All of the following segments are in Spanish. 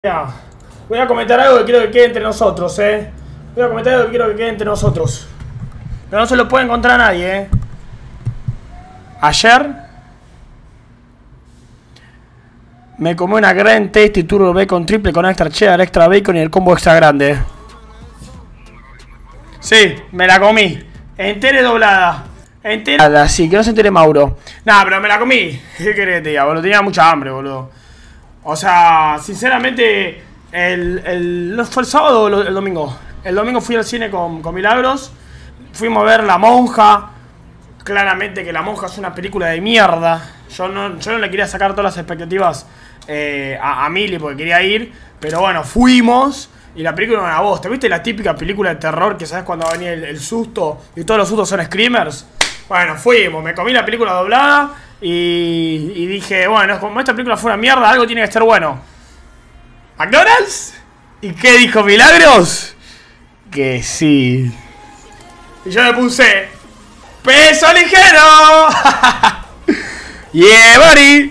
Voy a comentar algo que quiero que quede entre nosotros, Voy a comentar algo que quiero que quede entre nosotros. Pero no se lo puede encontrar a nadie, Ayer me comí una Grand Tasty Turbo Bacon triple con extra cheddar, extra bacon y el combo extra grande. Sí, me la comí. Entera y doblada. Entera. Sí, que no se entere Mauro. Nah, pero me la comí. ¿Qué querés que te diga, boludo? Tenía mucha hambre, boludo. O sea, sinceramente, ¿fue el sábado o el domingo? El domingo fui al cine con Milagros. Fuimos a ver La Monja. Claramente que La Monja es una película de mierda. Yo no le quería sacar todas las expectativas a Mili porque quería ir. Pero bueno, fuimos. Y la película era una bosta. ¿Viste la típica película de terror que sabes cuando va a venir el susto y todos los sustos son screamers? Bueno, fuimos. Me comí la película doblada. Y dije, bueno, como esta película fue una mierda, algo tiene que estar bueno. ¿McDonald's? ¿Y qué dijo Milagros? Que sí. Y yo le puse ¡peso ligero! ¡Yeah, buddy!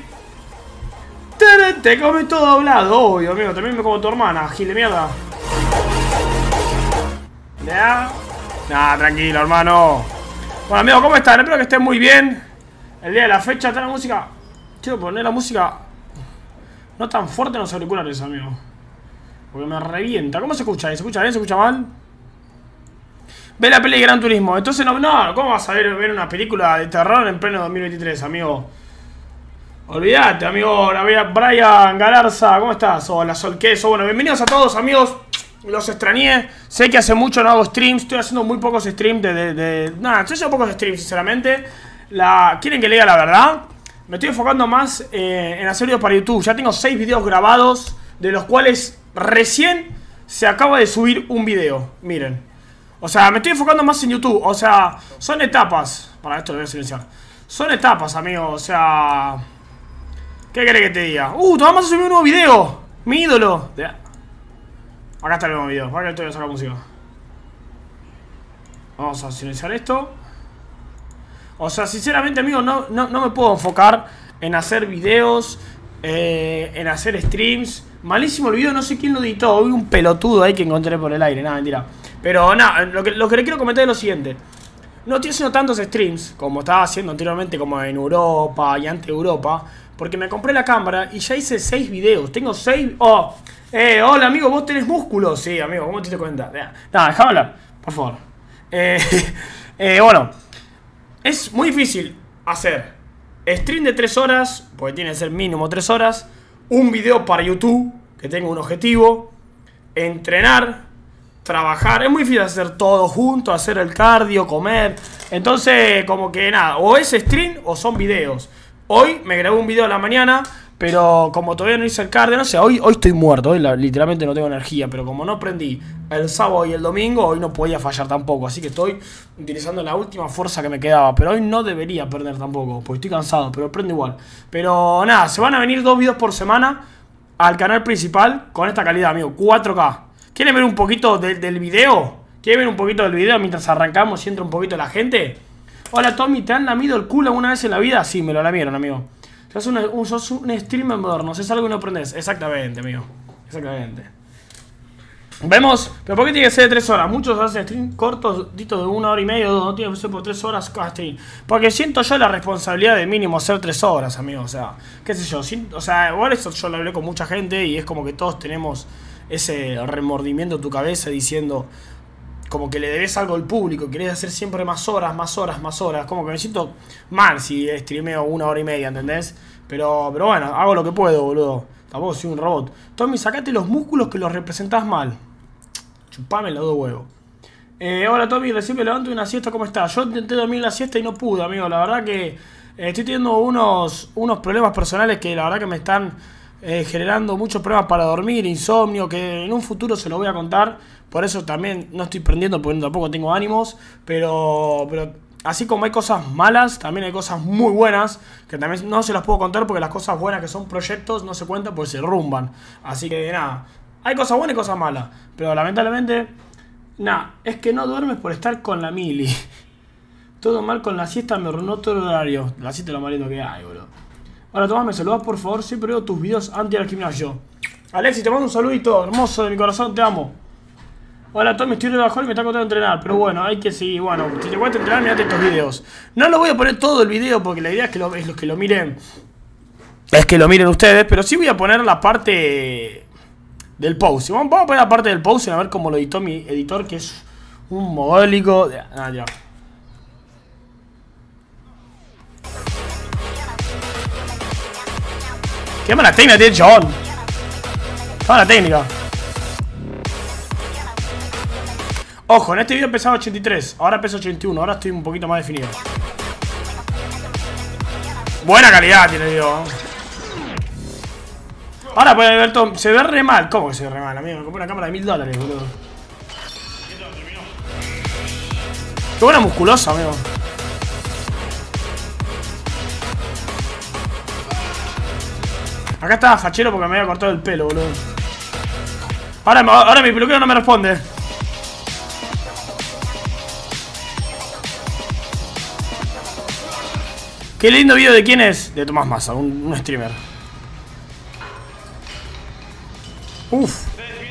Te comes todo doblado, obvio, amigo. También me como tu hermana, gil de mierda. ¿Ya? Nah, tranquilo, hermano. Bueno, amigo, ¿cómo están? Espero que estén muy bien. El día de la fecha está la música. Quiero poner la música no tan fuerte en los auriculares, amigo. Porque me revienta. ¿Cómo se escucha? ¿Se escucha bien? ¿Se escucha mal? Ve la peli de Gran Turismo. Entonces no, ¿cómo vas a ver una película de terror en pleno 2023, amigo? Olvídate, amigo. Brian Galarza, ¿cómo estás? Hola, Sol Queso. Bueno, bienvenidos a todos, amigos. Los extrañé. Sé que hace mucho no hago streams. Estoy haciendo muy pocos streams nada, estoy haciendo pocos streams, sinceramente. ¿Quieren que le diga la verdad? Me estoy enfocando más en hacer videos para YouTube. Ya tengo 6 videos grabados, de los cuales recién se acaba de subir un video. Miren. O sea, me estoy enfocando más en YouTube. O sea, son etapas. Para esto lo voy a silenciar. Son etapas, amigo. O sea, ¿qué querés que te diga? Vamos a subir un nuevo video. Mi ídolo. Acá está el nuevo video. Acá estoy a sacar música. Vamos a silenciar esto. O sea, sinceramente, amigo, no me puedo enfocar en hacer videos, en hacer streams. Malísimo el video, no sé quién lo editó. Hoy un pelotudo ahí que encontré por el aire. Nada, mentira. Pero nada, lo que le quiero comentar es lo siguiente. No estoy haciendo tantos streams como estaba haciendo anteriormente, como en Europa y ante Europa, porque me compré la cámara y ya hice 6 videos. Tengo 6... hola, amigo, ¿vos tenés músculos? Sí, amigo, ¿cómo te diste cuenta? Nada, déjame hablar, por favor. Bueno, es muy difícil hacer stream de 3 horas, porque tiene que ser mínimo 3 horas, un video para YouTube, que tenga un objetivo, entrenar, trabajar. Es muy difícil hacer todo junto, hacer el cardio, comer. Entonces, como que nada, o es stream o son videos. Hoy me grabé un video a la mañana, pero como todavía no hice el cardio, no sé, hoy estoy muerto. Hoy literalmente no tengo energía, pero como no prendí el sábado y el domingo, hoy no podía fallar tampoco. Así que estoy utilizando la última fuerza que me quedaba. Pero hoy no debería perder tampoco, porque estoy cansado, pero prendo igual. Pero nada, se van a venir 2 videos por semana al canal principal con esta calidad, amigo, 4K. ¿Quieren ver un poquito del video? ¿Quieren ver un poquito del video mientras arrancamos y entra un poquito la gente? Hola, Tommy, ¿te han lamido el culo alguna vez en la vida? Sí, me lo lamieron, amigo. Sos un streamer moderno, es algo que no aprendes. Exactamente, amigo. Exactamente. ¿Vemos? ¿Pero por qué tiene que ser de 3 horas? Muchos hacen stream cortos, de 1 hora y media, no tiene que ser por 3 horas cada stream. Porque siento yo la responsabilidad de mínimo ser 3 horas, amigo. O sea, qué sé yo. O sea, igual eso yo lo hablé con mucha gente y es como que todos tenemos ese remordimiento en tu cabeza diciendo como que le debes algo al público, querés hacer siempre más horas, más horas, más horas. Como que me siento mal si streameo 1 hora y media, ¿entendés? Pero bueno, hago lo que puedo, boludo. Tampoco soy un robot. Tommy, sacate los músculos que los representás mal. Chupame los 2 huevos. Hola, Tommy, recién me levanto de una siesta, ¿cómo estás? Yo intenté dormir la siesta y no pude, amigo. La verdad que estoy teniendo unos problemas personales que la verdad que me están generando muchos problemas para dormir, insomnio, que en un futuro se lo voy a contar. Por eso también no estoy prendiendo, porque tampoco tengo ánimos. Pero así como hay cosas malas, también hay cosas muy buenas, que también no se las puedo contar porque las cosas buenas que son proyectos no se cuentan porque se derrumban. Así que nada, hay cosas buenas y cosas malas. Pero lamentablemente, nada, es que no duermes por estar con la Mili. Todo mal con la siesta, me arruinó todo el horario. La siesta es lo más lindo que hay, boludo. Ahora, Tomás, me saludas, por favor. Siempre veo tus videos antes del gimnasio. Alexis, te mando un saludito, hermoso de mi corazón, te amo. Hola Tommy, estoy rebajado y me está costando entrenar. Pero bueno, hay que seguir. Bueno, si te cuesta entrenar, mirate estos videos. No lo voy a poner todo el video porque la idea es que lo miren. Es que lo miren ustedes. Pero sí voy a poner la parte del pause. Vamos a poner la parte del pause a ver cómo lo editó mi editor, que es un mogólico. Ah, ya. Qué mala técnica tiene el chabón. Qué mala técnica. Ojo, en este video pesaba 83, ahora peso 81, ahora estoy un poquito más definido. Buena calidad tiene el video. Ahora puede ver todo, se ve re mal. ¿Cómo que se ve re mal, amigo? Me compré una cámara de $1000, boludo. Qué buena musculosa, amigo. Acá estaba fachero porque me había cortado el pelo, boludo. Ahora mi peluquero no me responde. Qué lindo video, ¿de quién es? De Tomás Massa, un streamer. Uf.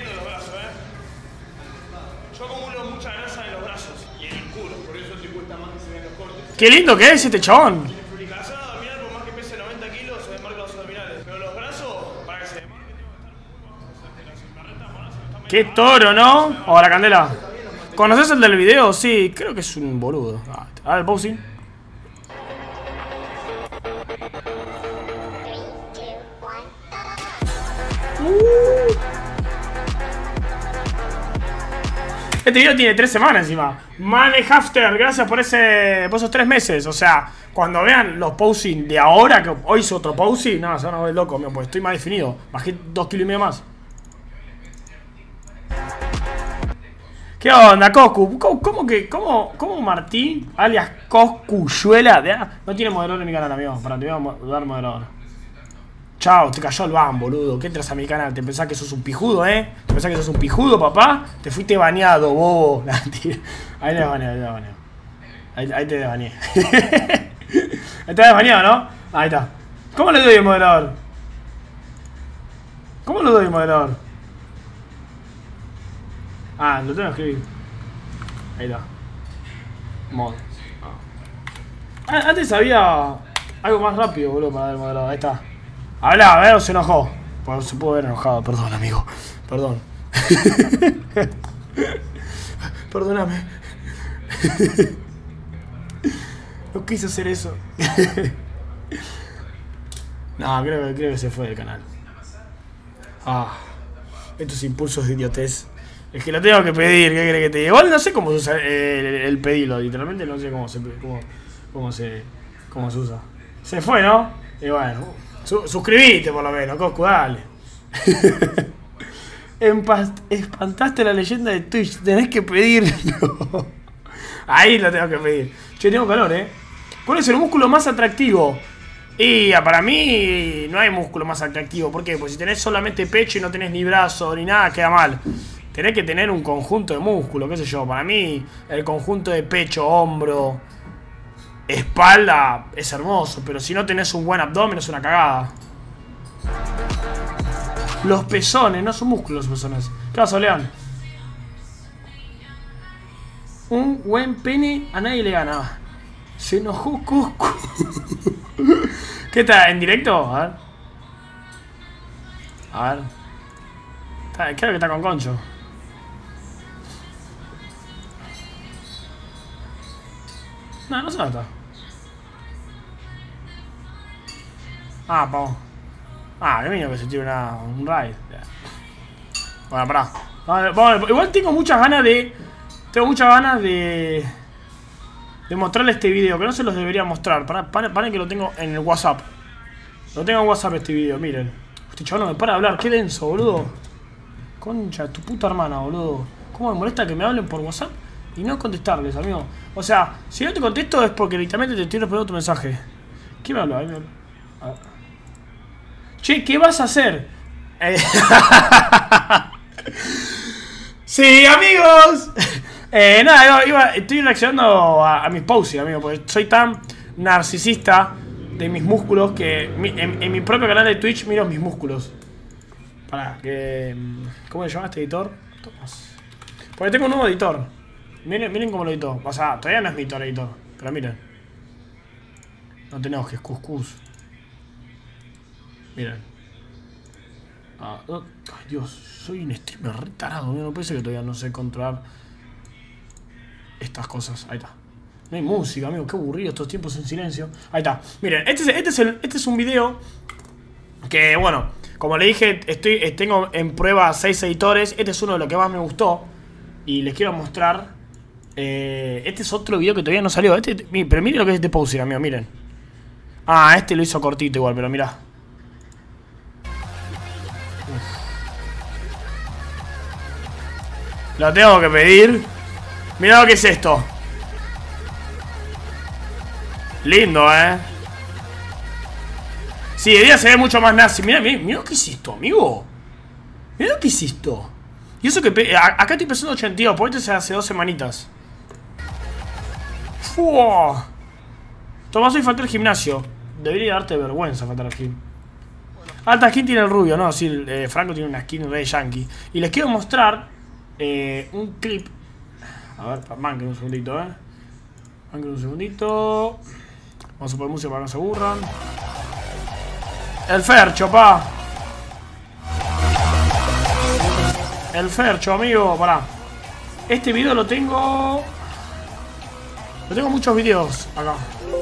Yo acumulo mucha grasa en los brazos y en el culo, por eso te cuesta más que se vean los cortes. Qué lindo que es este chabón. La zona abdominal, por más que pese 90 kilos, se desmarca los abdominales. Pero los brazos, para que se desmarquen, qué toro, ¿no? Hola, Candela. ¿Conoces el del video? Sí, creo que es un boludo. A ver, el pausing. Este video tiene 3 semanas encima. Manehafter, gracias por esos 3 meses. O sea, cuando vean los posing de ahora, que hoy hice otro posing, no, se van a ver loco, pues estoy más definido. Bajé 2,5 kilos más. ¿Qué onda, Coscu? ¿Cómo Martín, alias Coscuyuela, no tiene moderador en mi canal, amigo? Para, te voy a dar moderador. Chao, te cayó el ban, boludo. ¿Qué entras a mi canal? ¿Te pensás que sos un pijudo, ¿Te pensás que sos un pijudo, papá? Te fuiste baneado, bobo. Ahí te desbaneé, ahí te desbaneé. Ahí te desbaneado, ¿no? Ahí está. ¿Cómo le doy el moderador? ¿Cómo le doy el moderador? Ah, lo tengo que escribir. Ahí está. Mod. Antes había algo más rápido, boludo, para dar el moderador. Ahí está. Habla, a ver, o se enojó. Pues se pudo haber enojado, perdón, amigo. Perdón. Perdóname. No quise hacer eso. No, creo que se fue del canal. Estos impulsos de idiotez. Es que lo tengo que pedir, ¿qué crees que te diga? Igual no sé cómo se usa el pedirlo, literalmente no sé cómo se usa. Se fue, ¿no? Y bueno. Suscribite por lo menos, Coscu, dale. Espantaste la leyenda de Twitch, tenés que pedirlo. Ahí lo tengo que pedir. Che, tengo calor, ¿Cuál es el músculo más atractivo? Y para mí no hay músculo más atractivo. ¿Por qué? Pues si tenés solamente pecho y no tenés ni brazo ni nada, queda mal. Tenés que tener un conjunto de músculos, qué sé yo. Para mí el conjunto de pecho, hombro, espalda es hermoso, pero si no tenés un buen abdomen es una cagada. Los pezones, no son músculos los pezones. ¿Qué pasa, León? Un buen pene a nadie le gana. Se enojó Coscu. ¿Qué está? ¿En directo? A ver. A ver. Creo que está con Concho. No se nota. Pavo. Qué mío que se tire un raid. Bueno, pará. Vamos, igual tengo muchas ganas de mostrarle este video, que no se los debería mostrar. Paren que lo tengo en el WhatsApp. Lo tengo en WhatsApp este video, miren. Este chaval no me para de hablar, qué denso, boludo. Concha, tu puta hermana, boludo. ¿Cómo me molesta que me hablen por WhatsApp y no contestarles, amigo? O sea, si no te contesto es porque literalmente te estoy respondiendo tu mensaje. ¿Qué me habla? A ver. Che, ¿qué vas a hacer? Sí, amigos. Nada, estoy reaccionando a mis poses, amigo, porque soy tan narcisista de mis músculos que en mi propio canal de Twitch miro mis músculos. Pará, que... ¿Cómo se llama este editor? Tomás. Porque tengo un nuevo editor. Miren cómo lo editó. O sea, todavía no es mi editor. Pero miren. No tenemos que es cuscús. Miren. Ay, Dios. Soy un streamer retarado. No puede ser que todavía no sé controlar estas cosas. Ahí está. No hay música, amigo. Qué aburrido estos tiempos en silencio. Ahí está. Miren, este es un video que, bueno, como le dije, tengo en prueba 6 editores. Este es uno de los que más me gustó. Y les quiero mostrar. Este es otro video que todavía no salió. Pero miren lo que es este Poser, amigo. Miren. Ah, este lo hizo cortito igual, pero mirá. Lo tengo que pedir. Mirá lo que es esto. Lindo, Sí, de día se ve mucho más nazi. Mirá lo que es esto, amigo. Mirá lo que es esto. Y eso que... acá estoy pesando 82, porque este se hace 2 semanitas. ¡Fua! Tomás, hoy falté al gimnasio. Debería darte vergüenza faltar al gym. Alta skin tiene el rubio, ¿no? Sí, Franco tiene una skin re yankee. Y les quiero mostrar un clip. A ver, manquen un segundito, manquen un segundito. Vamos a poner música para que no se aburran. El Fercho, pa. El Fercho, amigo, pará. Este video lo tengo... muchos videos acá.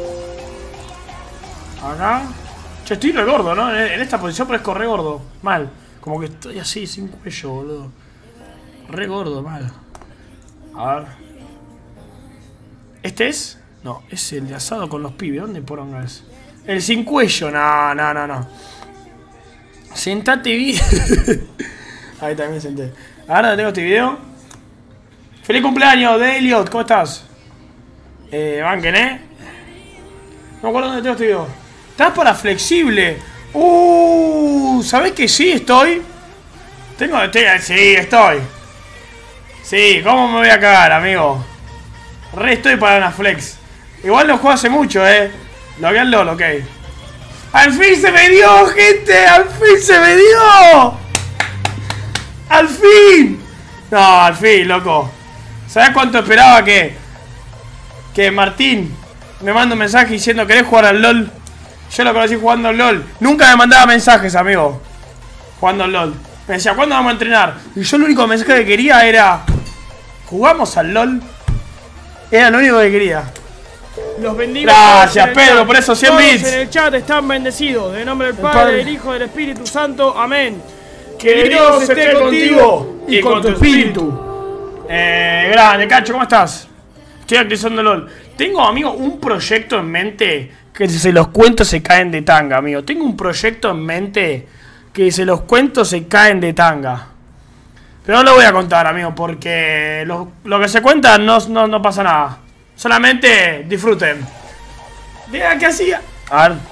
Acá. Che, estoy re gordo, ¿no? En esta posición parezco re gordo. Mal. Como que estoy así, sin cuello, boludo. Re gordo, mal. A ver. ¿Este es? No, es el de asado con los pibes. ¿Dónde poronga es? El sin cuello. No. Sentate bien. Ahí también me senté. Ahora tengo este video. ¡Feliz cumpleaños de Elliot! ¿Cómo estás? Banquen, no me acuerdo dónde tengo este video. ¿Estás para flexible? ¿Sabés que sí estoy? Sí, estoy. Sí, ¿cómo me voy a cagar, amigo? Re estoy para una flex. Igual lo juego hace mucho, Lo vi al LOL, ok. ¡Al fin se me dio, gente! ¡Al fin se me dio! ¡Al fin! No, al fin, loco. ¿Sabés cuánto esperaba que Martín me manda un mensaje diciendo ¿querés jugar al LOL? Yo lo conocí jugando al LOL. Nunca me mandaba mensajes, amigo. Jugando al LOL. Me decía, ¿cuándo vamos a entrenar? Y yo el único mensaje que quería era ¿jugamos al LOL? Era lo único que quería. Los bendigo. Gracias, Pedro, por esos 100 bits. En el chat están bendecidos. En nombre del Padre, del Hijo y del Espíritu Santo. Amén. Que Dios esté contigo y con tu espíritu. Grande, Cacho, ¿cómo estás? Estoy actualizando LOL. Tengo, amigo, un proyecto en mente que si se los cuento se caen de tanga, amigo. Tengo un proyecto en mente que si se los cuento se caen de tanga. Pero no lo voy a contar, amigo, porque lo que se cuenta no pasa nada. Solamente disfruten. Mira qué hacía. A ver.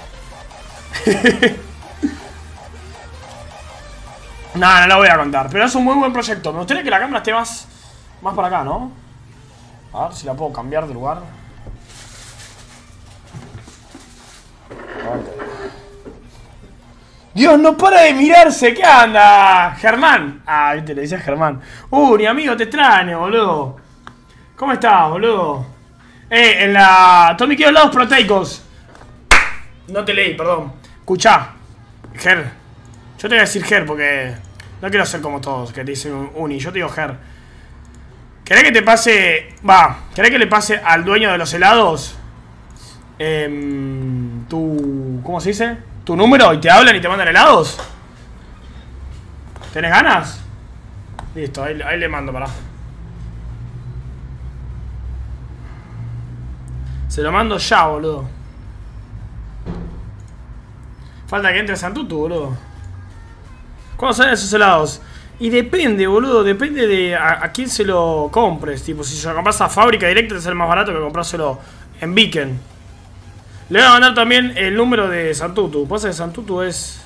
No lo voy a contar. Pero es un muy buen proyecto. Me gustaría que la cámara esté más para acá, ¿no? A ver si la puedo cambiar de lugar. Dios, no para de mirarse. ¿Qué anda? Germán. Ah, viste, le decía Germán. Ni amigo, te extraño, boludo. ¿Cómo estás, boludo? En la... Tommy, quiero lados proteicos. No te leí, perdón. Escuchá, Ger. Yo te voy a decir Ger porque no quiero ser como todos que te dicen Uni. Yo te digo Ger. ¿Querés que te pase... ¿Querés que le pase al dueño de los helados? ¿Cómo se dice? Tu número y te hablan y te mandan helados. ¿Tenés ganas? Listo, ahí le mando, pará. Se lo mando ya, boludo. Falta que entre Santutu, boludo. ¿Cuándo salen esos helados? Y depende, boludo, depende de a quién se lo compres. Tipo, si se lo compras a fábrica directa te sale más barato que comprárselo en Beacon. Le voy a mandar también el número de Santutu. Pasa que Santutu es...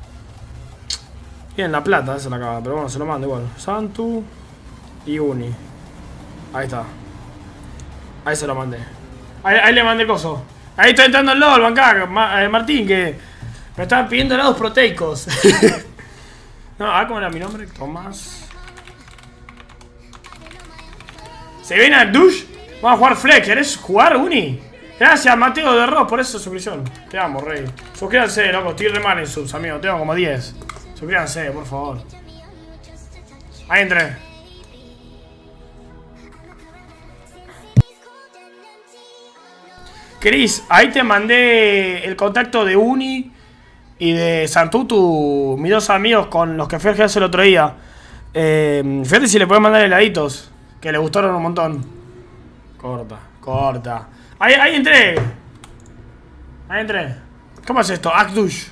Tiene La Plata, esa es la cagada, pero bueno, se lo mando igual. Santu y Uni. Ahí está. Ahí se lo mandé. Ahí le mandé el coso. Ahí estoy entrando al LOL, bancá, Martín, que me estaban pidiendo helados proteicos. No, a ver cómo era mi nombre. Tomás. ¿Se viene al douche? Vamos a jugar Flex. ¿Querés jugar, Uni? Gracias, Mateo de Ross, por esa suscripción. Te amo, rey. Suscríbanse, loco. Estoy re mal en subs, amigo. Tengo como 10. Suscríbanse, por favor. Ahí entré. Chris, ahí te mandé el contacto de Uni y de Santutu, mis dos amigos con los que fui al gimnasio el otro día. Fíjate si le puedes mandar heladitos, que le gustaron un montón. Corta, corta. Ahí entré. Ahí entré. ¿Cómo es esto? Akdush.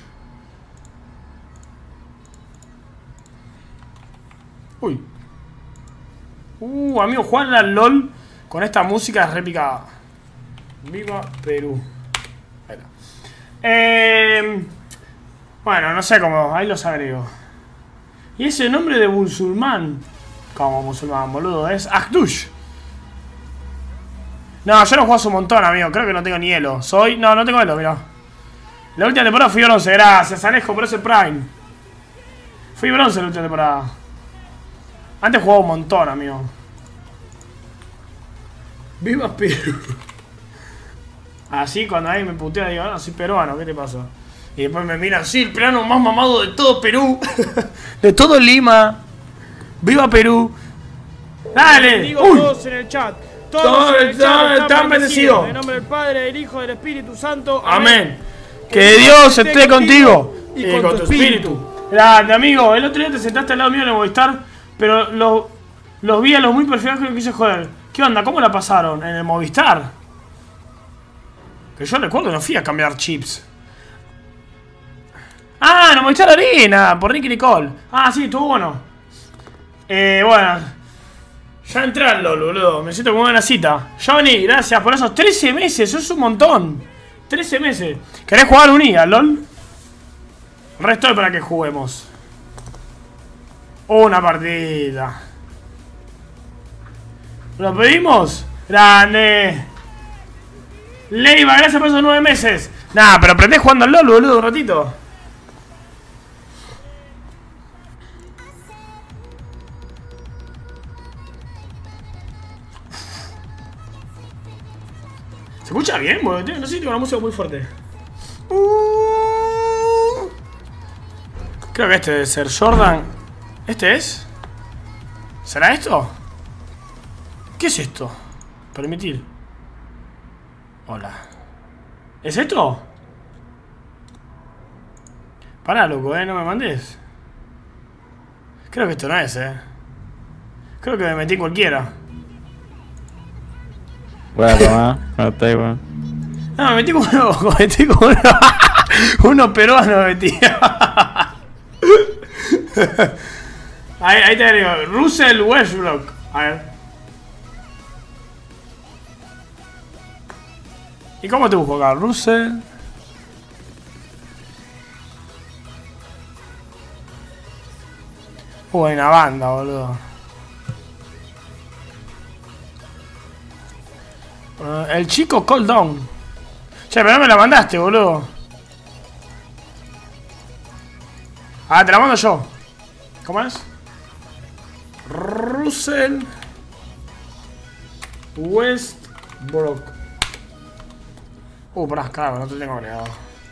Uy. Amigo, jugar al LOL con esta música es re picada. Viva Perú. Ahí está. Bueno, no sé cómo. Ahí los agrego. Y ese nombre de musulmán. ¿Cómo musulmán, boludo? Es Akdush. No, yo no juego hace un montón, amigo. Creo que no tengo ni hielo. No, no tengo hielo, mirá. La última temporada fui bronce. Gracias, Alejo, por ese Prime. Fui bronce la última temporada. Antes jugaba un montón, amigo. Viva Perú. Así cuando ahí me putea digo, no, soy peruano, ¿qué te pasa? Y después me miran, sí, el peruano más mamado de todo Perú. De todo Lima. Viva Perú. Dale. Digo todos en el chat. Todos en el chat están bendecidos. En nombre del Padre, del Hijo, del Espíritu Santo. Amén. Que Dios esté contigo. Y con tu espíritu. Grande, amigo. El otro día te sentaste al lado mío en el Movistar, pero los vi a los muy perfilados que me quise joder. ¿Qué onda? ¿Cómo la pasaron? ¿En el Movistar? Que yo recuerdo que no fui a cambiar chips. Ah, en el Movistar Arena, por Nicky Nicole. Ah, sí, estuvo bueno. Bueno. Ya entré al LOL, boludo. Me siento como una cita. Johnny, gracias por esos 13 meses. Eso es un montón. 13 meses. ¿Querés jugar unida, LOL? Resto para que juguemos. Una partida. ¿Lo pedimos? Grande. Leiva, gracias por esos 9 meses. Nah, pero aprendés jugando al LOL, boludo, un ratito. ¿Se escucha bien, boludo? No sé si tengo una música muy fuerte. Creo que este debe ser Jordan. ¿Este es? ¿Será esto? ¿Qué es esto? Permitir. Hola. ¿Es esto? Pará, loco, no me mandes. Creo que esto no es, Creo que me metí en cualquiera. Bueno, toma, no está igual. No, me metí con uno peruano me metí. Ahí te digo, Russell Westbrook. A ver. ¿Y cómo te busco acá? Russell. Buena banda, boludo. El chico Cold Down. Che, pero no me la mandaste, boludo. Ah, te la mando yo. ¿Cómo es? Russell Westbrook. Pará, claro, no te tengo agregado.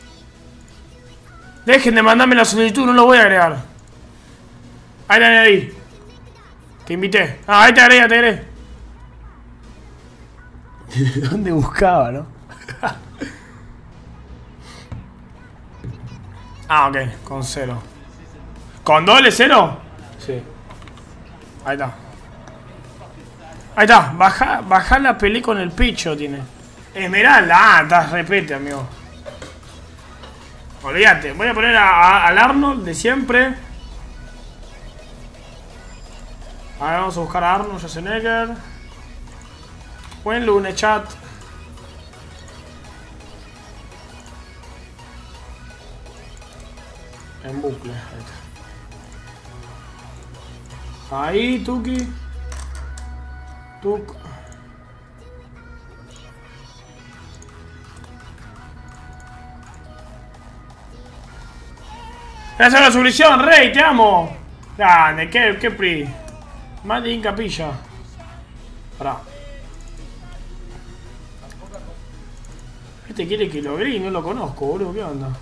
Dejen de mandarme la solicitud, no lo voy a agregar. Ahí te añadí. Te invité. Ah, ahí te agregué, ¿Dónde buscaba, no? Ah, ok, con 0. ¿Con doble 0? Sí. Ahí está. Ahí está. Baja la pelea con el pecho, tiene. Esmeralda. Ah, estás repete, amigo. Olvídate. Voy a poner al Arnold de siempre. A ver, vamos a buscar a Arnold Schwarzenegger. Buen lunes, chat. En bucle. Ahí está. Ahí, Tuki. Tuk. Gracias por la suscripción, Rey, te amo. Grande, qué pri. Madin Capilla. Pará. Este quiere que lo agregue y no lo conozco, boludo. ¿Qué onda?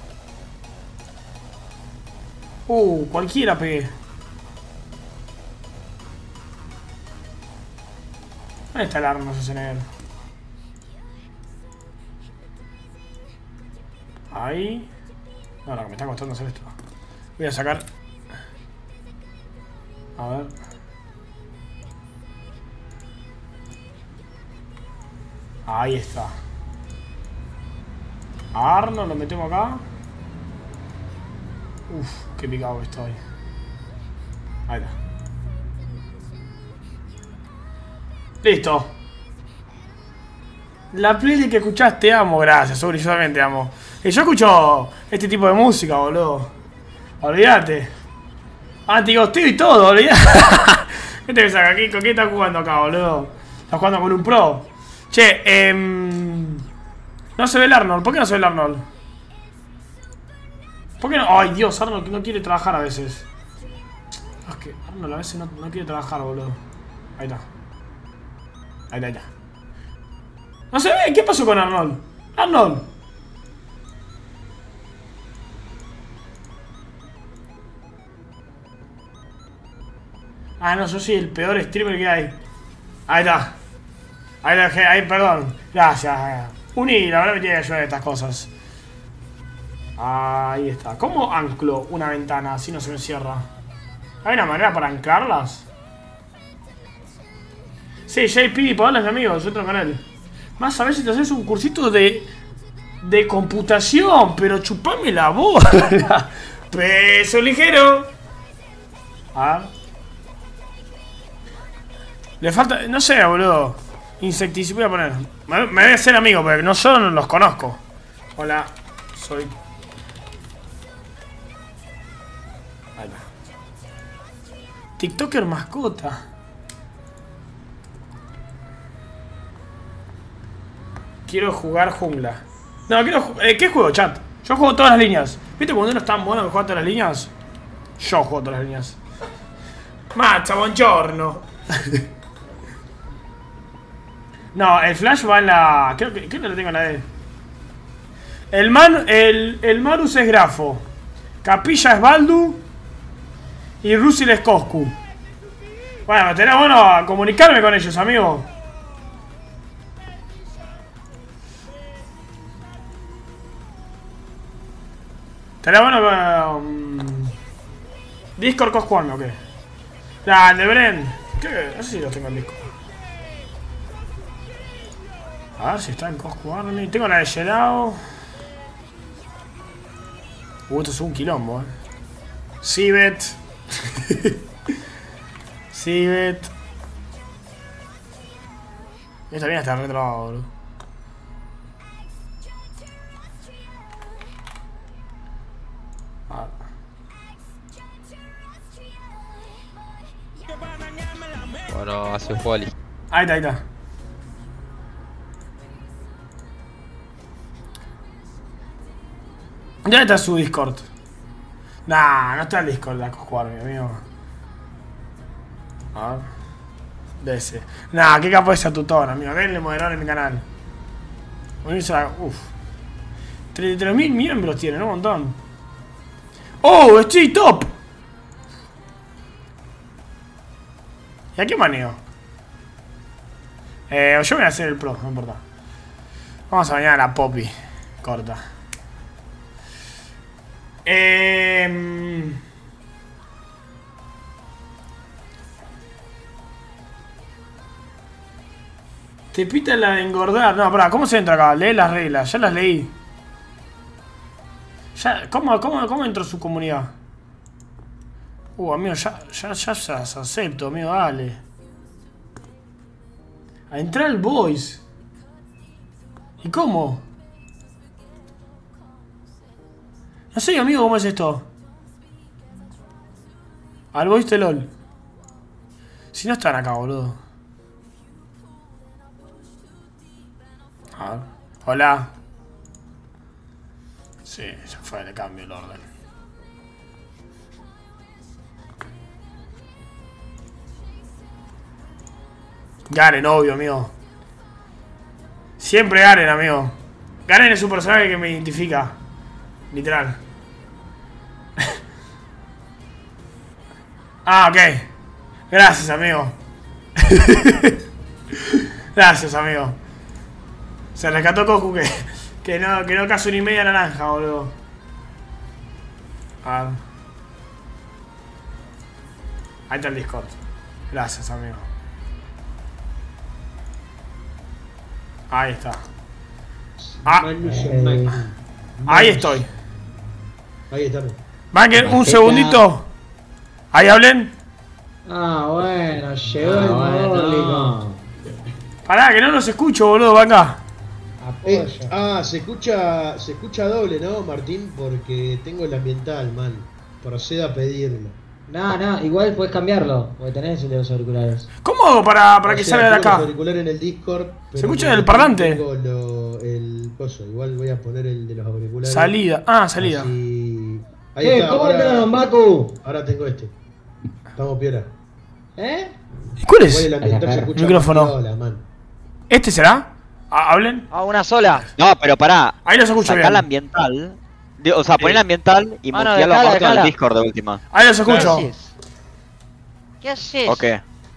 Cualquiera pegué. ¿Dónde está el arma ese negro? Ahí. No, que me está costando hacer esto. Voy a sacar. A ver. Ahí está. Arno, lo metemos acá. Uf, qué picado que estoy. Ahí está. Listo. La playlist que escuchás te amo, gracias, Uri, yo también te amo. Y yo escucho este tipo de música, boludo. Olvídate. Anti-ghosteo y todo, olvídate. ¿Qué te pensás? ¿Con qué estás jugando acá, boludo? ¿Estás jugando con un pro? Che, no se ve el Arnold. ¿Por qué no se ve el Arnold? ¿Por qué no? Ay, Dios, Arnold no quiere trabajar a veces. Es que Arnold a veces no quiere trabajar, boludo. Ahí está. Ahí está. No se ve. ¿Qué pasó con Arnold? Arnold. Ah, no, yo soy el peor streamer que hay. Ahí está. Ahí la dejé, ahí, perdón. Gracias. Uni, la verdad me tiene que ayudar en estas cosas. Ahí está. ¿Cómo anclo una ventana así no se me cierra? ¿Hay una manera para anclarlas? Sí, JP, Paola es mi amigo, yo entro con él. Más a ver si te haces un cursito de computación, pero chupame la bola. Peso ligero. A ver. Le falta, no sé, boludo. Insecticida, voy a poner. Me voy a hacer amigo, pero no yo no los conozco. Hola, soy. Ahí va. TikToker mascota. Quiero jugar jungla. No, quiero. ¿Qué juego, chat? Yo juego todas las líneas. ¿Viste cuando uno es tan bueno que juega todas las líneas? Yo juego todas las líneas. Macha, buongiorno. No, el Flash va en la... Creo que lo tengo en la D. El Marus es Grafo. Capilla es Baldu. Y Rusil es Coscu. Bueno, tenés bueno comunicarme con ellos, amigo. Tenés bueno Discord Coscu, ¿o qué? Ya, el de Bren. ¿Qué? No sé si los tengo en Discord. A ver si está en Coscu Army. Tengo la de Gelao. Esto es un quilombo, Sibet. Sibet. Esta bien está retrabado, boludo. Bueno, hace un juego. Ahí está. ¿Dónde está su Discord? Nah, no está el Discord de jugar, mi amigo. A ver. DC. Nah, qué capo esa tutora, amigo. Denle moderar en mi canal. Unirse a... Uff. 33.000 miembros tiene, ¿no? Un montón. ¡Oh! ¡Estoy top! ¿Y a qué maneo? Yo voy a hacer el pro, no importa. Vamos a bañar a la Poppy. Corta. Te pita la de engordar. No, pará, ¿cómo se entra acá? Lee las reglas, ya las leí. Ya, ¿cómo entró su comunidad? Amigo, ya acepto, amigo, dale. A entrar al voice. ¿Y cómo? No sé, amigo, ¿cómo es esto? Al voice de LOL. Si no están acá, boludo. A ver. Hola. Sí, ya fue, le cambio el orden. Garen, obvio, amigo. Siempre Garen, amigo. Garen es un personaje que me identifica. Literal. Ah, ok. Gracias, amigo. Gracias, amigo. Se rescató Goku que no caso ni media naranja, boludo. A ver. Ahí está el Discord. Gracias, amigo. Ahí está. Ah, ahí estoy. Ahí estamos. Banker, un segundito. Ahí hablen. Ah, bueno, llegó el monólico. Pará, que no los escucho, boludo, Banca. Se escucha doble, ¿no, Martín? Porque tengo el ambiental, man. Proceda a pedirlo. No, igual puedes cambiarlo, porque tenés el de los auriculares. ¿Cómo hago para O que sea, salga de tengo acá? los auriculares en el Discord. ¿Se escucha en el parlante? Tengo el coso. Igual voy a poner el de los auriculares. Salida. Ah, salida. Así... Ahí está. ¿Cómo andaron, Baku? Ahora tengo este. Estamos piola. ¿Y cuál Igual el es? ambiental se escucha Micrófono. más piola, man. ¿Este será? Ah, ¿hablen? Ah, una sola. No, pero pará. Ahí los escucho Sacá bien. la ambiental. O sea, poné la ambiental y Mano, mutealo dejala, aparte en el dejala. Discord de última. Ahí los escucho. ¿Qué haces? Ok.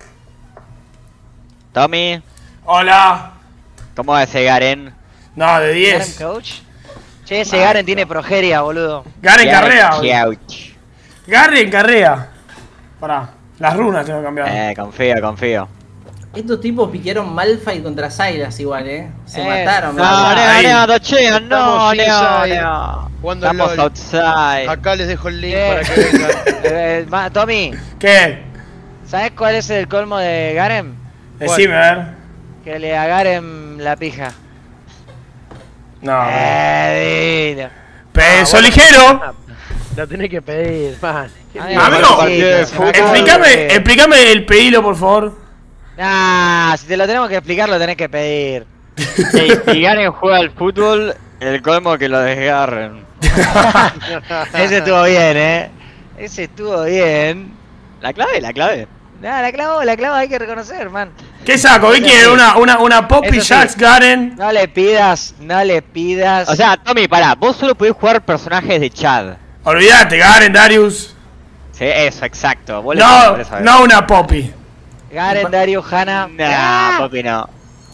Tommy, Hola. ¿cómo va ese Garen? No, de Garen 10. Coach. Che, ese Garen tiene progeria, boludo. Garen Carrea. boludo. Couch. Garen Carrea. Pará. Las runas tengo que cambiar. Confío. Estos tipos piquearon Malphite contra Sylas igual, Se mataron. No, Ahí. Dochean, no, Estamos inside, no. jugando al Estamos LOL. outside. Acá les dejo el link para que vengan. Tommy, ¿Qué? ¿sabes cuál es el colmo de Garen? Decime, a ver. Que le agaren la pija. No. Dilo. Peso ligero. Lo tenés que pedir, man. Amigo, explícame el pedido, por favor. Nah, si te lo tenemos que explicar, lo tenés que pedir. Si Garen juega al fútbol, el colmo que lo desgarren. Ese estuvo bien, Ese estuvo bien. La clave. Nah, la clavo, hay que reconocer, man. ¿Qué saco? ¿Qué quiere? ¿Una Poppy Eso sí. Jax Garen? No le pidas. O sea, Tommy, pará, vos solo podés jugar personajes de Chad. Olvídate, Garen, Darius. Sí, eso, exacto. Vos le tenés por eso, No una Poppy. Garen, Dario, Hanna. Nah, Poppy no.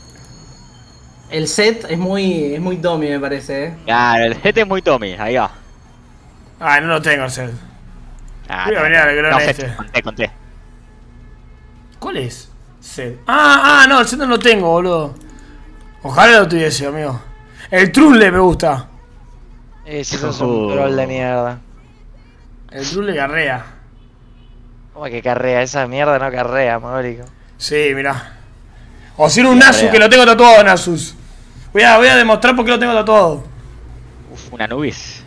El set es muy Tommy, me parece, Claro, el set es muy Tommy, ahí va. Ah, no lo tengo el set. Ah, Voy a venir al grano no, este. Conté. ¿Cuál es? Set. No, el set no lo tengo, boludo. Ojalá lo tuviese, amigo. El Trule me gusta. Si sos un troll de mierda. El Trule carrea. ¿Cómo que carrea? Esa mierda no carrea, mogólico. Sí, mirá. O si no un Nasus, que lo tengo tatuado, Nasus. Voy a demostrar por qué lo tengo tatuado. Uf, una Nubis.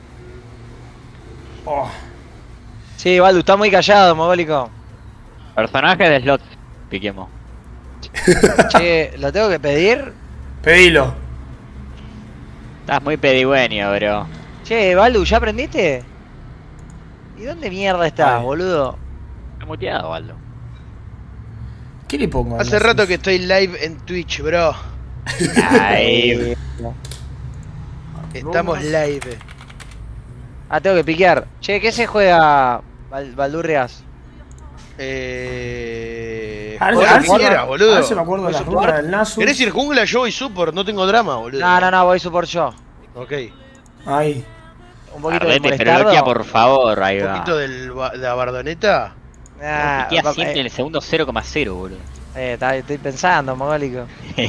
Oh. Sí, Baldu, está muy callado, mogólico. Personajes de slots, piquemos. Che, ¿lo tengo que pedir? Pedilo. Estás muy pedigüeño, bro. Che, Baldu, ¿ya aprendiste? ¿Y dónde mierda estás, Ay. boludo? Está muteado, Waldo. ¿Qué le pongo? Hace rato que estoy live en Twitch, bro. Ahí. Estamos live. Ah, tengo que piquear. Che, ¿qué se juega, Baldurrias? A ver, Vos a lo ver que quieras, a boludo. ver si me acuerdo de la support? runa del Nasus. ¿Querés ir jungla? Yo voy support, no tengo drama, boludo. No, voy support yo. Ok. Ahí. Un poquito de Ardete, pero Loquia, molestardo. por favor, ahí Un va. poquito de la bardoneta. Ah, Piquea siempre en el segundo 0,0, boludo. estoy pensando, mogólico.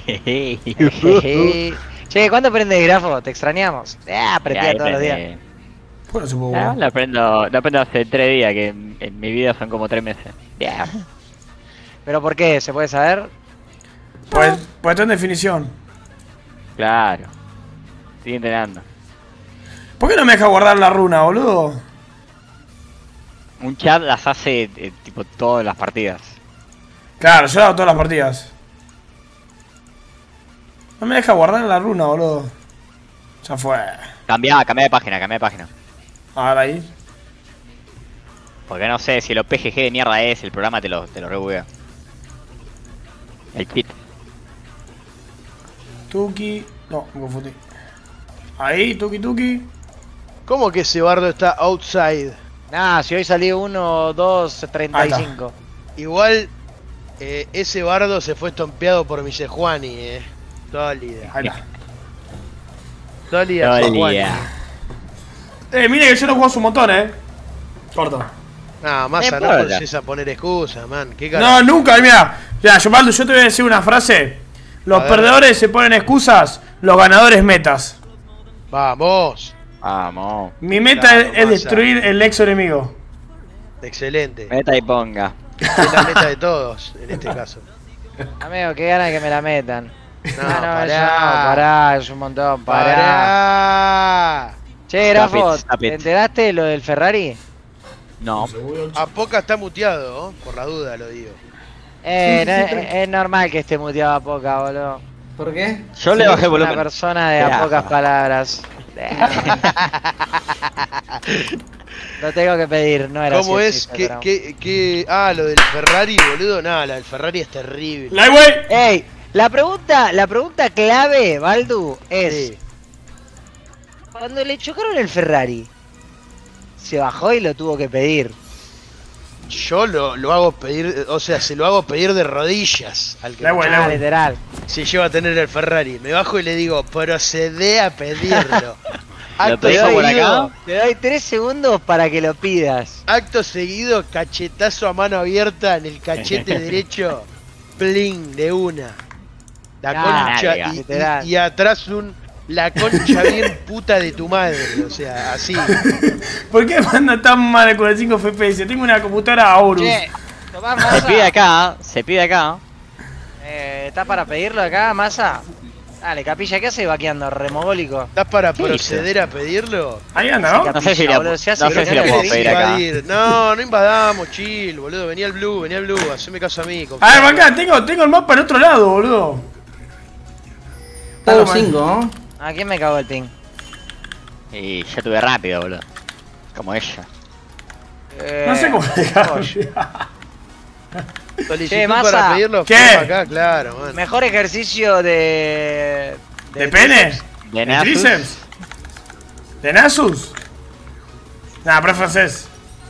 Che, ¿cuándo prende el grafo? Te extrañamos. Prendía todos los días. Bueno, supongo. Ah, lo aprendo hace 3 días, que en mi vida son como 3 meses. Yeah. ¿Pero por qué? ¿Se puede saber? Pues está en definición. Claro. Sigue entrenando. ¿Por qué no me deja guardar la runa, boludo? Un chat las hace tipo todas las partidas. Claro, yo hago todas las partidas. No me deja guardar la runa, boludo. Ya fue. Cambia de página. Ahora ahí. Porque no sé si lo PGG de mierda es, el programa te lo rebuguea. El pit. Tuki. No, me confundí. Ahí, Tuki Tuki. ¿Cómo que ese bardo está outside? Nah, si hoy salí 1, 2, 35. Igual, ese bardo se fue estompeado por mi Sejuani, Sólida. Ahí está. Sólida Sejuani. Mire que yo no juego un montón, Corto. Nah, Massa, no empieces a poner excusas, man. ¿Qué carajo? No, nunca, mira. Ya, Yomaldo, yo te voy a decir una frase. Los perdedores se ponen excusas, los ganadores metas. Vamos. Vamos. Mi meta Claro, es Massa. destruir el nexo enemigo. Excelente. Meta y ponga. Es la meta de todos, en este caso. Amigo, qué ganas de que me la metan. No, Pará. pará. Pará, es un montón, pará. Pará. Che, Grafo, Stop it. ¿te enteraste de lo del Ferrari? No. A Poca está muteado, por la duda lo digo. Es normal que esté muteado a Poca, boludo. ¿Por qué? Yo le bajé el Una volumen. persona de a Ya. pocas palabras. Lo tengo que pedir, no era ¿Cómo así el es? chiste, Ah, lo del Ferrari, boludo. Nada, la del Ferrari es terrible. Lightweight. pero- Ey, la pregunta clave, Baldu, es... Sí. Cuando le chocaron el Ferrari, se bajó y lo tuvo que pedir. Yo lo hago pedir, o sea, se lo hago pedir de rodillas al que La me buena. Ah, literal. si lleva a tener el Ferrari. Me bajo y le digo, procede a pedirlo. Acto pedís por seguido, acá? Te doy 3 segundos para que lo pidas. acto seguido, cachetazo a mano abierta en el cachete derecho. Pling, de una. La Ah, concha nalga. Literal. y atrás la concha bien puta de tu madre. O sea, así. ¿Por qué manda tan mal el 45 FPS? Tengo una computadora Aorus. Che, tomás Se masa. pide acá, se pide acá. ¿Estás para pedirlo acá, masa? Dale, capilla, ¿qué hace vaqueando? Remogólico. ¿Estás para ¿Qué proceder a pedirlo? Ahí anda, ¿no? No sé si la, boludo, no se hace sé si que la no puedo le pedir acá. Invadir. No, no invadamos, chill, boludo. Venía el blue, haceme caso a mí. A ver, acá, tengo el mapa en otro lado, boludo. Está los 5, ¿no? ¿A quién me cagó el ping? Y yo tuve rápido, boludo. Como ella. No sé cómo dejarlo. Solicitud Che, Massa. para pedirlo. ¿Qué? firma acá, claro, man. Mejor ejercicio de... ¿De pene? De ¿De Nasus. tríceps? ¿De Nasus? Nah, pero es francés.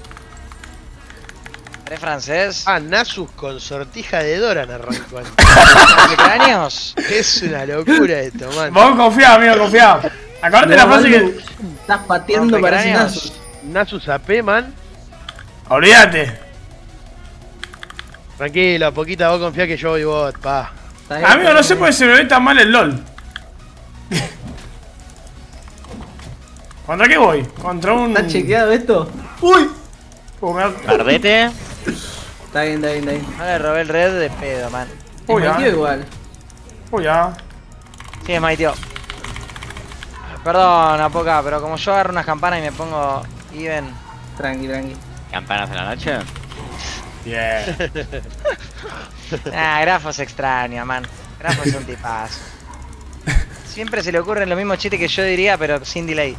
¿Eres francés? Ah, Nasus con sortija de Doran arrancó. ¿De cráneos? Es una locura esto, man. Vos confiá, amigo, confiá. Acordate la frase que... Estás pateando para ese Rompecráneos. Nasus AP, man. Olvídate. Tranquilo, poquita, vos confía que yo voy bot, pa. Está bien, Amigo, no está sé bien. por qué se me ve tan mal el LOL. ¿Contra qué voy? Contra un... ¿Está chequeado esto? ¡Uy! Me... Perdete. Está bien, está bien, está bien. No le robé el red de pedo, man. Uy, Te metió ya. igual. Uy, ya. Sí, es maiteo. Perdón, Apoca, pero como yo agarro unas campanas y me pongo even... Tranqui, tranqui. Campanas en la noche. Bien. Ah, Grafo se extraña, man. Grafo es un tipazo. Siempre se le ocurren los mismos chistes que yo diría, pero sin delay.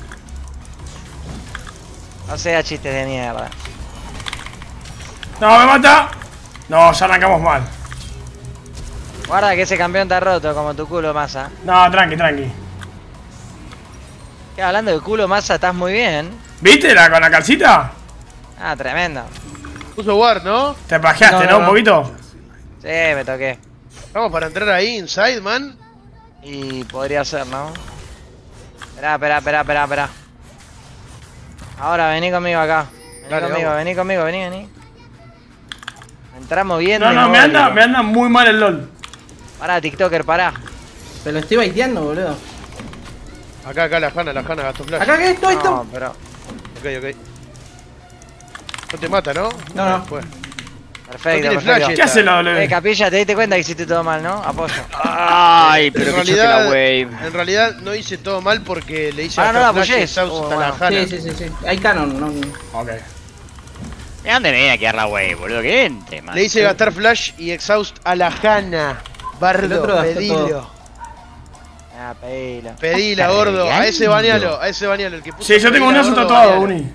No sea chistes de mierda. No, me mata. No, ya arrancamos mal. Guarda que ese campeón está roto, como tu culo, Massa. No, tranqui, tranqui. ¿Qué, hablando de culo, Massa, estás muy bien? ¿Viste con la calcita? Ah, tremendo. Puso Ward, ¿no? Te pajeaste, No, ¿no? no. Un poquito. Sí, me toqué. Vamos para entrar ahí, inside, man. Y podría ser, ¿no? Esperá. Ahora, vení conmigo acá. Vení Dale, conmigo, vení. Entramos bien. No, me anda muy mal el LOL. Pará, TikToker, pará. Pero lo estoy baiteando, boludo. Acá, la Hanna gastó flash. ¿Acá qué? Esto, No, esto. pero... Ok. No te mata, ¿no? No, no. Fue. Perfecto, No tiene perfecto. flash. ¿Qué hace la W? Capilla, te diste cuenta que hiciste todo mal, ¿no? Apoyo. Ay, pero En que choque la realidad, wave. en realidad no hice todo mal porque le hice Ah, no gastar la flash y apoyés. exhaust a la Bueno. Hanna. Sí. Hay canon, no. Ok. ¿De dónde me viene a quedar la wave, boludo? Que entre, man. Le hice gastar flash y exhaust a la Hanna. El Bardo, otro gastó pedilo. todo. Ah, pedilo. Pedila, Está gordo. A ese regalando. bañalo, el que puso. Sí, yo tengo un pedila, oso gordo, tatuado, bañalo. Uni.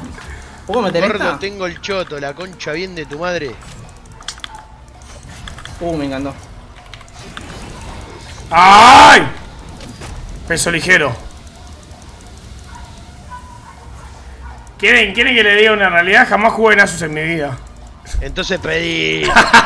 ¿Puedo meter Gordo, esta? tengo el choto, la concha bien de tu madre. Me encantó. ¡Ay! Peso ligero. ¿Quieren que le diga una realidad? Jamás jugué en Asus en mi vida. Entonces pedí.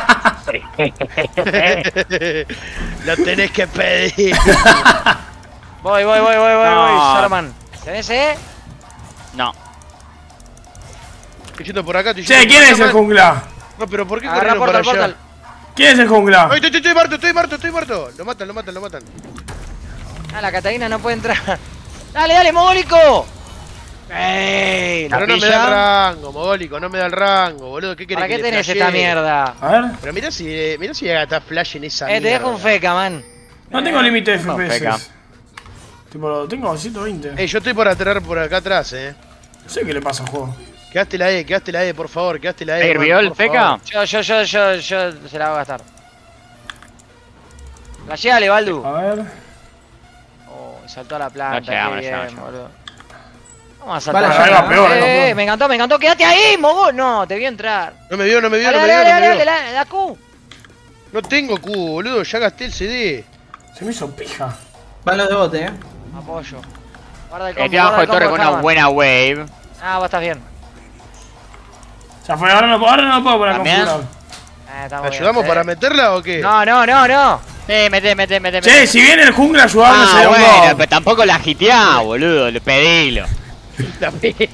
Lo tenés que pedir. Voy, Saruman. ¿Tenés, No. Estoy yendo por acá, estoy Che, yendo ¿quién por es el acá, man. jungla? No, pero ¿por qué Agarra corrieron para portal, allá? portal. ¿Quién es el jungla? Ay, estoy muerto. Lo matan. Ah, la Catarina no puede entrar. Dale, mogólico. ¡Ey! Pero no me da el rango, mogólico, no me da el rango, boludo. ¿Qué querés ¿Para qué que le tenés flashee? esta mierda? A ver. Pero mirá si gastás flash en esa Te mierda. dejo un feca, man. No tengo límite de No, peca. FPS. Tipo, lo tengo 120. Yo estoy por aterrar por acá atrás, No sé qué le pasa al juego. Quedaste la E, por favor, quedaste la E. ¿Hirvió man, el por feca? favor. Yo se la voy a gastar. La llegale, Baldu. A ver. Oh, saltó a la planta. No llegamos, qué bien, no llegamos. boludo. Vamos a saltar. Vale, Ahí ya, va peor, ahí va peor. Me encantó. Quédate ahí, mogol. No, te vi entrar. No me vio. Dale, la Q. No tengo Q, boludo, ya gasté el CD. Se me hizo pija. Van los de bote, Apoyo. Guarda el Estoy abajo de torre con una Harman. buena wave. Ah, vos estás bien. Ya fue, ahora no puedo poner a ¿También? configurar. Estamos ¿Te ayudamos bien. para meterla o qué? No. Mete. Che, si viene el jungla a ayudarme, se da un bueno, gol. pero tampoco la hiteá, boludo. Le pedilo. La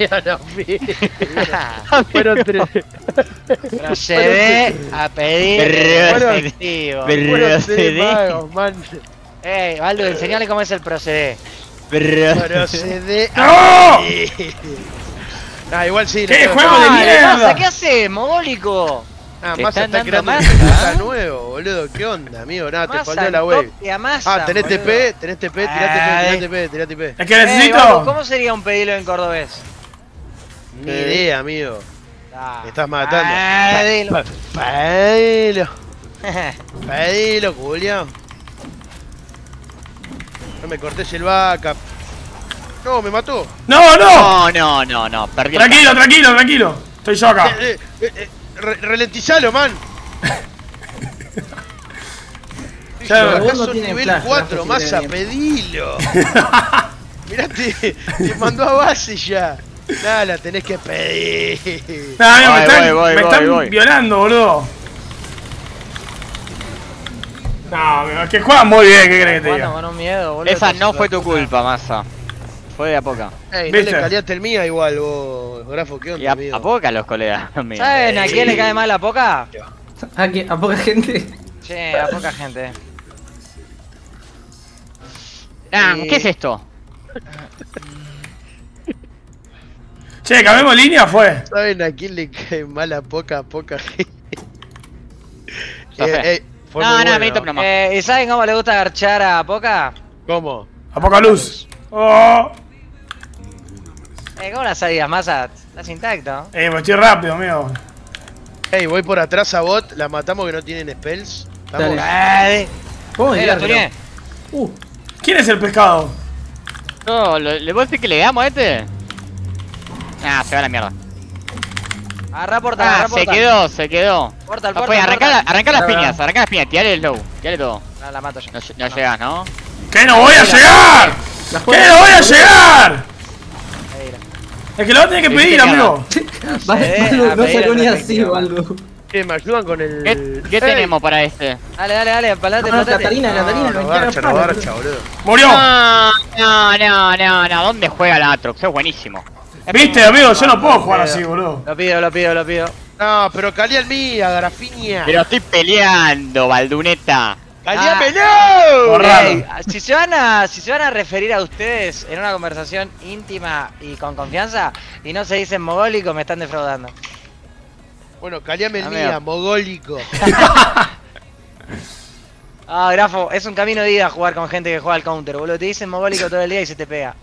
Fueron tres. Procede a pedir efectivo. Fueron tres magos, man. Ey, Baldu, enseñale cómo es el proceder. Procede ¡No! a... Ah, igual sí. ¿Qué no, juego de no, mierda? ¿Qué haces, mogólico? Ah, Te Massa están está dando creando un masa. personaje nuevo, boludo. ¿Qué onda, amigo? Nada, te Masa faltó en la wave. toque a masa, Ah, tenés boludo. TP, tirate TP. Es que Baldu, necesito. ¿cómo sería un pedilo en cordobés? Ni idea, amigo. Ah, Me estás matando. pedilo. Pedilo, Julio. No me cortes el backup. No, me mató. No. No. Perdí el Tranquilo. Estoy yo acá. Ralentizalo, man. Ya, Acá vos no son tiene nivel flash, 4, Rafa, si Massa, viene pedilo. Mirá, te mandó a base ya. Nada, la tenés que pedir. Nah, amigo, Voy, me están voy. violando, boludo. No, amigo, es que juegan muy bien, ¿qué crees que te Jugando diga? con un miedo, boludo. Esa no fue tu culpa, Massa. Fue de a poca. Ey, no ¿Viste? le caliaste el mía igual, vos, Grafo, ¿qué Y onda, a amigo? poca los colegas. Mira. ¿Saben a quién le cae mal la poca? A poca gente. Che, a poca gente. ¿Qué es esto? Che, cambiemos línea, fue. ¿Saben a quién le cae mal a poca gente? Sofé. Fue No, muy no, bueno. Benito, no más. ¿Y saben cómo le gusta garchar a poca? ¿Cómo? A poca luz. Oh. ¿Cómo la sabías, Massa? Estás intacto. Pues estoy rápido, amigo. Ey, voy por atrás a bot, la matamos que no tienen spells. Estamos. Dale. ¿Cómo Lo tirar, tuneé. ¿Quién es el pescado? No, ¿le voy a decir que le damos a este? Ah, se va a la mierda. Agarrá portal, Ah, agarrá portal. se quedó. Portal, Fue, portal, arranca las Ahora va. piñas, tirale el low, tirale todo. No, la mato yo. No llegas, ¿no? ¡Que no voy a llegar! ¡Que no voy a llegar! Es que lo vas a tener que Viste pedir, que amigo. Baldu, no pedir salió el ni así, efectivo, Baldu. ¿Qué? ¿Me ayudan con el...? ¿Qué tenemos para este? Dale, palate, No, platate. Catarina, No, me no quiero garcha, boludo. Murió. No, ¿dónde juega el Atrox? Es buenísimo. Viste, amigo, yo no puedo jugar así, boludo. Lo pido. No, pero calía el mía, Garafiña. Pero estoy peleando, Balduneta. ¡Calíamelo! Borrado. Ey, si se van a referir a ustedes en una conversación íntima y con confianza y no se dicen mogólico, me están defraudando. Bueno, calíame el Amigo. mía, mogólico. Ah, Grafo, es un camino de ida jugar con gente que juega al counter, boludo. Te dicen mogólico todo el día y se te pega.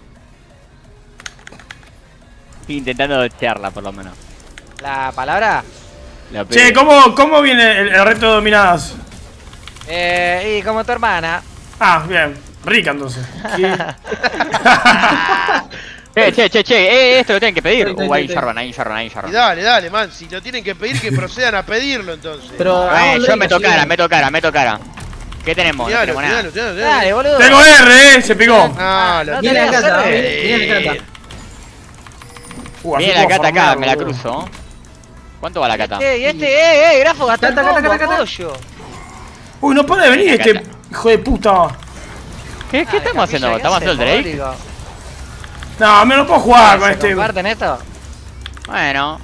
Estoy intentando echarla, por lo menos. ¿La palabra? Che, ¿cómo viene el reto de dominadas? Y como tu hermana. Ah, bien. Rica, entonces. Sí. Esto lo tienen que pedir. Ahí Estoy. Jarvan, ahí Y Jarvan. dale, man. Si lo tienen que pedir, que procedan a pedirlo entonces. Pero. Yo meto cara. ¿Qué tenemos? No tenemos nada. Dale, boludo. Tengo R, se picó. Ah, lo no Viene tenés la cata, R. viene la cata. Así Viene la puedo cata acá, farmear, me la boludo. cruzo. ¿Cuánto va la cata? Y Grafo, gastá el Cata. combo, pollo. Uy, no puede venir este Cata. hijo de puta. ¿Qué estamos haciendo? ¿Estamos haciendo el Drake? No, me lo puedo jugar con este. ¿Comparten esto? Bueno.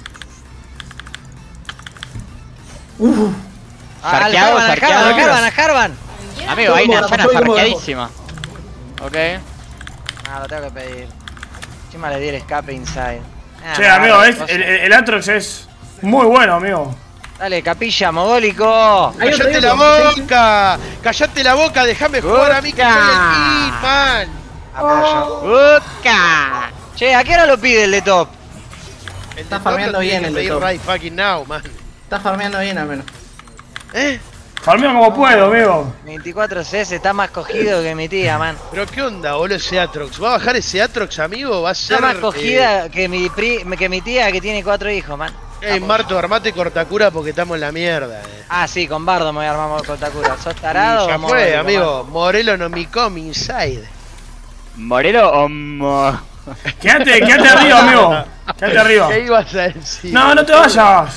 Sarqueado. A Jarvan. Amigo, hay una zona sarqueadísima. Ok. Ah, lo tengo que pedir. Encima le di el escape inside. Che, amigo, el Atrox es muy bueno, amigo. Dale, capilla, mogólico. ¡Cállate la boca! ¡Cállate la boca! ¡Déjame jugar a mí que soy el king, man! Apoyo. Che, ¿a qué hora lo pide el de top? Está farmeando bien el de top. Right fucking now, man. Está farmeando bien al menos. Farmeo como puedo, amigo. 24 CS está más cogido que mi tía, man. Pero qué onda, boludo, ese Atrox. ¿Va a bajar ese Atrox, amigo? Va a ser. Está más cogida que mi tía que tiene 4 hijos, man. Marto, armate cortacura porque estamos en la mierda. Ah, sí, con Bardo me voy a armar con Takura. ¿Sos tarado? Y ya o fue, mogólico, amigo. Morelo no me come inside. ¿Morelo o mo...? Quédate arriba, amigo. Quédate arriba. ¿Qué ibas a decir? No te vayas.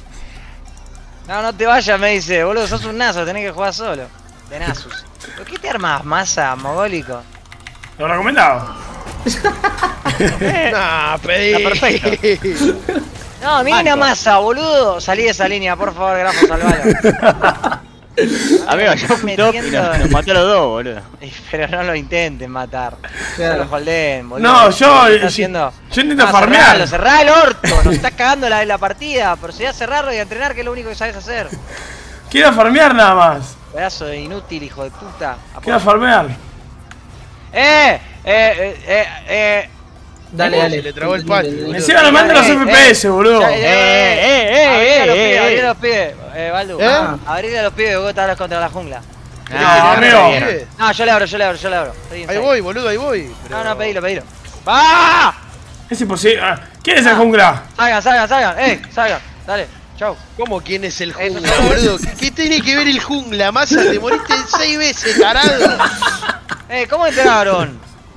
No te vayas, me dice. Boludo, sos un nazo, tenés que jugar solo. De Nasus. ¿Por qué te armas, masa, mogólico? Lo recomendado. Nah, pedí. Está perfecto. No, mira una masa, boludo. Salí de esa línea, por favor, Grafo, salvalo. Amigo, yo fui top y nos mató a los dos, boludo. Pero no lo intenten matar. Claro. No lo holden, boludo. No, yo haciendo? intento farmear. Cerrá el orto, nos estás cagando la partida. Procedé a cerrarlo y a entrenar, que es lo único que sabes hacer. Quiero farmear nada más. Pedazo de inútil, hijo de puta. Quiero farmear. Dale. Se le trabó el patio, boludo. Encima no manden los FPS, boludo. Abrile a los pibes, Baldu. Abrile a los pibes, vos estás contra la jungla. No, amigo. No, yo le abro. Estoy Ahí inside. voy, boludo, ahí voy. Pero... No, pedilo. ¡Ah! Es imposible. ¿Quién es el jungla? Salgan. Salgan. Dale, chau. ¿Cómo quién es el jungla, boludo? ¿Qué tiene que ver el jungla, masa? Te moriste 6 veces, tarado. ¿Cómo entraron?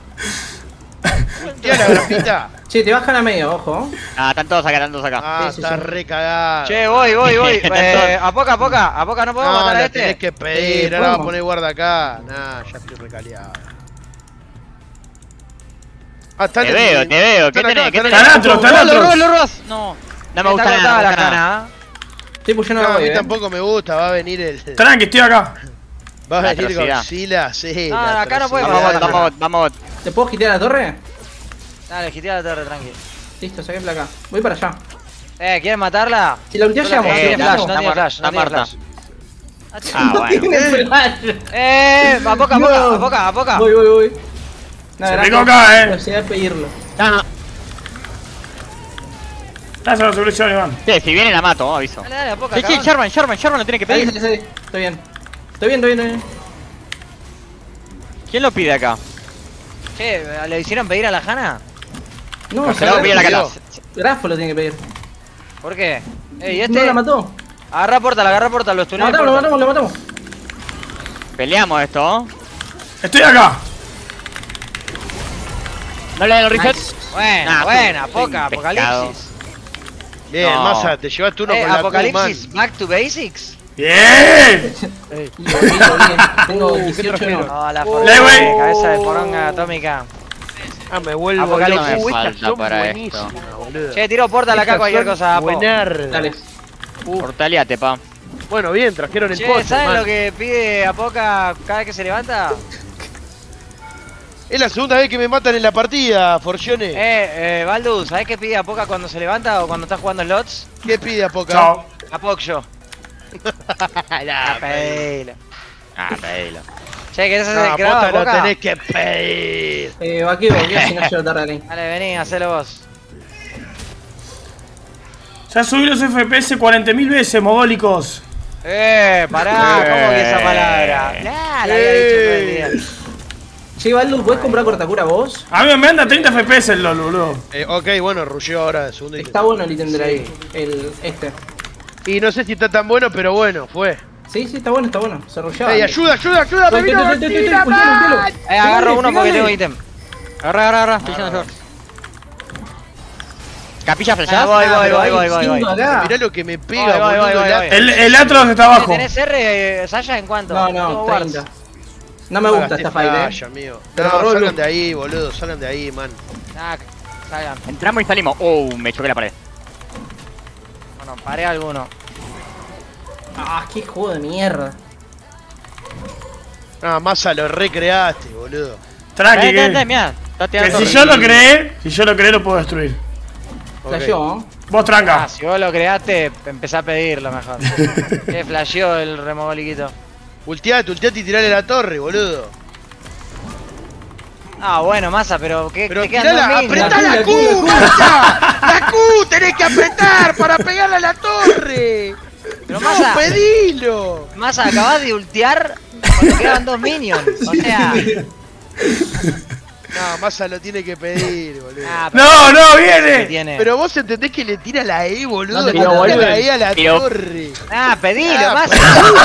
Tía la grafita. Che, te bajan a medio, ojo. Ah, están todos acá. Ah, Sí, está sí. re cagado. Che, voy. A poca no podemos No, matar a la este. tenés que pedir, ahora ¿podemos? va a poner guarda acá. Nah, ya estoy recaleado. Está Te veo. ¿Qué Están acá, tenés? ¿Qué están tenés? Está Atrox, está Atrox. No me gusta Está nada. cortada No me la gusta nada. cana. Estoy pushando No, la a mí voy, tampoco me gusta, va a venir el... Tranqui, estoy acá. Va a La venir atrocidad. Godzilla, sí. No, la acá no puede atrocidad. pasar. Vamos. ¿Te puedo quitar la torre? Dale, gitea la torre, tranqui. Listo, saqué placa. Voy para allá. ¿Quieren matarla? Si la ultiás llegamos, No si tiene la flash, ultiás no tiene flash, no está tiene muerta. flash. Ah, bueno. tiene flash. A poca. Voy. No, Se picó acá, Procedí a pedirlo. No. Dale la solución, Iván. Sí, si viene la mato, aviso. Dale, a poca. Sí, Sherman lo tiene que Ahí, pedir. sí. Estoy bien. Estoy bien. ¿Quién lo pide acá? Che, ¿le hicieron pedir a la Hanna? No, Se lo pide la cata. Grafo lo tiene que pedir. ¿Por qué? ¿Y No este? la mató. Agarra portal, los Lo tuneles. matamos. Peleamos esto. Estoy acá. No le den el reset. Nice. Buena, poca, pescado. apocalipsis. Bien, No. masa, te llevas turno con la Apocalipsis, Q, back to basics. Bien. Lo vi. Tengo 18 minutos. Oh, la Le voy. cabeza de poronga atómica. man. Ah, me vuelvo Apocalipsis. loco. Me Estas falta son para buenísimas, esto. boludo. Che, tiro portal acá, Estas cualquier son cosa, Apo. buenardas. Dale. Portaleate, pa. Bueno, bien, trajeron el Che, poste, ¿saben man. lo que pide Apoca cada vez que se levanta? Es la segunda vez que me matan en la partida, Forcione. Baldu, ¿sabés qué pide Apoca cuando se levanta o cuando está jugando slots? ¿Qué pide Apoca? Chao. Apoc-yo. Nah, Pedilo. Pedilo. Che, ¿querés hacer no, el grado, posta lo Apoca? tenés que pedir. Vaqueo, si no llego tarde ahí. Dale, vení, hacelo vos. Ya subí los FPS 40.000 veces, mogólicos. Pará, ¿cómo que esa palabra? Nah, la había dicho todo el día. Che, Baldu, ¿puedes comprar cortacura vos? A mí me anda 30 FPS el LOL, boludo. Ok, bueno, rusheó ahora, segundo ítem. Está bueno el ítem de ahí. Este. Y no sé si está tan bueno, pero bueno, fue. Sí, está bueno, Se rusheaba. ¡Ey, ayuda! ¡Me vino Martina, man! Agarro uno porque tengo ítem. Agarra. ¿Capilla flashada? Voy. Mirá lo que me pega, boludo. voy. El Atlas está abajo. ¿Tenés R, Sasha, en cuánto? No, 30. No me gusta esta fight, amigo. Pero No, Rolo. salgan de ahí, boludo, salgan de ahí, man. Salgan. Entramos y salimos. Me choqué la pared. Bueno, paré alguno. Qué juego de mierda. Ah, Massa, lo recreaste, boludo. Tranqui, Mirá, está que tirando si yo lo creé, lo puedo destruir. Flasheó, Vos tranca. si vos lo creaste, empezá a pedirlo mejor. Que flasheó el remogoliquito. Ulteate y tirale la torre, boludo. Bueno, Massa, pero ¿qué Pero te quedan dos minions? ¡apretá la Q, Massa! ¡La Q tenés que apretar para pegarle a la torre! Pero ¡No, Massa, pedilo! Massa, acabás de ultear cuando quedaban dos minions. O sea... No, Massa lo tiene que pedir, boludo. No, viene. Tiene. Pero vos entendés que le tira la E, boludo. No te le tiró, tira boludo. la E a la Tiró. torre. Pedilo, Massa.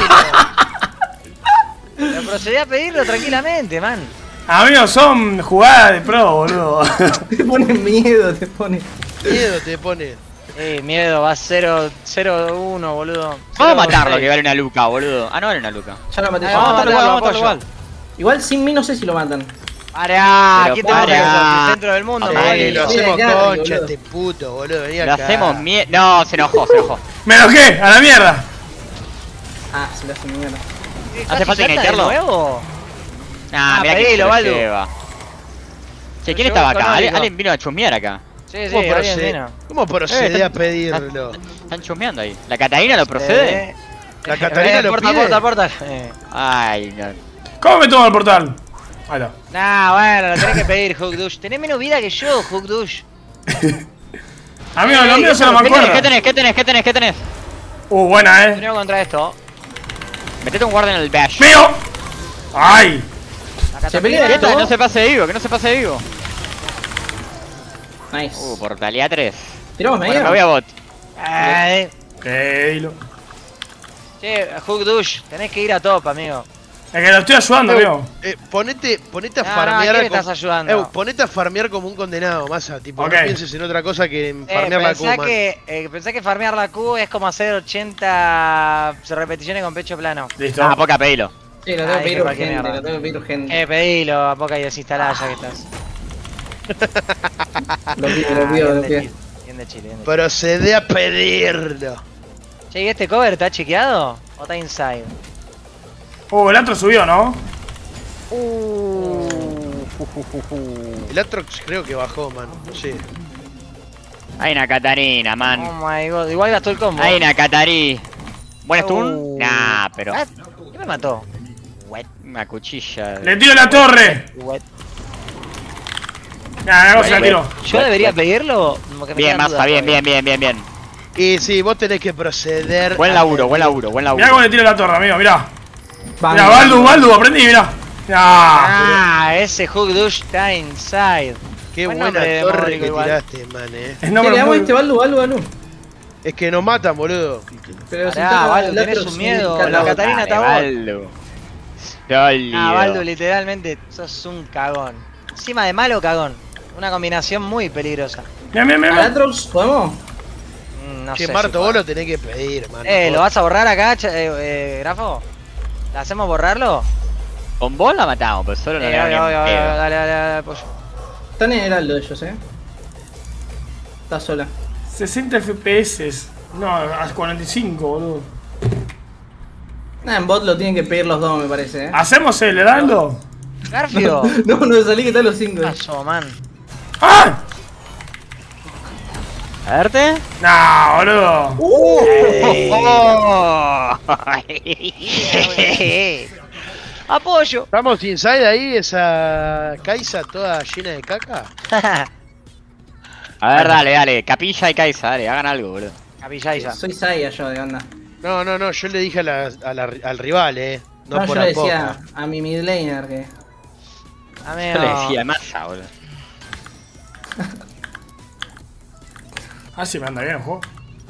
pedilo. Lo procedí a pedirlo tranquilamente, man. Amigos, son jugadas de pro, boludo. Te pone miedo, Miedo te pone. Miedo, va 0-1, boludo. Vamos a matarlo, que vale una luca, boludo. No vale una luca. Ya lo maté. Vamos a matarlo igual. Igual sin mí no sé si lo matan. Pará, Pero aquí tenemos que pará. el centro del mundo, Ay, man. Dale, lo hacemos Gary, concha boludo. este puto, boludo. Vení Lo acá. hacemos No, se enojó. Me enojé, a la mierda. Se lo hace mierda. ¿Hace falta ¿Salta de iniciarlo? nuevo? Mira que pedilo, se lo Baldu. lleva. Che, ¿quién Lo estaba llevo acá? económico. Alguien vino a chusmear acá. Sí, ¿Cómo alguien procede? vino. ¿Cómo procede a pedirlo? Están chusmeando ahí. ¿La Catarina lo procede? La Catarina lo pide. Porta. Ay, no. ¿Cómo me tomo el portal? Ahí está. Bueno, lo tenés que pedir, Hook Dush. Tenés menos vida que yo, Hook Dush. Amigos, los míos se lo ¿Qué mancuernan. tenés? ¿Qué tenés? Buena, Tenemos contra esto. Metete un guardia en el bash. ¡Mío! ¡Ay! Acá Se está pelea Pina. esto. Que no se pase de vivo. Nice. Portalía 3. Tiramos Bueno, medio. me voy a bot. Qué hilo. Che, Hook Dush, tenés que ir a top, amigo. Es que lo estoy ayudando, amigo. Ponete a No, farmear. ¿a quién estás ayudando? Ponete a farmear como un condenado, Massa. Tipo, Ok. no pienses en otra cosa que en farmear la Q, man. Pensá que farmear la Q es como hacer 80 repeticiones con pecho plano. Listo. Poca pedilo. Sí, lo tengo que pedir cualquier urgente, mierda. lo tengo que pedir urgente. Pedilo, a poca y desinstalá ya que estás. Lo pido, Bien lo pido. de Chile. Procede a pedirlo. Che, ¿y este cover está chequeado? ¿O está inside? El otro subió, ¿no? El Atrox creo que bajó, man. No sé. Hay una Catarina, Oh man. my god, igual gastó el combo. Hay una Catarí. ¿Buen stun? Nah, pero. ¿Qué me mató? Una cuchilla. ¡Le tiro la torre! Wet. No se la tiro. ¿Yo debería pedirlo? Porque me Bien, quedan Massa, dudas bien. todavía. Y sí, vos tenés que proceder. Buen a laburo. Mirá cómo le tiro la torre, amigo, mirá. Vamos. Mirá, Baldu, aprendí, mirá. Ese Hook Dush está inside. Qué Buen buena nombre de torre Mónico que igual. tiraste, man, Es ¿Qué nombre le damos a muy... este Baldu? Es que nos matan, boludo. Pero si Pará, está Baldu, el tenés otro un sin miedo. carga La bot. Catarina está bot. Baldu. Dolido. Baldu, literalmente sos un cagón. Encima de malo, cagón. Una combinación muy peligrosa. Bien. ¿Al Atrox podemos? No Che, sé. Marto, si vos puedo. lo tenés que pedir, man. ¿Lo vas a borrar acá, Grafo? ¿La hacemos borrarlo? Con vos la matamos, pero solo no le Dale, damos ni en pedo. dale, pollo. Están en Heraldo ellos, Está sola. 60 FPS. No, a 45, boludo. En bot lo tienen que pedir los dos, me parece, ¿Hacemos el heraldo? Garfio. No, salí que están los 5. Paso, man. ¡Ah! A verte. No, boludo. Apoyo. ¿Estamos inside ahí, esa Kaisa toda llena de caca? A ver, dale. Capilla y Kaisa, dale, hagan algo, boludo. Capillaiza. Soy Saya yo, de onda. No, yo le dije al rival, no No, por yo le a poco. decía a mi mid laner que... Amigo. Yo le decía masa, boludo. Ah, sí, me anda bien el juego.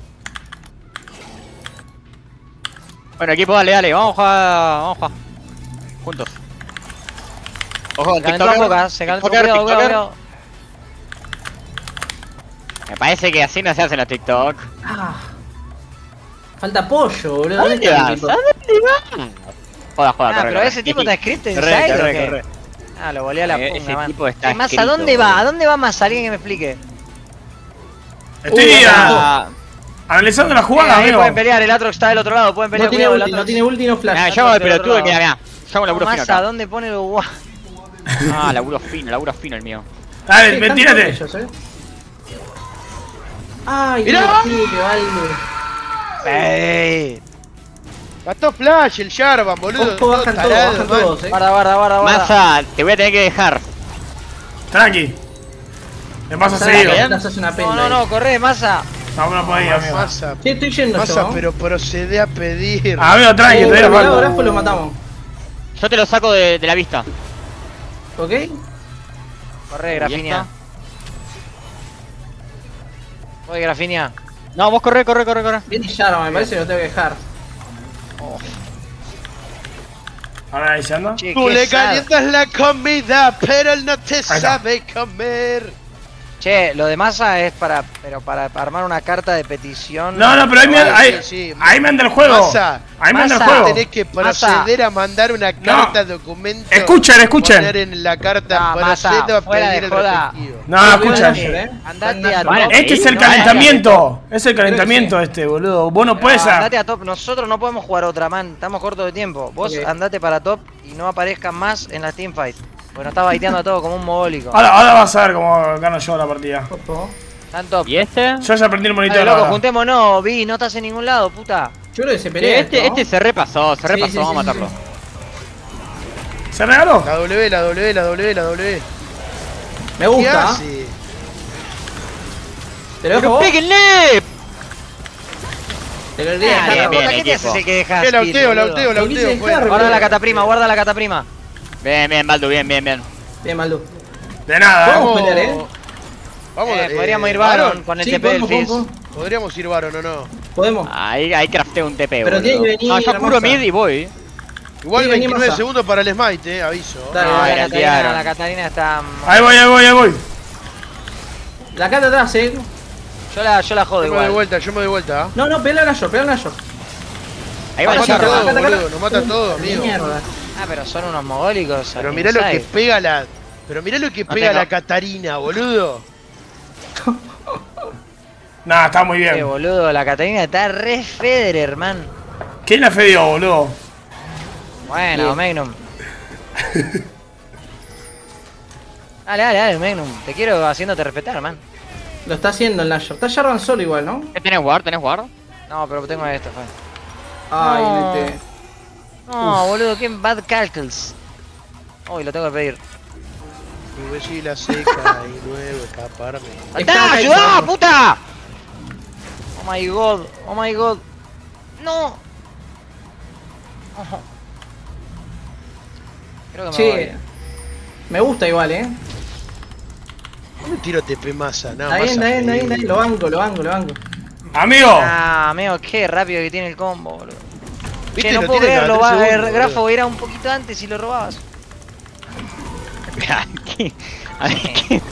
Bueno, equipo, dale, dale, vamos a jugar. Juntos. Ojo, Se calentó la boca, se calentó. Cuidado, cuidado. Me parece que así no se hacen los TikTok. Ah. Falta pollo, boludo. ¿A dónde vas? ¿A dónde vas? Joda, joda, Ah, corre, pero corre. ese tipo está escrito en Corre, Side, ¿o corre, qué? corre. Ah, lo volé a la Ese punga, man. tipo está Masa, escrito, ¿dónde va? boludo. ¿A dónde va Masa? Alguien que me explique. Estoy Ah, analizando la jugada, Ahí amigo. pueden pelear, el otro está del otro lado, pueden No pelear, tiene cuidado, el ulti, otro. no tiene ulti, no mirá, flash. yo hago el del otro pelotudo, lado. mira, mira. Yo hago laburo fino Masa, acá. ¿dónde pone los guas? Ah, laburo fino el mío. Dale, Sí, me están tírate. todos ellos, Ay, Mirá. no, tío, algo. ¡Ey! Gastó Flash, el Jarvan, boludo. Ojo, todo bajan todos, tarado, bajan man. todos, Guarda, guarda, guarda, guarda. Masa, te voy a tener que dejar. Tranqui. Me pasa Sale, seguido. que andas, hace una penda No, no, ahí. no, corre, Masa. No, no podía, amigo. Masa, Sí, estoy yendo Masa, yo. pero procede a pedir. Amigo, tranqui, todavía Cuidado, falta. Grafo lo matamos. Yo te lo saco de la vista. ¿Ok? Corre, ¿Y Grafinia. esta? Voy, Grafinia. No, vos corre. Viene Jarvan, me parece que lo tengo que dejar. Ahora ahí se anda. Che, Tú qué le sad. calientas la comida, pero él no te está. sabe comer. Che, lo de Masa es para armar una carta de petición. No, no, pero ahí me, Ay, ahí, sí, sí. ahí me anda el juego. Masa, Ahí me anda el Masa, juego. Tenés que proceder a mandar una carta documento. Escuchen. Poner en la carta No, Masa, procedo a fuera pedir de el joda. respectivo. No, Cuidado, escuchen. Nasher, Andate a Bueno, top. Este es el No, calentamiento. Es el calentamiento este, boludo. Vos no puedes. Andate a top. Nosotros no podemos jugar otra, man. Estamos cortos de tiempo. Vos Ok. andate para top y no aparezcas más en la teamfight. Porque nos está baiteando a todo como un mogólico. Ahora vas a ver cómo gano yo la partida. Ojo. Están top. ¿Y este? Yo ya aprendí el monitor. Dale, loco, ahora. juntémonos, Vi, no estás en ningún lado, puta. Yo creo que se pelea. Este se repasó, sí, vamos a sí, matarlo. ¿Se regaló? La W, la W, la W, la W. Me ¿Qué gusta. hace? Te lo dejo vos. ¡Péguenle! Te lo dejo. Dale, bien, puta, bien, ¿qué te equipo. haces el que dejas? La uteo, la uteo, la Lo quise uteo. fue. dejar. Guarda la cataprima, guarda la cataprima. Bien, Baldu, bien. Bien, Maldu. De nada, Vamos a ¿eh? pelear, Vamos, Podríamos ir Baron con el Sí, TP del podemos, Fizz. podemos. Podríamos ir Baron o no. Podemos. Ahí crafteo un TP, Pero tiene boludo. que venir No, yo la curo masa. mid y voy. Igual Sí, vení, 29 Masa. segundos para el smite, aviso. Dale, No, dale. la tiraron. Catarina, la Catarina está. Ahí voy. La cata atrás, Yo la jodo Yo me doy igual. vuelta, yo me doy vuelta. No, no, pega al gallo, pega al gallo. Ahí va Nos el mata Acá, charro. todo, acá, acá. boludo, nos mata todo, amigo. Mierda. Ah, pero son unos mogólicos. Pero aquí mirá lo que inside. pega la. Pero mirá lo que No pega tengo. la Catarina, boludo. Nah, está muy bien. Boludo, la Catarina está re Federer, man. ¿Quién la fedió, boludo? Bueno, Magnum. Dale, Magnum. Te quiero haciéndote respetar, man. Lo está haciendo el Nasher. Está Jarvan solo igual, ¿no? ¿Tenés guard? No, pero tengo esto, fue. Ay, No. este. No, boludo, qué bad calcles. Uy, lo tengo que pedir. Mi huesilla seca y luego escaparme. ¡Está! ¡Ayudá, puta! Oh my god, oh my god. No. Ojo. Creo que me Che. voy. Me gusta igual, No me tiro TP masa, nada Está más. bien, está bien, está bien. Lo banco. Amigo. Ah, amigo, qué rápido que tiene el combo, boludo. ¿Viste? Che, no Lo puedo tiene creerlo, cada 3 segundos, Grafo boludo. era un poquito antes y lo robabas. ¿Qué? A ver, ¿qué?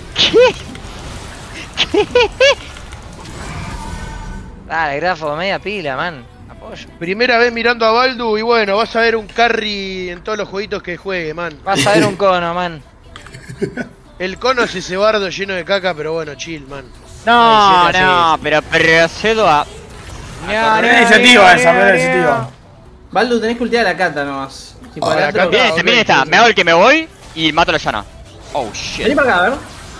Dale, Grafo, media pila, man. Apoyo. Primera vez mirando a Baldu y bueno, vas a ver un carry en todos los jueguitos que juegue, man. Vas a ver un cono, man. El cono es ese bardo lleno de caca, pero bueno, chill, man. No, Ay, sí, no, pero procedo a... Primera iniciativa esa, primera iniciativa. Baldu, tenés que ultear a la cata nomás. Tipo, Ah, la adentro. cata. Bien está, me hago el que me voy y mato a la llana. Oh Vení shit. para acá, a ver.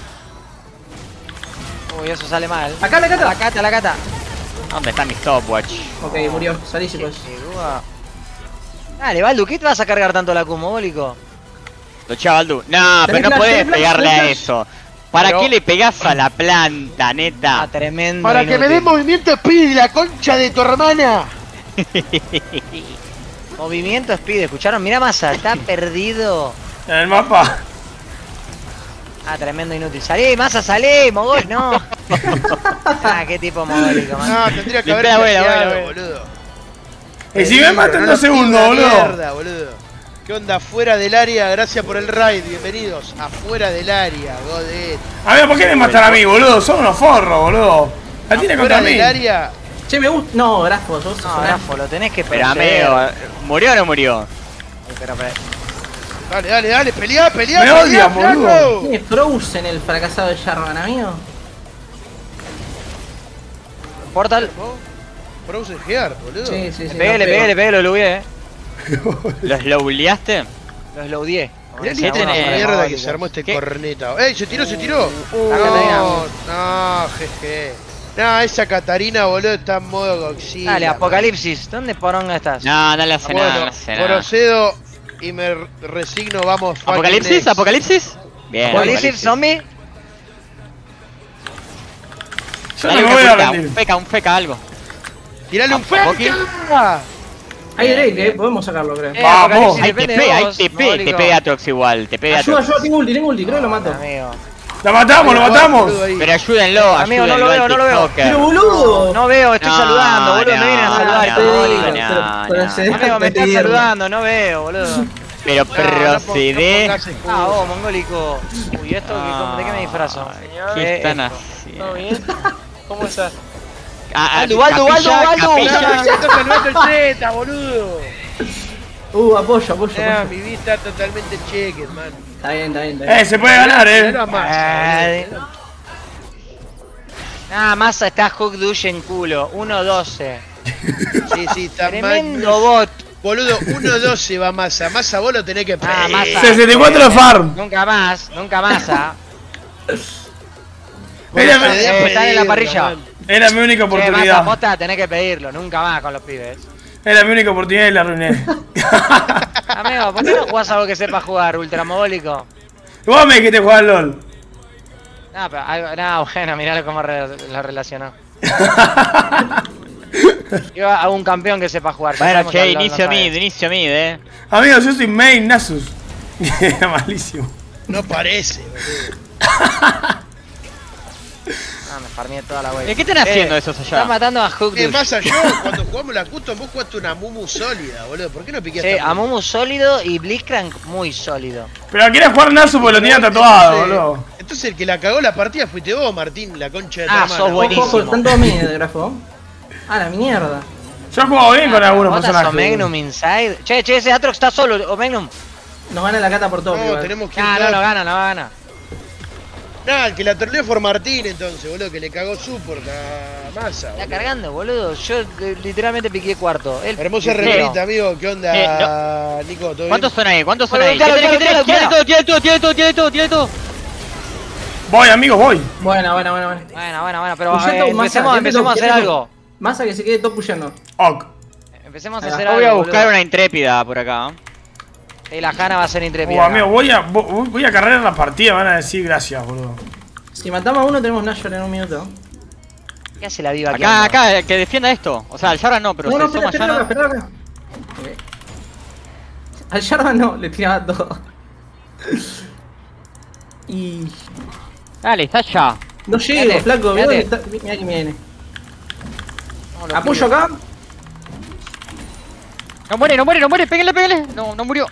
Uy, eso sale mal. Acá la cata. La cata. ¿Dónde está mi stopwatch? Ok, murió. Salí, chicos. Dale, Baldu, ¿qué te vas a cargar tanto la Kumo, bólico? Lo chava Baldu. No, pero Tenés no flash, podés tenés flash, pegarle tenés a flash. eso. ¿Para Pero- qué le pegás a la planta, neta? Ah, tremendo. Para que me inútil. den movimiento speed, la concha de tu hermana. Movimiento speed, ¿escucharon? Mirá Masa, está perdido. En el mapa. Ah, tremendo inútil. Salí, Massa, salí, mogol, no. Ah, qué tipo mogólico, man. No, tendría que haber Limpia, flasheado, bueno. boludo. Y si me matan en 2 segundos, boludo. Mierda, boludo. ¿Qué onda? Fuera del área, gracias por el raid, bienvenidos. Afuera del área, godet. A ver, ¿por qué me matan a mí, boludo? Son unos forros, boludo. La tiene contra Afuera mí. del área. Che, me gusta. No, Grafo, sos No, un Grafo, lo tenés que Pero proteger. amigo, ¿murió o no murió? Pero, Dale, peleá, Me odian, boludo. ¿Tiene Frozen el fracasado de Jarvan, amigo? Portal. Frozen Heart, boludo. Sí. Le pegué, lo lugué, ¿Los slowleaste? Los loadié. Mirá ¿Qué la tenés? mierda que se armó este ¿Qué? corneta. ¡Ey, se tiró! Catarina. No, jeje. No, esa Catarina, boludo, está en modo Godzilla. Dale, Apocalipsis. ¿Dónde poronga estás? No, no le hace nada, no Bueno, le hace nada. procedo y me resigno, vamos. fucking ¿Apocalipsis? next. ¿Apocalipsis? Bien. Apocalipsis, zombie. Yo Dale, no me voy a un rendir. feca, algo. ¡Tirale un Poki. feca! Hay Drake, podemos sacarlo, creo. Vamos. Hay TP, te pega Atrox igual, te pega Ayuda, Atrox. tengo ulti, creo que lo mato. Amigo. ¡La matamos, lo matamos! Pero ayúdenlo, Amigo, no lo ayúdenlo al veo, no lo veo. TikToker. Pero boludo. No veo, estoy No, saludando, boludo. Me vienen a no, saludar. no, este no, boludo. no. Amigo, me estás saludando, no veo, boludo. Pero procede. Ah, vos, mongólico. Uy, ¿esto de qué me disfrazo? ¿Qué están Esto. haciendo? ¿Todo bien? ¿Cómo estás? Baldu, ¡Ya te salvaste el Z, boludo! Apoyo. Mi vista totalmente cheque, man. Está bien. Se puede ganar, Era más. Ah, Massa está hook douche en culo. 1-12. Sí, está Tremendo bot. Boludo, 1-12 va Massa. Massa, vos lo tenés que Ah, Massa. 64 de farm. Nunca más, Massa. Era Están en la parrilla. mi única Che, Massa, oportunidad. posta, tenés que pedirlo. Nunca más con los pibes. Era mi única oportunidad y la arruiné. Amigo, ¿por qué no jugás algo que sepa jugar, ultramogólico? Vos me dijiste jugar LOL. No, pero, bueno, mirá cómo la relacionó. Yo hago un campeón que sepa jugar. Bueno, sabemos que che, el LOL inicio no sabe. mid, Amigo, yo soy main Nasus. Malísimo. No parece, boludo. Ah, me farmeé toda la web. ¿Qué están haciendo esos allá? Están matando a Hook Douche. Massa, yo cuando jugamos la custom, vos jugaste una Mumu sólida, boludo. ¿Por qué no piqueaste Sí, Amumu sólido y Blitzcrank muy sólido. Pero quería jugar Nasus porque lo tenía tatuado, boludo. Entonces el que la cagó la partida fuiste vos, Martín, la concha de tu hermana. sos buenísimo. Ojo, están todos míos de Grafo. Ah, la mierda. Yo he jugado bien con algunos ¿Botas personajes. Omegnum inside? Che, ese Atrox está solo, Omegnum. Nos gana la cata por todo. No, igual. tenemos que No lo gana. Nah, el que la torneó fue Martín entonces, boludo, que le cagó support a Massa. Está boludo. cargando, boludo. Yo literalmente piqué cuarto. Él Hermosa piqué. reglita, amigo. ¿Qué onda, Nico? ¿Todo bien? ¿Cuántos son ahí? ¿Cuántos son Bueno, ahí? claro, ¿Qué tenés? claro, Tiene todo. Voy, amigos, voy. Buena. Bueno, pero Pushando Massa, empecemos a hacer algo. Massa que se quede top pushando. Ok. Empecemos a Ahí va. hacer Yo algo. voy a buscar boludo. una intrépida por acá. Y la Hanna va a ser intrépida. Amigo, voy a cargar la partida, van a decir gracias, boludo. Si matamos a uno, tenemos Nashor en un minuto. ¿Qué hace la viva aquí? Acá, que defienda esto. O sea, el Jarvan no, pero No, se suma espera Yana. acá. Ok. Al Jarvan no, le tiraba todo. Y. Dale, está allá. No llego, Quédate, flaco, mirá quédate. que está. Mirá que viene. No, lo Apoyo pido. acá. No muere, pégale. No murió.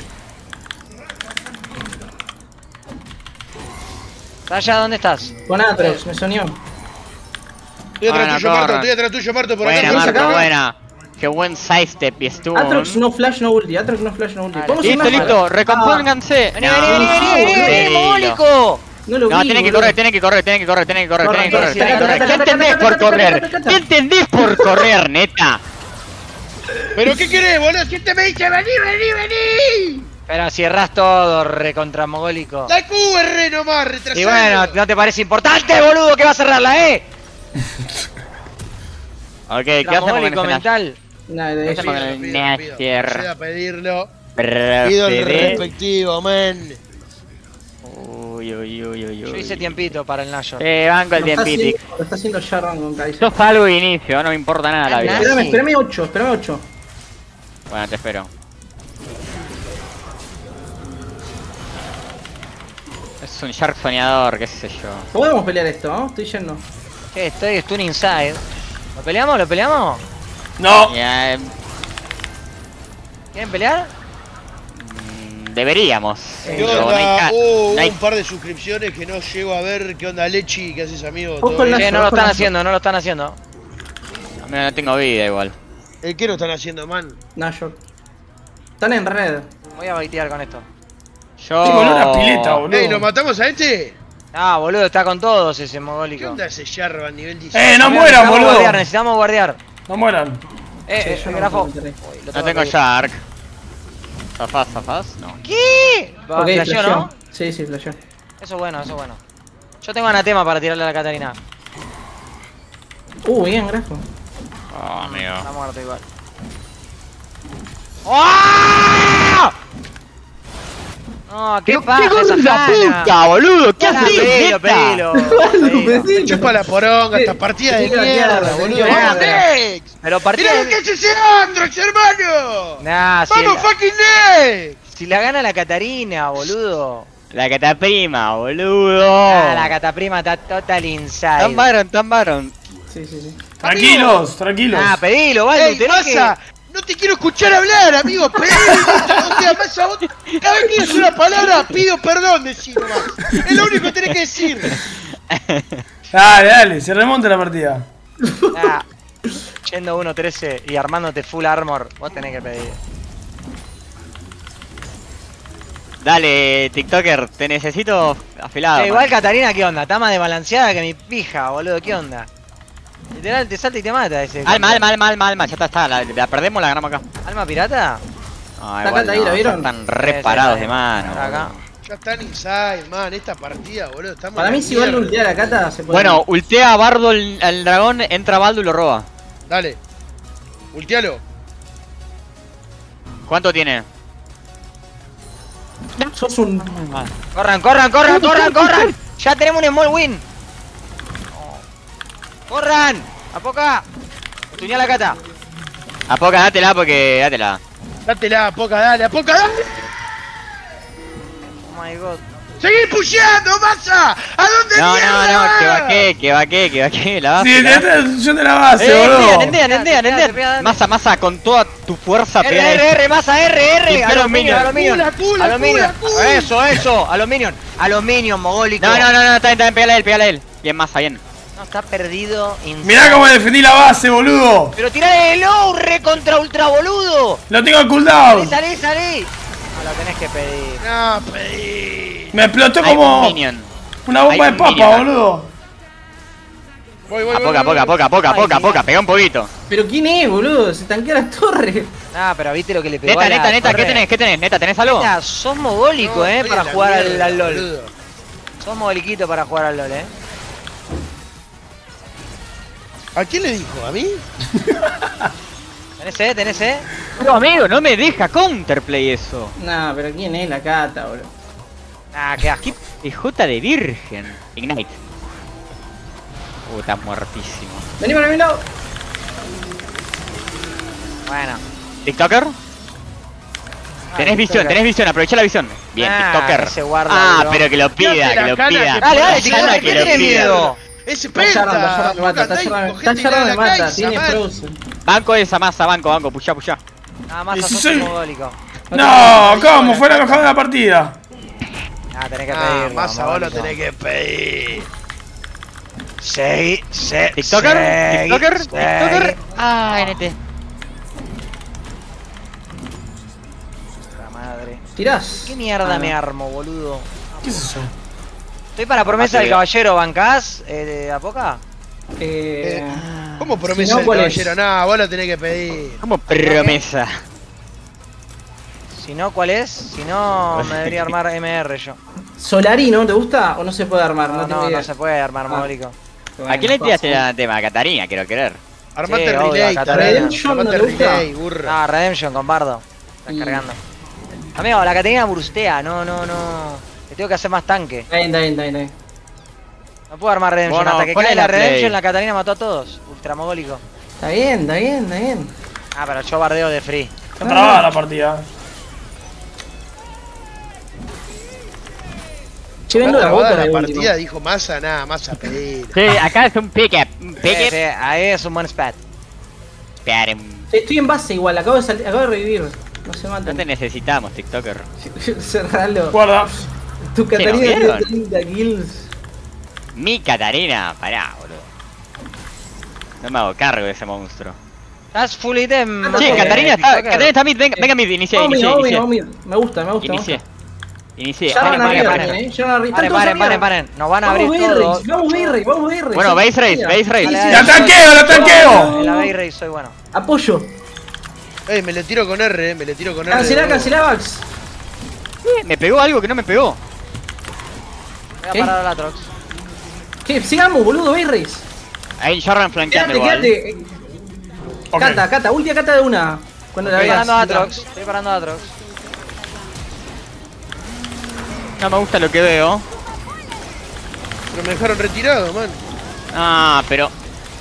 Raya, ¿dónde estás? Con Atrox, me soñó. Estoy atrás Bueno, tuyo, Marto, corran. estoy atrás tuyo, Marto, por Buena, acá. ¿Vamos Marco, acá? buena. Qué buen sidestep y estuvo. Atrox no flash, no ulti. ¿Podemos ir Listo, más? listo, recompónganse. Vení, No, vení, no, mogólico. No lo No, vi, tienen que boludo. correr. Corre. ¿Qué entendés por correr? ¿Qué entendés por correr, neta? ¿Pero qué querés, boludo? ¿Quién te me dice? ¡Vení! Pero si errás todo, recontra mogólico. La QR nomás, retrasado. Y bueno, ¿no te parece importante, boludo, que va a cerrarla, Ok, ¿qué hacemos con Mogólico este mental. Nada, de ¿Qué eso. hacemos con el Nastier? Procedo a pedirlo. Pido el respectivo, man. Uy. Yo hice tiempito para el Nayo. Banco el tiempito. Lo está haciendo Jarvan con Kai'Sa. Yo salgo de inicio, no me importa nada la vida. Nazi. Espérame 8. Bueno, te espero. Es un Shark soñador, qué sé yo. Podemos pelear esto, ¿no? Estoy yendo. Che, estoy stun inside. ¿Lo peleamos? ¿Lo peleamos? No. ¿Quieren pelear? Deberíamos. ¿Qué Pero onda? no hay- Un par de suscripciones que no llego a ver. ¿Qué onda, Lechi? ¿Qué haces, amigo? Ojo ¿Todo en la- bien? No lo están haciendo, no lo están haciendo. no tengo vida igual. ¿Qué no están haciendo, man? Nashor. Están en red. Voy a baitear con esto. Yo... Tengo olor a pileta, boludo. Ey, ¿lo matamos a este? Ah, boludo, está con todos ese ¿Qué mogólico. onda ese Jarvan nivel 10? No mueran, boludo. Necesitamos guardiar. No mueran. Yo no grafo. me enteré. Uy, lo No tengo que- Shark. ¿Zafás? No. ¿Qué? Va, Ok, flasheó, flasheó. ¿no? Sí, sí, flasheó. Eso es bueno, eso es bueno. Yo tengo anatema para tirarle a la Catarina. Bien, grafo. Oh, amigo. Está muerto igual. ¡Oh! No, qué paja esa Hanna. boludo! ¿Qué Ah, haces? pedilo, neta? pedilo. Me chupa la poronga, esta partida de Sí, la mierda, mierda, boludo. sí, ¡Vamos, mierda. Nex! Pero partida ¡Mirá lo que de... es ese Androx, hermano! Nah, ¡Vamos, fucking Nex! si la gana la Catarina, boludo. La cataprima, boludo. Ah, la Cataprima está total inside. Tan Baron. Sí, sí, sí. Tranquilos, tranquilos. Ah, pedilo, Baldu, ¡Ey, tenés que... Massa! No te quiero escuchar hablar, amigo. Pedí, o sea, Massa, vos cada vez que dices una palabra, pido perdón, decí nomás. Es lo único que tenés que decir. Dale, se remonta la partida. Ah, yendo 1-13 y armándote full armor, vos tenés que pedir. Dale, TikToker, te necesito afilado. Igual Catarina, ¿qué onda? Está más desbalanceada que mi pija, boludo, ¿qué onda? Literal, te salta y te mata ese. Alma. Ya está. La perdemos, la ganamos acá. ¿Alma pirata? No, Está igual acá, ¿la vieron? Están reparados Sí, de mano. acá. Ya están inside, man. Esta partida, boludo. Estamos Para en mí, la si van a mierda. ultear a Kata, se puede. Bueno, ultea a Bardo al dragón, entra Baldo y lo roba. Dale. Ultialo. ¿Cuánto tiene? sos un. ¡Corran! ¡Ya tenemos un small win! ¡Corran! ¡A poca! Tuñá la Cata. A poca, dátela porque. Dátela. Dátela, a poca, dale, a poca, dale. Oh my god. ¡Seguí pusheando, Massa! ¿A dónde No, mierda? que vaqué, la base. Sí, la te base. destrucción de la base, boludo. Endean. Masa, con toda tu fuerza pega. R, masa, R. Y A pero los minions, a los minions. Cula, A los minions. cula. Eso, a los minions. A los minions, mogólico. No, está bien, pégale a él. Bien, Masa, bien. No, está perdido. Mirá cómo defendí la base, boludo. Pero tirale el low, re contra ultra boludo. Lo tengo al cooldown. Salí. No lo tenés que pedir. No, pedí. Me explotó Hay un como minion. una bomba Hay de un papa, minion. boludo. Voy. A poca, pega un poquito. Pero ¿quién es, boludo? Se tanquea la torre. Ah, pero viste lo que le pegó a la Neta, ¿qué torre. tenés? Neta, ¿tenés algo? Neta, sos mogólico, No, estoy para en la jugar mierda, al LOL. boludo. Sos mogoliquito para jugar al LOL, ¿A quién le dijo? ¿A mí? ¿Tenés? Pero amigo, no me deja counterplay eso. Nah, pero ¿quién es la Kata, boludo? Ah, qué asco. PJ de virgen. Ignite. Está muertísimo. Vení para mi lado. Bueno. ¿TikToker? Tenés visión, aprovecha la visión. Bien, Ah, TikToker. ese guarda, bro. Pero que lo pida, Fíjate la que lo cana pida. que Dale, Dale, TikToker, ¿qué tenés miedo? Ese Está penta. Jarvan me mata, está Jarvan me mata, tiene Frozen. Banco esa masa, banco, puya. Nada más Y sos si soy- un mogólico. No, ¿cómo? Fue la mejor de la partida. Ah, tenés que Ah, pedirlo. Massa, vos lo mogólico. tenés que pedir. ¿TikToker? Ah, NT. Puta madre. ¿Tirás? ¿Qué mierda Ah, me no. armo, boludo? ¿Qué es eso? Estoy para promesa del caballero, ¿bancás? ¿A poca? ¿Cómo promesa Si no, el ¿cuál es? caballero? No, vos lo tenés que pedir. Como promesa. Si no, ¿cuál es? Si no, me debería armar MR yo. ¿Solarino te gusta o no se puede armar? No, tengo no, idea. no se puede armar, mogólico. ¿A quién le tiraste la tema? A Catarina, quiero creer. Armate Sí, obvio, relay, acá también. Redemption, ¿no Armate te gusta? relay, burra. No, Redemption con Bardo. Estás Y- cargando. Amigo, la Catarina brustea, no. Le tengo que hacer más tanque. Está bien. No puedo armar Redemption. Bueno, Hasta que ¿cuál cae es la la play? Redemption, la Catarina mató a todos. Ultramogólico. Está bien. Ah, pero yo bardeo de free. Está trabada la partida. Che, vendo la boca la de partida último. dijo Massa, nada, Massa pedir. Sí, acá es un pick-up. Un Sí, pick-up. sí, ahí es un buen spot. Estoy en base igual, acabo de revivir. No se No maten. te necesitamos, TikToker. Cerralo. Guarda. Tu Catarina ¿nos tiene vieron? 30 kills. Mi Catarina, pará, boludo. No me hago cargo de ese monstruo. Estás full item. Che, Catarina está mid, venga mid, inicie. Me gusta. Inicié. Jarvan paren, arriba paren. también, Jarvan arriba. Paren, Están todos paren, arriba. paren. Nos van a Vamos abrir todo. B-Race, vamos B-Race. Bueno, base race. Dale, ¡La tanqueo! En la Bay Race soy bueno. Apoyo. Me le tiro con R, me le tiro con R. Cancelá, Vax. Me pegó algo que no me pegó. Voy a ¿Qué? parar a la Trox. ¿Qué? Sigamos, boludo, B-Race. Ahí Jarvan flanqueando igual. Quédate. Ok. Cata, última cata de una. Cuando la Estoy veas. parando a Trox. Estoy parando a Trox. No me gusta lo que veo. Pero me dejaron retirado, man. Ah, pero...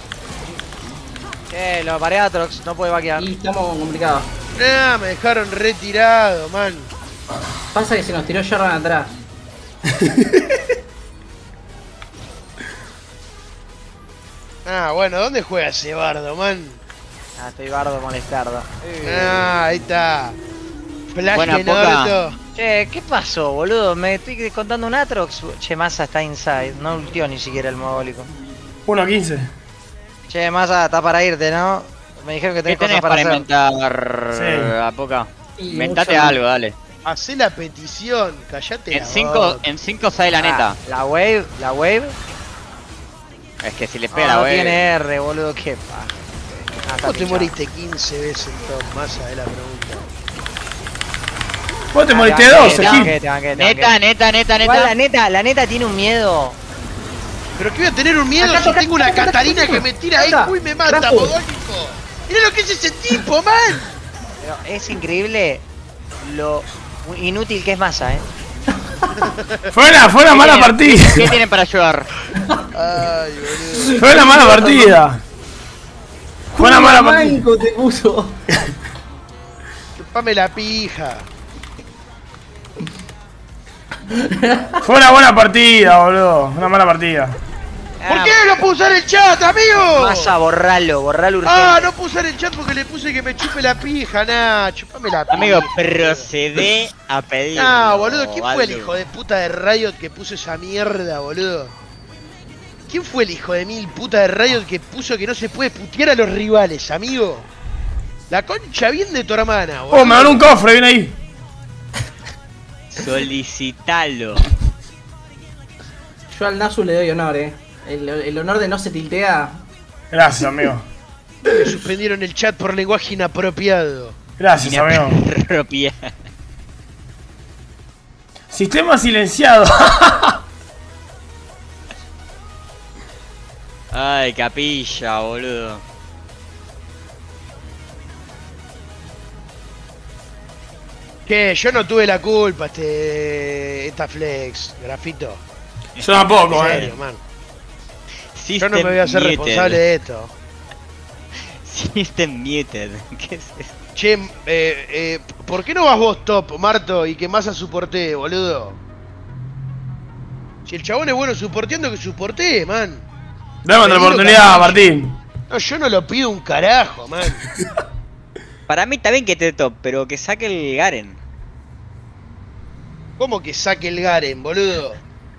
Lo paré a Trox. No puede vaquear. Y estamos complicados. Nah, me dejaron retirado, man. Pasa que se nos tiró Jarvan atrás. Ah, bueno, ¿dónde juega ese bardo, man? Ah, estoy bardo molestardo. Ah, ahí está. Flash Buena en poca. orto. Che, ¿qué pasó, boludo? Me estoy contando un Atrox. Che, Massa está inside. No ultió ni siquiera el mogólico. 1-15. Che, Massa, está para irte, ¿no? Me dijeron que ¿Qué tenés cosas tenés para para hacer. inventar Sí. a poca? Y Inventate mucho no. algo, dale. Hacé la petición, callate. En la 5 boca. en 5 sale la neta. La wave. Es que si le No, pega la no web. tiene R, boludo. Qué paja. ¿Vos te moriste 15 veces en top? Massa es la pregunta. Vos te moriste 12, Gil. Neta. La neta tiene un miedo. Pero que voy a tener un miedo Acá, si acá, tengo una acá, Catarina acá, que me tira ahí acá. y me mata, Grapo. mogólico. Mirá lo que es ese tipo, man. Pero es increíble lo inútil que es Massa, Fue una mala partida. ¿Qué tienen para ayudar? Ay, boludo. Fue una mala partida. Fue una mala partida. Manco te puso. Chupame la pija. Fue una buena partida, boludo. Una mala partida. ¿Por qué no puedo usar el chat, amigo? Massa, borralo urgente. Ah, no puedo usar el chat porque le puse que me chupe la pija, nah, chupame la pija. Amigo, procede a pedir. Ah, boludo, ¿quién fue el hijo de puta de Riot que puso esa mierda, boludo? ¿Quién fue el hijo de mil puta de Riot que puso que no se puede putear a los rivales, amigo? La concha bien de tu hermana, boludo. Oh, me ganó un cofre, viene ahí. Solicitalo. Yo al Nasu le doy honor, El honor de no se tiltea. Gracias, amigo. Me suspendieron el chat por lenguaje inapropiado. Gracias, amigo. Propia. Sistema silenciado. Ay, capilla, boludo. Que yo no tuve la culpa, esta flex, grafito. Yo tampoco, En serio, man. Yo System no me voy a hacer muted. responsable de esto. System muted. ¿Qué es eso? Che, ¿por qué no vas vos top, Marto, y que Massa soporte, boludo? Si el chabón es bueno soporteando, que soportee, man. Dame otra Pedilo, oportunidad, carajo. Martín. No, yo no lo pido un carajo, man. Para mí está bien que esté top, pero que saque el Garen. ¿Cómo que saque el Garen, boludo?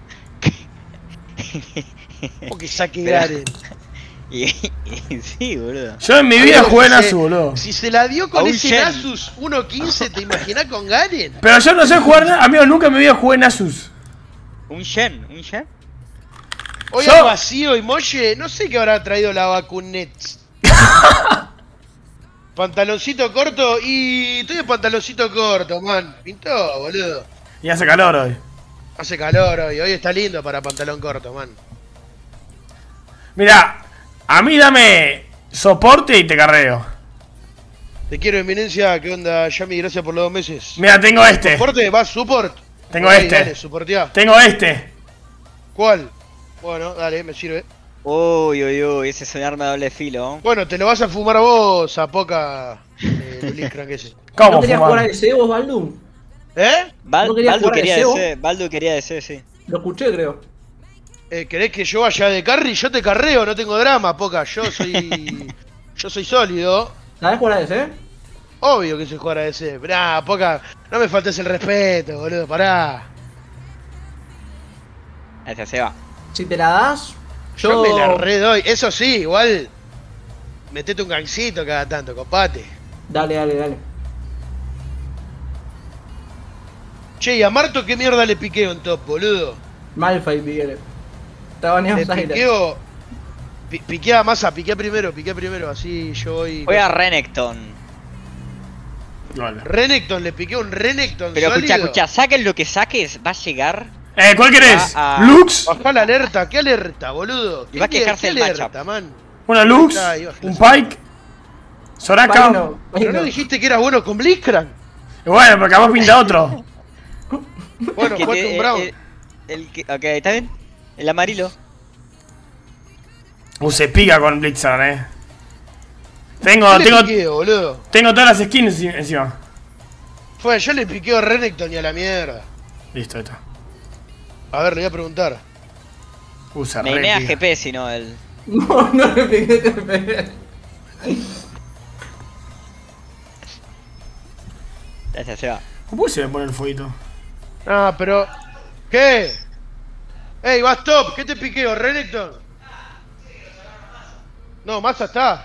¿Cómo que saque Pero- Garen? Y sí, boludo. Yo en mi vida Amigo, jugué en si se- Asus, boludo. Si se la dio con A un ese Shen. Asus 1.15, ¿te imaginás con Garen? Pero yo no sé jugar nada. Amigo, nunca en mi vida jugué en Asus. Un Shen, un Shen. Hoy Yo- al vacío y Molle, no sé qué habrá traído la vacunet. Pantaloncito corto y estoy de pantaloncito corto, man. Pintó, boludo. Y hace calor hoy. Hace calor hoy está lindo para pantalón corto, man. Mira, a mí dame soporte y te carreo. Te quiero, eminencia, ¿qué onda, Yami? Gracias por los 2 meses. Mira, tengo este. ¿Soporte? ¿Vas support? Tengo Ok, este. Dale, soporteá. Tengo este. ¿Cuál? Bueno, dale, me sirve. Uy, uy, uy, ese es un arma de doble filo. Bueno, te lo vas a fumar vos, a poca Lulis Crank ese. ¿Cómo ¿No querías jugar fumar? al SE vos, Baldu? ¿Eh? ¿No querías Baldu jugar quería deseo? DC, Baldu quería DC, sí. Lo escuché, creo. ¿Querés que yo vaya de carry? Yo te carreo, no tengo drama, Poca. Yo soy sólido. ¿Sabés jugar a ese? Obvio que soy jugar a ese. Nah, Poca, no me faltes el respeto, boludo, pará. Ese se va. Si te la das, Yo me la redoy. Eso sí, igual. Metete un gancito cada tanto, compate. Dale. Che, ¿y a Marto qué mierda le piqueo en top, boludo? Malphite, Miguel. Está baneado Le Zaira. piqueo... Piqué a Massa, piqué primero, así yo voy... Voy a Renekton. Vale. Renekton, le piqué un Renekton Pero sólido. escucha, saquen lo que saques, va a llegar. ¿Cuál querés? Ah, ¿Lux? Bajá la alerta, ¿qué alerta, boludo? Y va a quejarse ¿Qué el alerta, matchup. man? Una Lux, Ahí va, un Pike, Soraka. Bueno, Pero no dijiste que eras bueno con Blitzcrank. Y bueno, pero capaz pinta otro. Bueno, Que jugate un Brown. Ok, ¿está bien? El amarillo. Se pica con Blitzar, Tengo Yo le piqueo, boludo. todas las skins encima. Yo le piqueo a Renekton y a la mierda. Listo, ahí está. A ver, le voy a preguntar. Se Meinea re GP, si no el. No le pegué. Ese se va. ¿Cómo se me pone el fueguito? Ah, pero... ¿Qué? Ey, vas top, ¿qué te piqueo, Renekton? No, Massa está.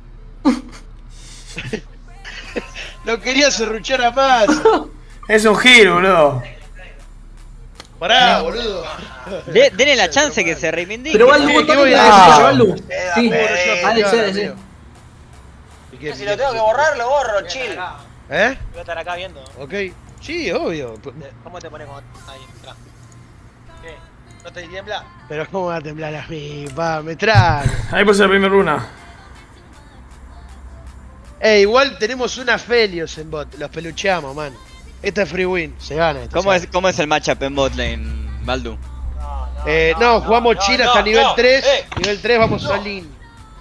Lo quería serruchar a Massa. Es un giro, boludo. Pará, boludo. Denle la chance que se reivindique. Pero Baldu, ¿qué botón voy de a la decir? Baldu. Sí, ADC. sí. Si lo tengo que borrar, lo borro, chill. ¿Eh? Voy a estar acá viendo. Ok. Sí, obvio. ¿Cómo te pones ahí? Atrás. ¿Qué? ¿No te tiembla? Pero ¿cómo va a temblar a mí? Pa, me trago. Ahí puse la primera runa. Igual tenemos una Felios en bot. Los pelucheamos, man. Esta es free win. Se gana esta. ¿Cómo es el matchup en botlane, Baldu? No, jugamos chill hasta nivel 3. eh. Nivel 3 vamos a Lin.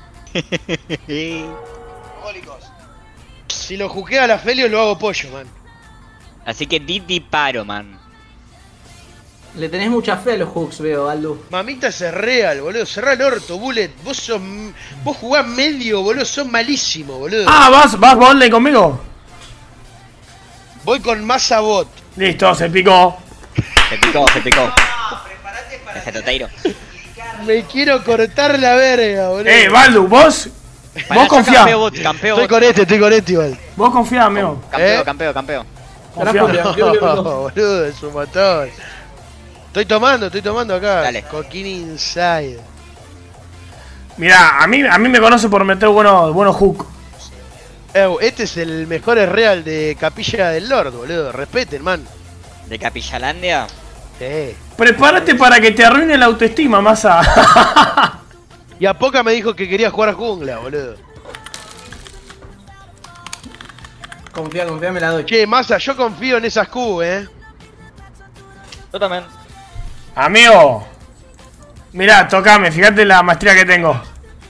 Alcohólicos. Si lo juquea a la Felios lo hago pollo, man. Así que Didi paro, man. Le tenés mucha fe a los hooks, veo, Baldu. Mamita es real, boludo. Cerrá el orto, Bullet. Vos jugás medio, boludo. Sos malísimo, boludo. ¿Vas botlane conmigo? Voy con Massa bot. Listo, se picó. Se picó. Ese toteiro. Me quiero cortar la verga, boludo. Baldu, vos confiá. Campeo Estoy con este igual. Vos confiá, amigo. Campeo. Confiá. No, boludo, es un motor. Estoy tomando acá. Dale. Coquín Inside. Mirá, a mí me conoce por meter buenos hook. Este es el mejor real de Capilla del Lord, boludo. Respeten, man. ¿De Capillalandia? Sí. Prepárate para que te arruine la autoestima, Massa. Y a Poca me dijo que quería jugar jungla, boludo. Confía, me la doy. Che, Massa, yo confío en esas Q, Yo también. Amigo. Mirá, tocame, fíjate la maestría que tengo.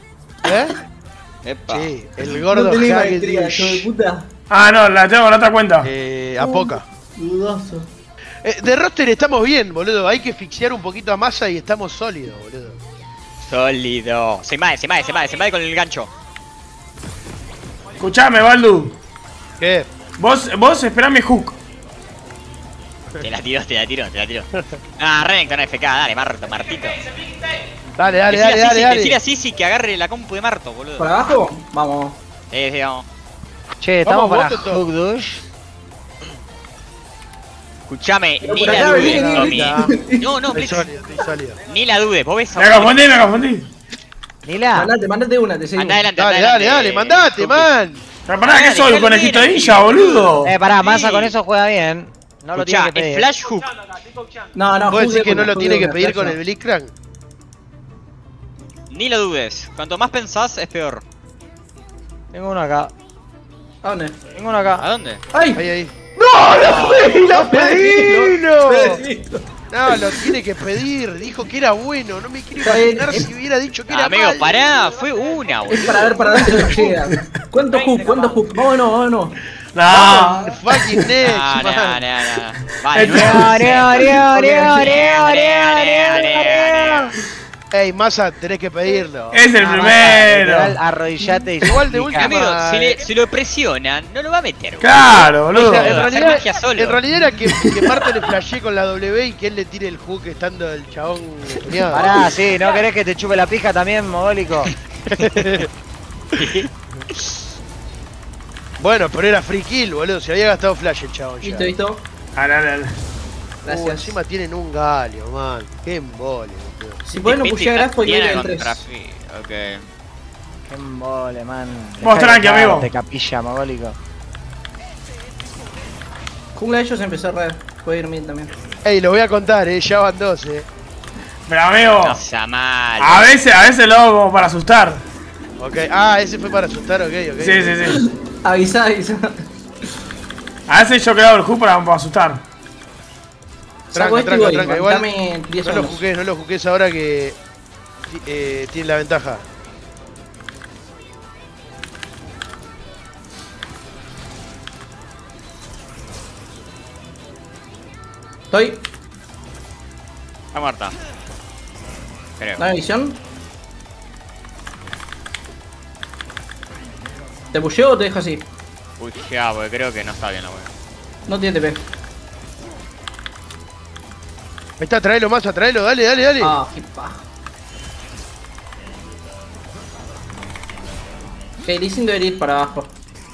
Epa. Sí, el gordo No tenés Hagrid. maestría, hijo de puta. No, la tengo en otra cuenta. A Poca. Dudoso. De roster estamos bien, boludo. Hay que asfixiar un poquito a Massa y estamos sólidos, boludo. Sólido. Se mae con el gancho. Escuchame, Baldu. ¿Qué? Vos esperá mi hook. Te la tiro. Renekton FK, dale, Martito. Dale. Decile a Sisi que agarre la compu de Marto, boludo. ¿Por abajo? Vamos. Sí, vamos. Che, Vamos, estamos para voto todo. Hook Dush. Escuchame, Pero ni por la acá, dudes, vení, Tommy. No, Estoy Blitz, sólido. ni la dudes, vos ves a Me confundí. Nila. Mandate una, te seguimos. Anda adelante, Dale, mandate, man. Pero pará, ¿qué Dale, soy? dale, ¿Conejito de dale. Villa, boludo? Pará, Massa Sí. con eso juega bien. No lo tiene Escuchá, que es pedir. Flash Hook. No, ¿Vos decís jugué que no una, lo jugué tiene que una, pedir flash con no. el Blitzcrank? Ni lo dudes. Cuanto más pensás, es peor. Tengo uno acá. ¿A dónde? Tengo uno acá. ¿A dónde? ¡Ay! Ahí. ¡Lo pedí! No, lo tiene que pedir. Dijo que era bueno. No me quiero Está bien, imaginar si hubiera dicho que era Amigo, malo. pará, fue una, Es boludo. para ver para dónde nos llega. ¿Cuántos hook? Vámonos. No. Fucking next, No, no, man. no. Vale, Ey, Massa, tenés que pedirlo. Es el primero. Arrodillate y Igual de suplica. última. amigo, si lo presionan, no lo va a meter. boludo. Claro, O boludo. sea, Va a hacer magia solo. en realidad era que Marta le flashee con la W y que él le tire el hook estando el chabón tuneado. Pará, sí, ¿no querés que te chupe la pija también, mogólico? Bueno, pero era free kill, boludo. Se había gastado flash el chabón ya. Listo, listo. Dale. Gracias. Encima tienen un galio, man. Qué embole, boludo. Si podés no pushea grafo y medio en 3. Ok. Qué embole, man. Vos tranqui, amigo. De capilla, mogólico. Jungla de ellos empezó a red. Puede ir mid también. Ey, lo voy a contar, ya van 2, Pero amigo, No sea mal. a veces lo hago como para asustar. Ok, ese fue para asustar, ok. Sí. Avisa. A veces yo creo el hook para asustar. Saco este y voy. Dame 10 No segundos. no lo jugues ahora que tiene la ventaja. Estoy. Está muerta. Creo. Dame visión. ¿Te pusheo o te dejo así? Uy, ya, porque creo que no está bien la wea. No tiene TP. Ahí está, traelo más, traelo, dale. Ah, qué paja. Ok, Lee Sin debería ir para abajo.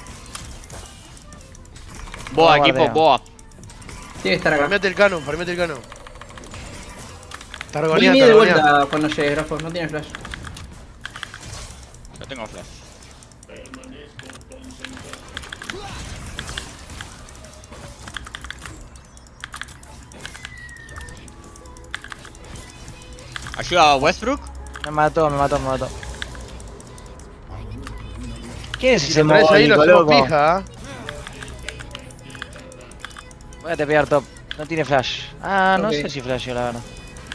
Boa, No, equipo, guardea. boa. Tiene que estar acá. Farmeate el canon. Voy Targonea, mid de vuelta cuando llegue, grafos. No tiene flash. Yo tengo flash. ¿Ayuda a Westbrook? Me mató. ¿Quién es Si ese lo traes ahí, lo mogólico, hacemos loco? pija, Voy a tepear top. No tiene flash. Ah, no Ok. sé si flasheó, la verdad.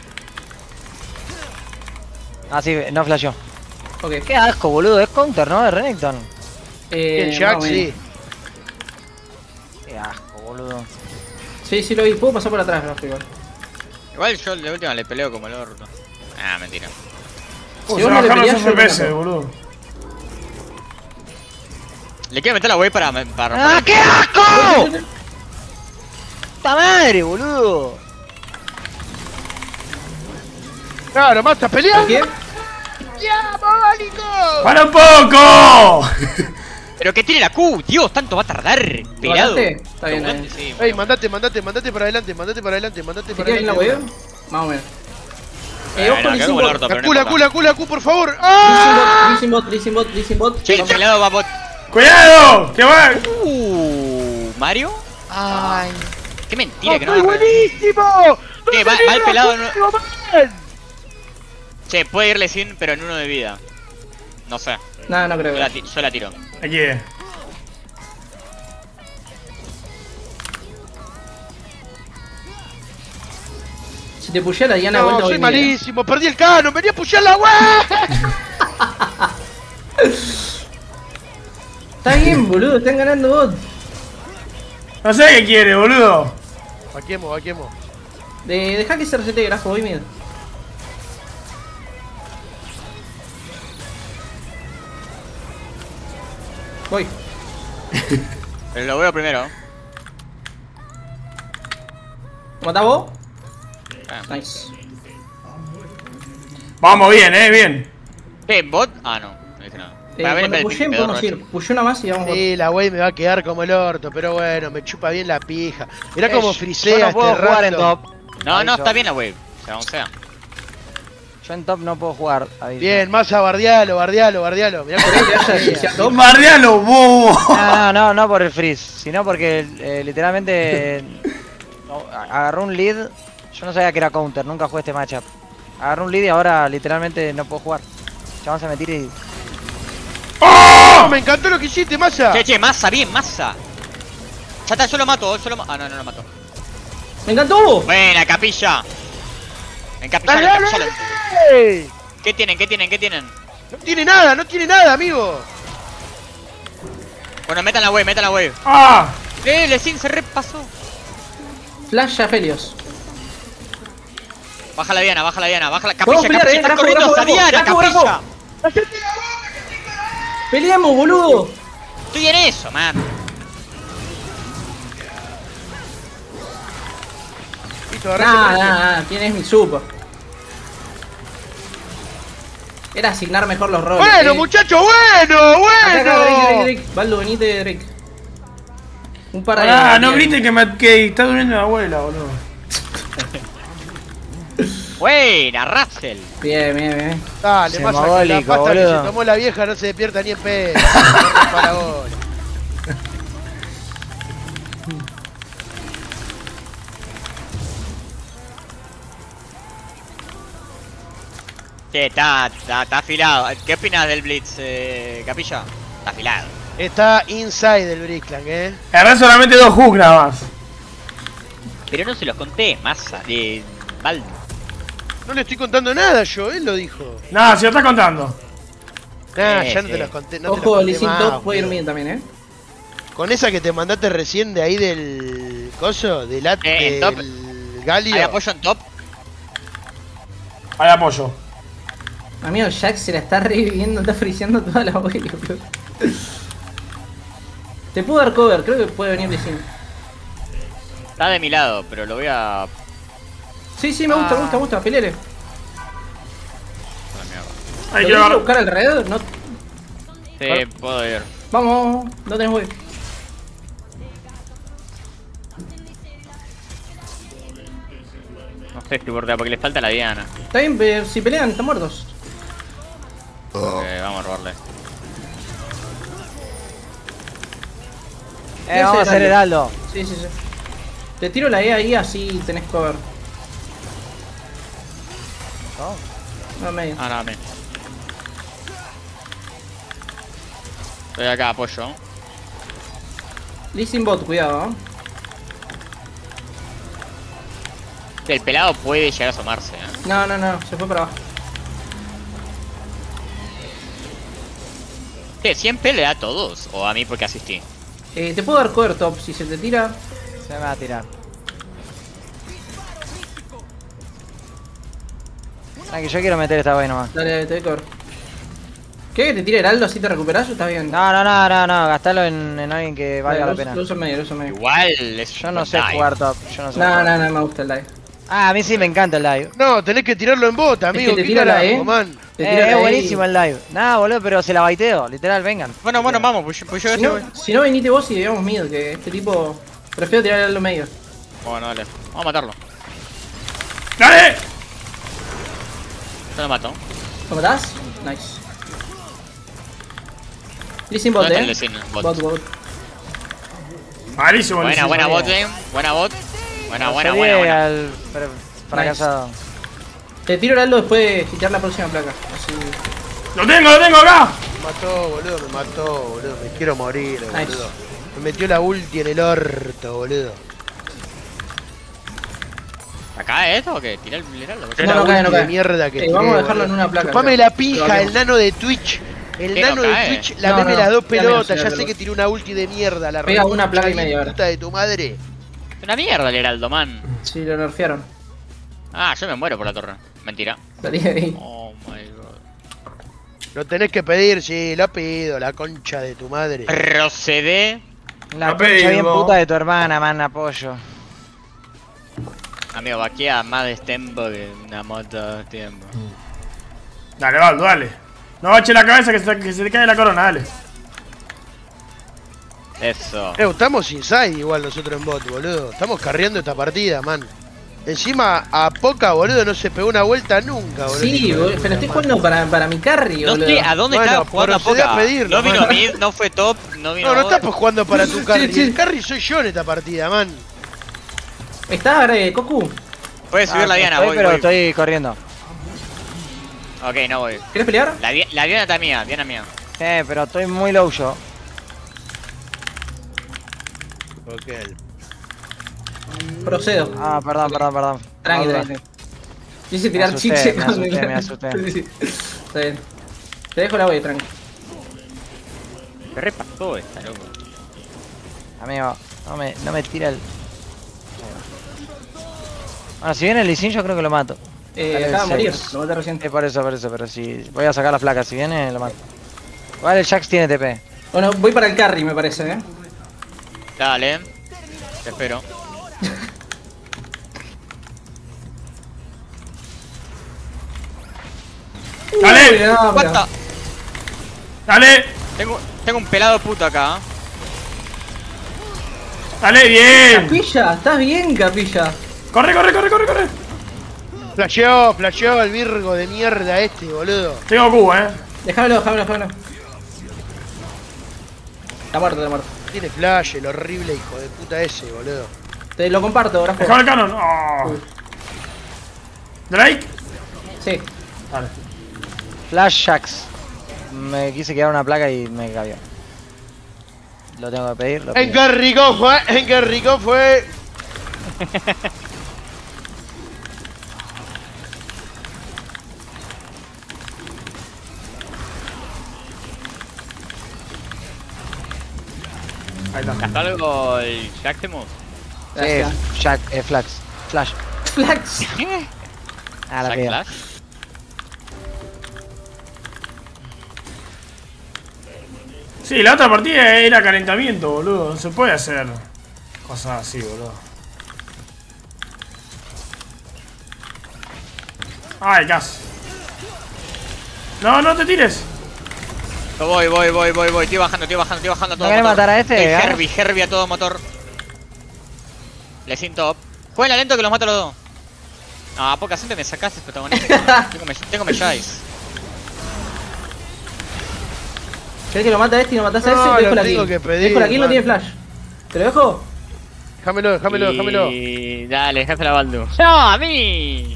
Ah, sí, no flasheó. Ok. Qué asco, boludo. Es counter, ¿no? Es Renekton. El más Jack, o menos. sí. Qué asco, boludo. Sí, lo vi. Puedo pasar por atrás, grafo igual. Igual yo de última le peleo como el orto. Ah, mentira. Si Se vos no le bajaron los peleás, yo FPS, no. boludo. Le quiero meter la wave para ¡Ah, qué asco! ¡Puta madre, boludo! Claro, Massa, pelea. ¿Qué? ¡Ya, mogólico! ¡Para un poco! Pero que tiene la Q, Dios, tanto va a tardar. Pelado. mataste? Está bien, Lo mataste, está bien. sí. Ey, mandate para adelante, ¿Te queda bien la web? Más o menos. Ojo, Bueno, Lee quedó Sin como el bot. orto, pero no La importa. Q, por favor. ¡Ah! Lee Sin bot. Che, el pelado va bot. ¡Cuidado! ¡Que va! ¿Mario? ¡Ay! Qué mentira que no ¡Estoy va a buenísimo! ¿Qué? Va el pelado no. Man. Che, puede irle sin, pero en 1 de vida. No sé. No, no creo. Yo la tiro. Aquí. Si te pushea la Diana de No, vuelta soy voy mid, eh. malísimo, perdí el canon, venía a pushear la web. Está bien, boludo. Están ganando bot. No sé qué quiere, boludo. Vaquemos. Deja que se resete grafo. Voy mid. Voy. Pero lo veo primero. ¿Lo matás vos? Ah. Nice. Vamos bien, bien. ¿Qué? ¿Bot? Ah, no. No dije nada. Cuando pushen podemos ir. Pushé una más y vamos bot. Sí, la wey me va a quedar como el orto, pero bueno, me chupa bien la pija. Mirá cómo Yo frisea no puedo este jugar en rato. top. No, Aviso. está bien la wave. O sea, como sea. Yo en top no puedo jugar. Aviso. Bien, Massa, bardealo. Mirá cómo Que haya asfixiado top. ¡Bardealo, bobo! No por el freeze, sino porque literalmente agarró un lead. Yo no sabía que era counter, nunca jugué este matchup. Agarró un lead y ahora literalmente no puedo jugar. Chabón se me tira y. ¡Oh! Me encantó lo que hiciste, Massa. Che, masa, bien, masa. Ya está, yo lo mato, Ah, no lo mato. ¡Me encantó! Buena, capilla. En capilla, ¡Dale, en dale, capilla. dale! ¿Qué tienen? No tiene nada, amigo. Bueno, metan la wave. ¡Ah! Lezin se repasó. Flash a Felios. Baja la Diana, baja la Podemos capilla, pelear, está Grafo, corriendo Grafo, esa Diana, Grafo, capilla. Grafo. ¡Peleamos, boludo! Estoy en eso, man. Listo, agarrate, Nah, tienes mi super. Era asignar mejor los roles. Bueno, muchachos, bueno. Acá, Drake. Baldo, venite, Drake. Un par de. Ah, no griten que está durmiendo mi abuela, boludo. Buena, Russell. Bien. Dale, Se más la mogólico, pasta que boludo. se tomó la vieja no se despierta ni en pedo. Para vos. Sí, está afilado. ¿Qué opinas del Blitz, capilla? Está afilado. Está inside el Brickland, Agarré solamente 2 hooks nada más. Pero no se los conté, masa de Baldo. No le estoy contando nada yo, él lo dijo. Nada, se lo está contando. Nah, Sí, ya no sí. te los conté. No te los Ojo, conté Lizzie más, Top puede ir boludo. bien también, Con esa que te mandaste recién de ahí del coso, del en top. Galio. ¿Hay apoyo en top? Hay apoyo. Amigo, Jack se la está reviviendo, está friseando toda la bola, boludo. Te puedo dar cover, creo que puede venir Lizzie. Está de mi lado, pero lo voy a... Sí, me gusta, peleale. Ah, mierda. Hay ¿Lo que querés agarrar. buscar alrededor? No. Sí, puedo ir. Vamos, no tenés wave. No sé si bordea porque le falta la Diana. Está bien, pero si pelean, están muertos. Ok, vamos a robarle. Vamos a hacer Heraldo. Sí. Te tiro la E ahí, así tenés cover. No, medio. Ah, no, me. Estoy acá, apoyo. Lee sin bot, cuidado, El pelado puede llegar a asomarse, No, se fue para abajo. ¿Qué? ¿siempre le da a todos? ¿O a mí porque asistí? Te puedo dar cover top, si se te tira. Se me va a tirar. Que yo quiero meter esta wave nomás. Dale, te doy cover. ¿Qué? ¿Te tira Heraldo así te recuperás o estás bien? No, gastalo en alguien que valga la pena. Lo uso en medio, Igual es Yo no sé jugar top. No, me gusta el live. Ah, a mí sí me encanta el live. No, tenés que tirarlo en bota, amigo. te ¿Qué tira la carajo, E. man? Es buenísimo el live. Nada, boludo, pero se la baiteo. Literal, vengan. Bueno, vamos, pues yo Si no venite vos y digamos mid, que este tipo... Prefiero tirar Heraldo medio. Bueno, dale. Vamos a matarlo. ¡Dale! Yo lo mato. ¿Lo matás? Nice. Lee sin bot, ¿Dónde está el Lezin? Bot. Malísimo, Buena, Lizzie. buena bot lane. Buena bot. Buena. Al fracasado. Te tiro Heraldo después de quitar la próxima placa. Así... ¡Lo tengo acá! Me mató, boludo. Me quiero morir, Nice. boludo. Me metió la ulti en el orto, boludo. ¿Acá es esto o qué? ¿Tira el heraldo? No cae. De mierda que vamos a tiré, dejarlo boludo. en una placa. Chupame creo. la pija, Pero el nano de Twitch. El ¿Qué nano no de cae? Twitch, No, lameme no, las dos tira menos, pelotas. Ya tira sé que tiró una ulti de mierda. La Pega una placa y reconcha media, bien ahora. puta de tu madre. Es una mierda el heraldo, man. Sí, lo nerfearon. Ah, yo me muero por la torre. Mentira. Salí de ahí. Oh my god. Lo tenés que pedir, sí, lo pido, la concha de tu madre. Procedé. La No concha bien pedimos. puta de tu hermana, man, apoyo. Amigo, vaquea más de tiempo que una moto de tiempo. Dale, Baldo, dale. No bache la cabeza que se te cae la corona, dale. Eso. Estamos inside igual nosotros en bot, boludo. Estamos carreando esta partida, man. Encima, a Poca, boludo, no se pegó una vuelta nunca, boludo. Sí, boludo, pero estoy jugando para mi carry, No boludo. sé a dónde Bueno, estaba jugando a procedé a Poca. pedirlo, No vino man. mid, no fue top, no vino No, no bot. estás jugando para tu carry. Sí. El carry soy yo en esta partida, man. ¿Está Goku? Puedes subir la Diana, voy, pero voy. estoy corriendo. Ok, no voy. ¿Querés pelear? La Diana está mía, Diana mía. Pero estoy muy low yo. Ok. Procedo. Ah, perdón. Tranqui. Quise tirar Me asusté, chiche me cuando- asusté, me asusté. Sí. Está bien. Te dejo la wave, tranqui. Me repasó esta, loco. Amigo, no me tira el... Bueno, si viene el Lee Sin, yo creo que lo mato. Acaba de morir, lo maté recién. Por eso, pero si voy a sacar la flaca, si viene, lo mato. Igual el Jax tiene TP. Bueno, voy para el carry, me parece, Dale. Te espero. ¡Dale! No, What the- ¡Dale! Tengo un pelado puto acá. ¡Dale, bien! Capilla, ¿estás bien, Capilla? ¡Corre, corre, corre, corre, corre! Flasheó el virgo de mierda este, boludo. Tengo Q, Déjamelo. Está muerto. Tiene flash, el horrible hijo de puta ese, boludo. Te lo comparto, Grafo. Dejame el canon. Oh. ¿Drake? Sí. Vale. Flash Jax. Me quise quedar una placa y me cabió. Lo tengo que pedir, lo En pido. qué rico fue. Ahí está. ¿Gastó algo el Jacktemus? Sí, Flash. Flax. Ah, la ¿Jack pido. Flash? Sí, la otra partida era calentamiento, boludo. No se puede hacer cosas así, boludo. Ay, casi. No, no te tires. Voy. Estoy bajando a todo ¿No motor. querés matar a este, Herbie a todo motor. Le sin top. Jueguen lento que los mato a los dos. No, poca gente me sacaste, protagonista. tengo Mejais. ¿Querés que lo mate a este y lo matás a No, ese? Te dejo lo la tengo kill. que pedir, Te dejo la kill, no man. tiene flash. ¿Te lo dejo? Déjamelo. Y... Dale, dejásela a Baldu. ¡No, a mí!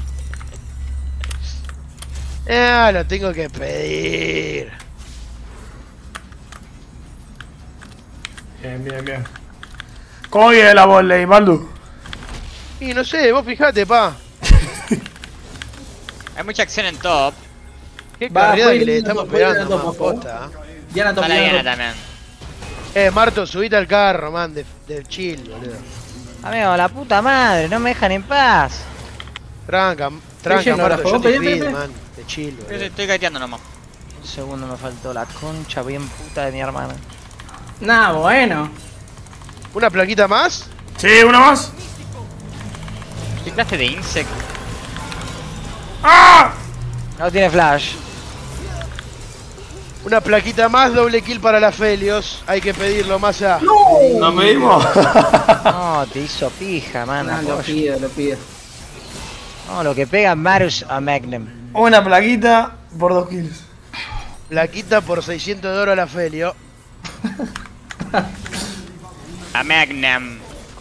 Lo tengo que pedir. Bien. ¿Cómo viene la volley, Baldu? Y no sé, vos fijate, pa. Hay mucha acción en top. Qué Va, carrera fue que le lindo, estamos fue pegando, lindo, man, por favor. posta. Diana top, Está la Diana Diana top. también. Marto, subite al carro, man, del chill, boludo. Amigo, la puta madre, no me dejan en paz. Tranca, lleno, Marto, Rafa, yo te pedí. pido, man, de chill, Yo boludo. estoy gateando nomás. Un segundo me faltó la concha bien puta de mi hermana. Nah, bueno. ¿Una plaquita más? Sí, una más. ¿Qué clase de insect? ¡Ah! No tiene flash. Una plaquita más, doble kill para la Felios. Hay que pedirlo más a... ¿Nos medimos? No, te hizo pija, man. Nah, lo pido. No, lo que pega Marus a Magnum. Una plaquita por 2 kills. Plaquita por 600 de oro a la Felio. A Magnum.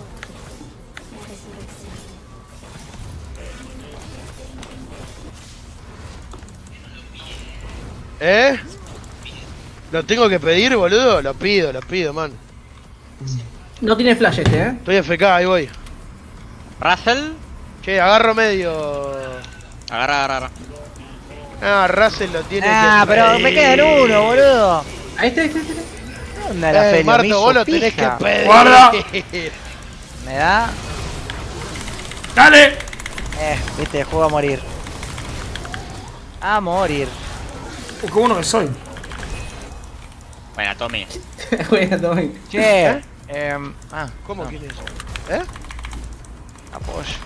¿Eh? ¿Lo tengo que pedir, boludo? Lo pido, man. No tiene flash este, Estoy FK, ahí voy. Russell. Che, agarro medio... Agarra. Ah, Russell lo tiene Ah, que pero pedir. me queda en uno, boludo. A este. ¿Qué onda la Felio? Me Marto, hizo vos lo tenés pija. que pedir. Guarda. Me da. ¡Dale! Viste, juego a morir. A morir. Qué bueno que soy. Bueno, Tommy. Bueno, Tommy. Che. ¿Cómo no. quieres? ¿Eh? Apoyo.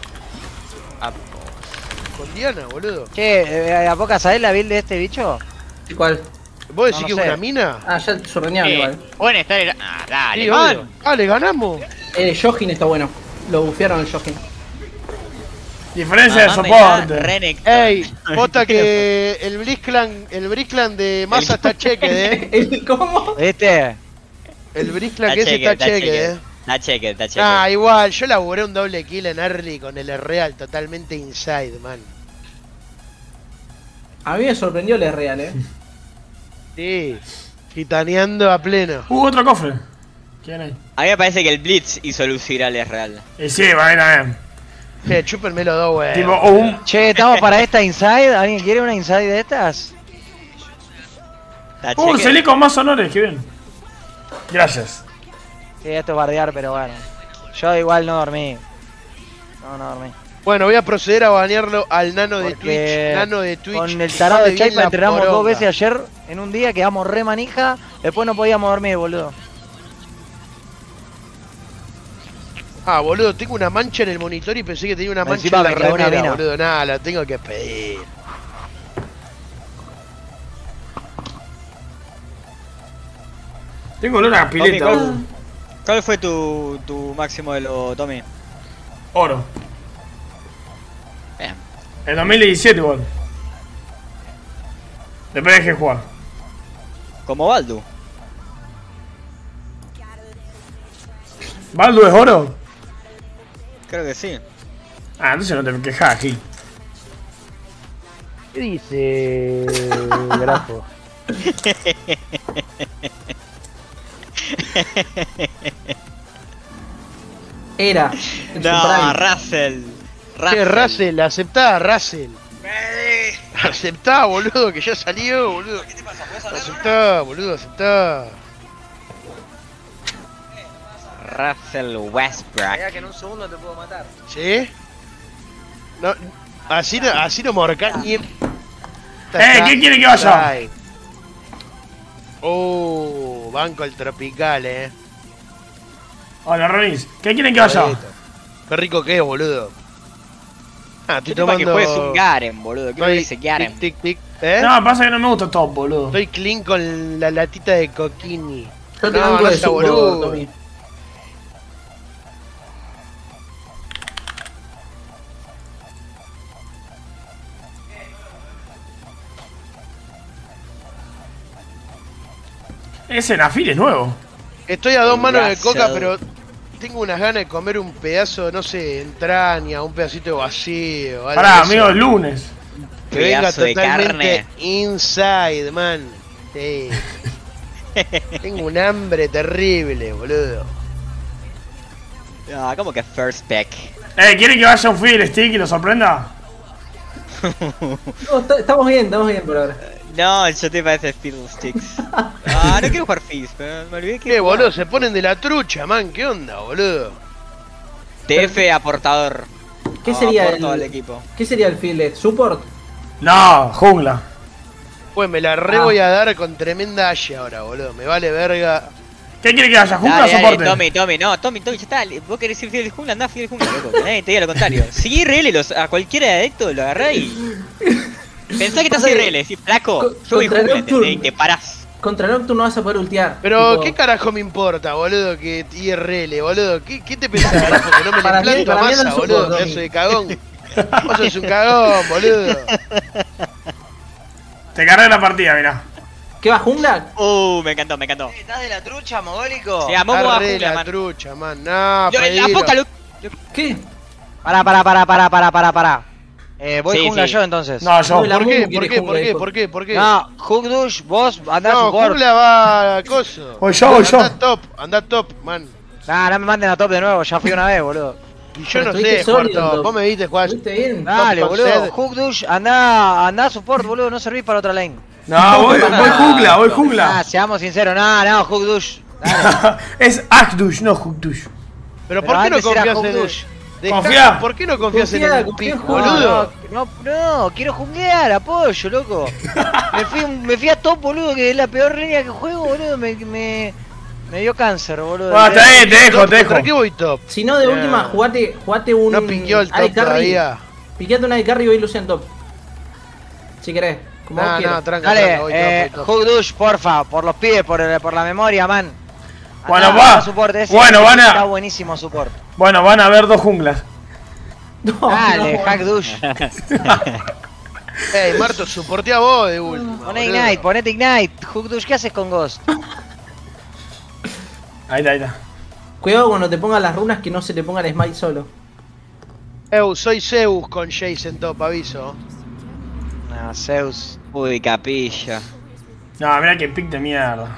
Con Diana, boludo. Che, ¿a poca sabés la build de este bicho? ¿Cuál? ¿Vos decís No que sé. es una mina? Ah, ya sordeñable igual. Pueden estar... Ah, dale, Sí, man. obvio. Dale, ganamos. Shojin está bueno. Lo bufearon el Shojin. Diferencia de Mamá me da soporte. Renekton. Ey, posta que el Blitzclan de Massa está cheque, ¿Cómo? ¿Viste? El Blitzclan que ese está cheque, Está cheque. Ah, igual, yo laburé un doble kill en early con el Real totalmente inside, man. A mí me sorprendió el real, Sí, gitaneando a pleno. Otro cofre. ¿Quién hay? A mí me parece que el Blitz hizo lucir al real. Y sí, va bien. Chúpenme los dos, wey. Tipo, un... Che, ¿estamos para esta inside? ¿Alguien quiere una inside de estas? Está Un cheque. Celí con más honores, qué bien. Gracias. Sí, esto es bardear, pero bueno. Yo igual no dormí. No dormí. Bueno, voy a proceder a banearlo al nano de Porque Twitch. Nano de Twitch. con el tarado de Dame bien Chaipa la entrenamos poronga. 2 veces ayer en un día, quedamos re manija, después no podíamos dormir, boludo. Ah, boludo, tengo una mancha en el monitor y pensé que tenía una mancha Encima en la me clavó una remera, mina. boludo. Nada, la tengo que pedir. Tengo olor a pileta, Tommy, boludo. ¿Cuál fue tu máximo de lo Tommy? Oro. Bien. En 2017 igual. Después dejé de jugar. Como Baldu. ¿Baldu es oro? Creo que sí. Ah, entonces no te quejas aquí. ¿Qué dice Grafo? Era. en su No, prime. Russell. Che, Russell, aceptá, Russell. Aceptá, boludo, que ya salió, boludo. ¿Qué te pasa? Aceptá, boludo, aceptá. Russell Westbrook. que en un segundo te puedo matar. ¿Sí? No, así no morcás ni... ¿Qué quiere que vaya? Ay. Oh, banco el tropical, Hola, Ronis. ¿Qué quieren que vaya? Qué rico que es, boludo. Ah, estoy Yo para que tomando... juegues un Garen, boludo. ¿Qué dice Garen? Tic, tic, tic. ¿Eh? No, pasa que no me gusta top, boludo. Estoy clean con la latita de coquini. Yo te No, banco no de sea support, boludo. Tommy. Ese Nafil es nuevo. Estoy a 2 manos de coca, Russell. pero tengo unas ganas de comer un pedazo, no sé, de entraña, un pedacito de vacío. algo Pará, de eso. amigo, el lunes. Que venga Pedazo de totalmente carne. inside, man. Sí. Tengo un hambre terrible, boludo. Ah, como que first pick. ¿Quieren que vaya un Fiddle Stick y lo sorprenda? No, estamos bien por ahora. No, yo te parece Fiddlesticks. Ah, no quiero jugar Fizz, pero me olvidé que. ¿Qué, boludo? Se ponen de la trucha, man. ¿Qué onda, boludo? TF aportador. ¿Qué sería Aporto al el equipo. ¿Qué sería el field? ¿Support? No, jungla. Pues me la re voy a dar con tremenda haya ahora, boludo. Me vale verga. ¿Qué quiere que vaya? ¿Jungla o Dale, dale, soporte? Tommy, ya está. Vos querés ir Fiddle Jungla, andá Fiddle Jungla, loco. Nadie te diga lo contrario. Si IRL a cualquiera de adepto lo agarrá y. Pensá que estás IRL, decís, flaco, yo voy Contra jungla, Nocturne. ¿entendés? Y te parás. Contra Nocturne no vas a poder ultear. Pero, tipo, ¿qué carajo me importa, boludo? Que IRL, boludo. ¿Qué te pensás, carajo? Que no me le Para mí- planto a para mí masa, no es boludo. support, Pedazo Tommy. de cagón. Vos sos un cagón, boludo. Te cargué la partida, mirá. ¿Qué va, jungla? Me encantó. ¿Estás de la trucha, mogólico? Sí, a Momo va Arre jungla, la man. trucha, man. No, La Fredilo. poca lo. ¿Qué? Pará. Voy Sí, jungla sí. yo entonces. No, yo. No, la ¿Por qué? Mumu ¿Por quiere qué? ¿Por jungla, qué? dijo. ¿Por qué? ¿Por qué? No, Hugdush, vos andá a No, support. jungla va a coso. Voy yo. Anda top, man. Nah, no me manden a top de nuevo, ya fui una vez, boludo. Y yo Pero no estuviste sé jugar sólido, top. top. Vos me viste jugar. ¿Estuviste bien? Dale, con boludo. sed. Hugdush, andá a support, boludo, no servís para otra lane. No, voy jungla, voy Ah, jungla. seamos sinceros, no, Hugdush. Dale. Es Akdush, no Hugdush. Pero Pero ¿por qué no antes era confías en Hugdush. Dejá- Confía. ¿Por qué no confías en Confía, el confía pick, en Juan. boludo? No, quiero junglear, apoyo, loco. me fui a top, boludo, que es la peor línea que juego, boludo. Me dio cáncer, boludo. Bueno, está bien, te dejo. ¿Contra qué voy top? Si no, de Nah. última, jugate un. No piqueó el AD top carry. todavía. Piqueate un AD carry y voy Lucian top. Si querés. Como vos No, quieras. tranca, Dale, tranca, voy top. Hugdush, porfa, por los pies, por la memoria, man. Bueno, Andá, va. andá support, ese Bueno, van a- Está buenísimo support. Bueno, van a haber 2 junglas. No, Dale, no. Hugdush. Ey, Marto, soporté a vos de última. Poné boludo. Ignite, ponete Ignite. Hugdush, ¿qué haces con Ghost? Ahí está. Cuidado cuando te pongan las runas que no se te ponga el smite solo. Soy Zeus con Jace en top, aviso. No, Zeus. Uy, capilla. No, mirá que pick de mierda.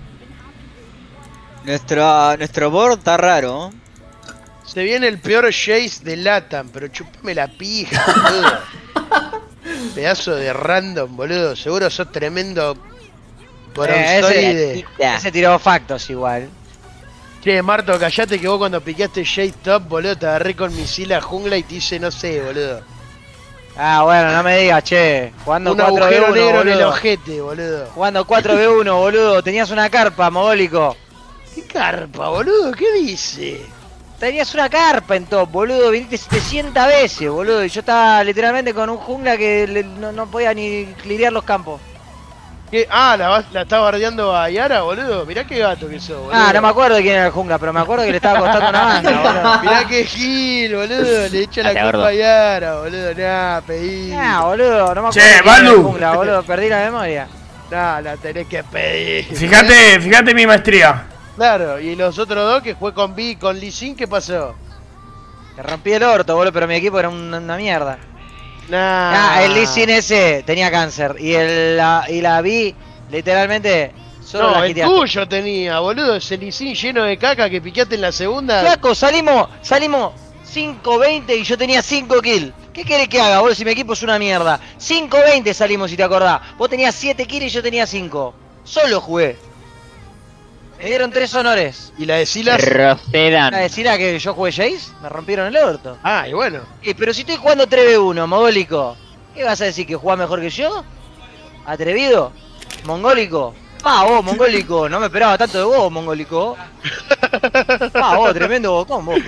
Nuestro board está raro. ¿Eh? Se viene el peor Jace de Latam, pero chupame la pija, boludo. Pedazo de random, boludo. Seguro sos tremendo Bronzoide. Ese tiró factos igual. Che, Marto, callate que vos cuando piqueaste J-Top, boludo, te agarré con misil a jungla y te hice, no sé, boludo. Ah, bueno, no me digas, che. Jugando Un 4v1, agujero negro en el boludo. ojete, boludo. Jugando 4v1, boludo. Tenías una carpa, mogólico. ¿Qué carpa, boludo? ¿Qué dice? Tenías una carpa en top, boludo. Viniste 700 veces, boludo. Y yo estaba literalmente con un jungla que no podía ni clirear los campos. ¿Qué? Ah, la está bardeando a Yara, boludo. Mirá qué gato que sos, boludo. Ah, no me acuerdo de quién era el jungla, pero me acuerdo que le estaba costando una banda, boludo. Mirá qué gil, boludo. Le echa la culpa a Yara, boludo. Nah, pedí. Nah, boludo, no me acuerdo Che, de quién era el Baldu. jungla, boludo. Perdí la memoria. Nah, la tenés que pedir. Fíjate mi maestría. Claro, y los otros dos que fue con B y con Lee Sin, ¿qué pasó? Te rompí el orto, boludo, pero mi equipo era una mierda. Nah. Ah, el Lee Sin ese tenía cáncer. Y la vi, literalmente, solo No, la el quiteaste. tuyo tenía, boludo. Ese Lee Sin lleno de caca que piqueaste en la segunda. Flaco, salimos 5-20 y yo tenía 5 kills. ¿Qué querés que haga, boludo, si mi equipo es una mierda? 5-20 salimos, si te acordás. Vos tenías 7 kills y yo tenía 5. Solo jugué. Me dieron 3 honores. ¿Y la de Silas? Procedan. ¿A decir a que yo jugué Jace? Me rompieron el orto. Ah, y bueno. Pero si estoy jugando 3v1, mogólico, ¿qué vas a decir? ¿Que jugás mejor que yo? ¿Atrevido? ¿Mongólico? Ah, vos, mongólico, no me esperaba tanto de vos, mongólico. Ah, vos, tremendo bocón, vos.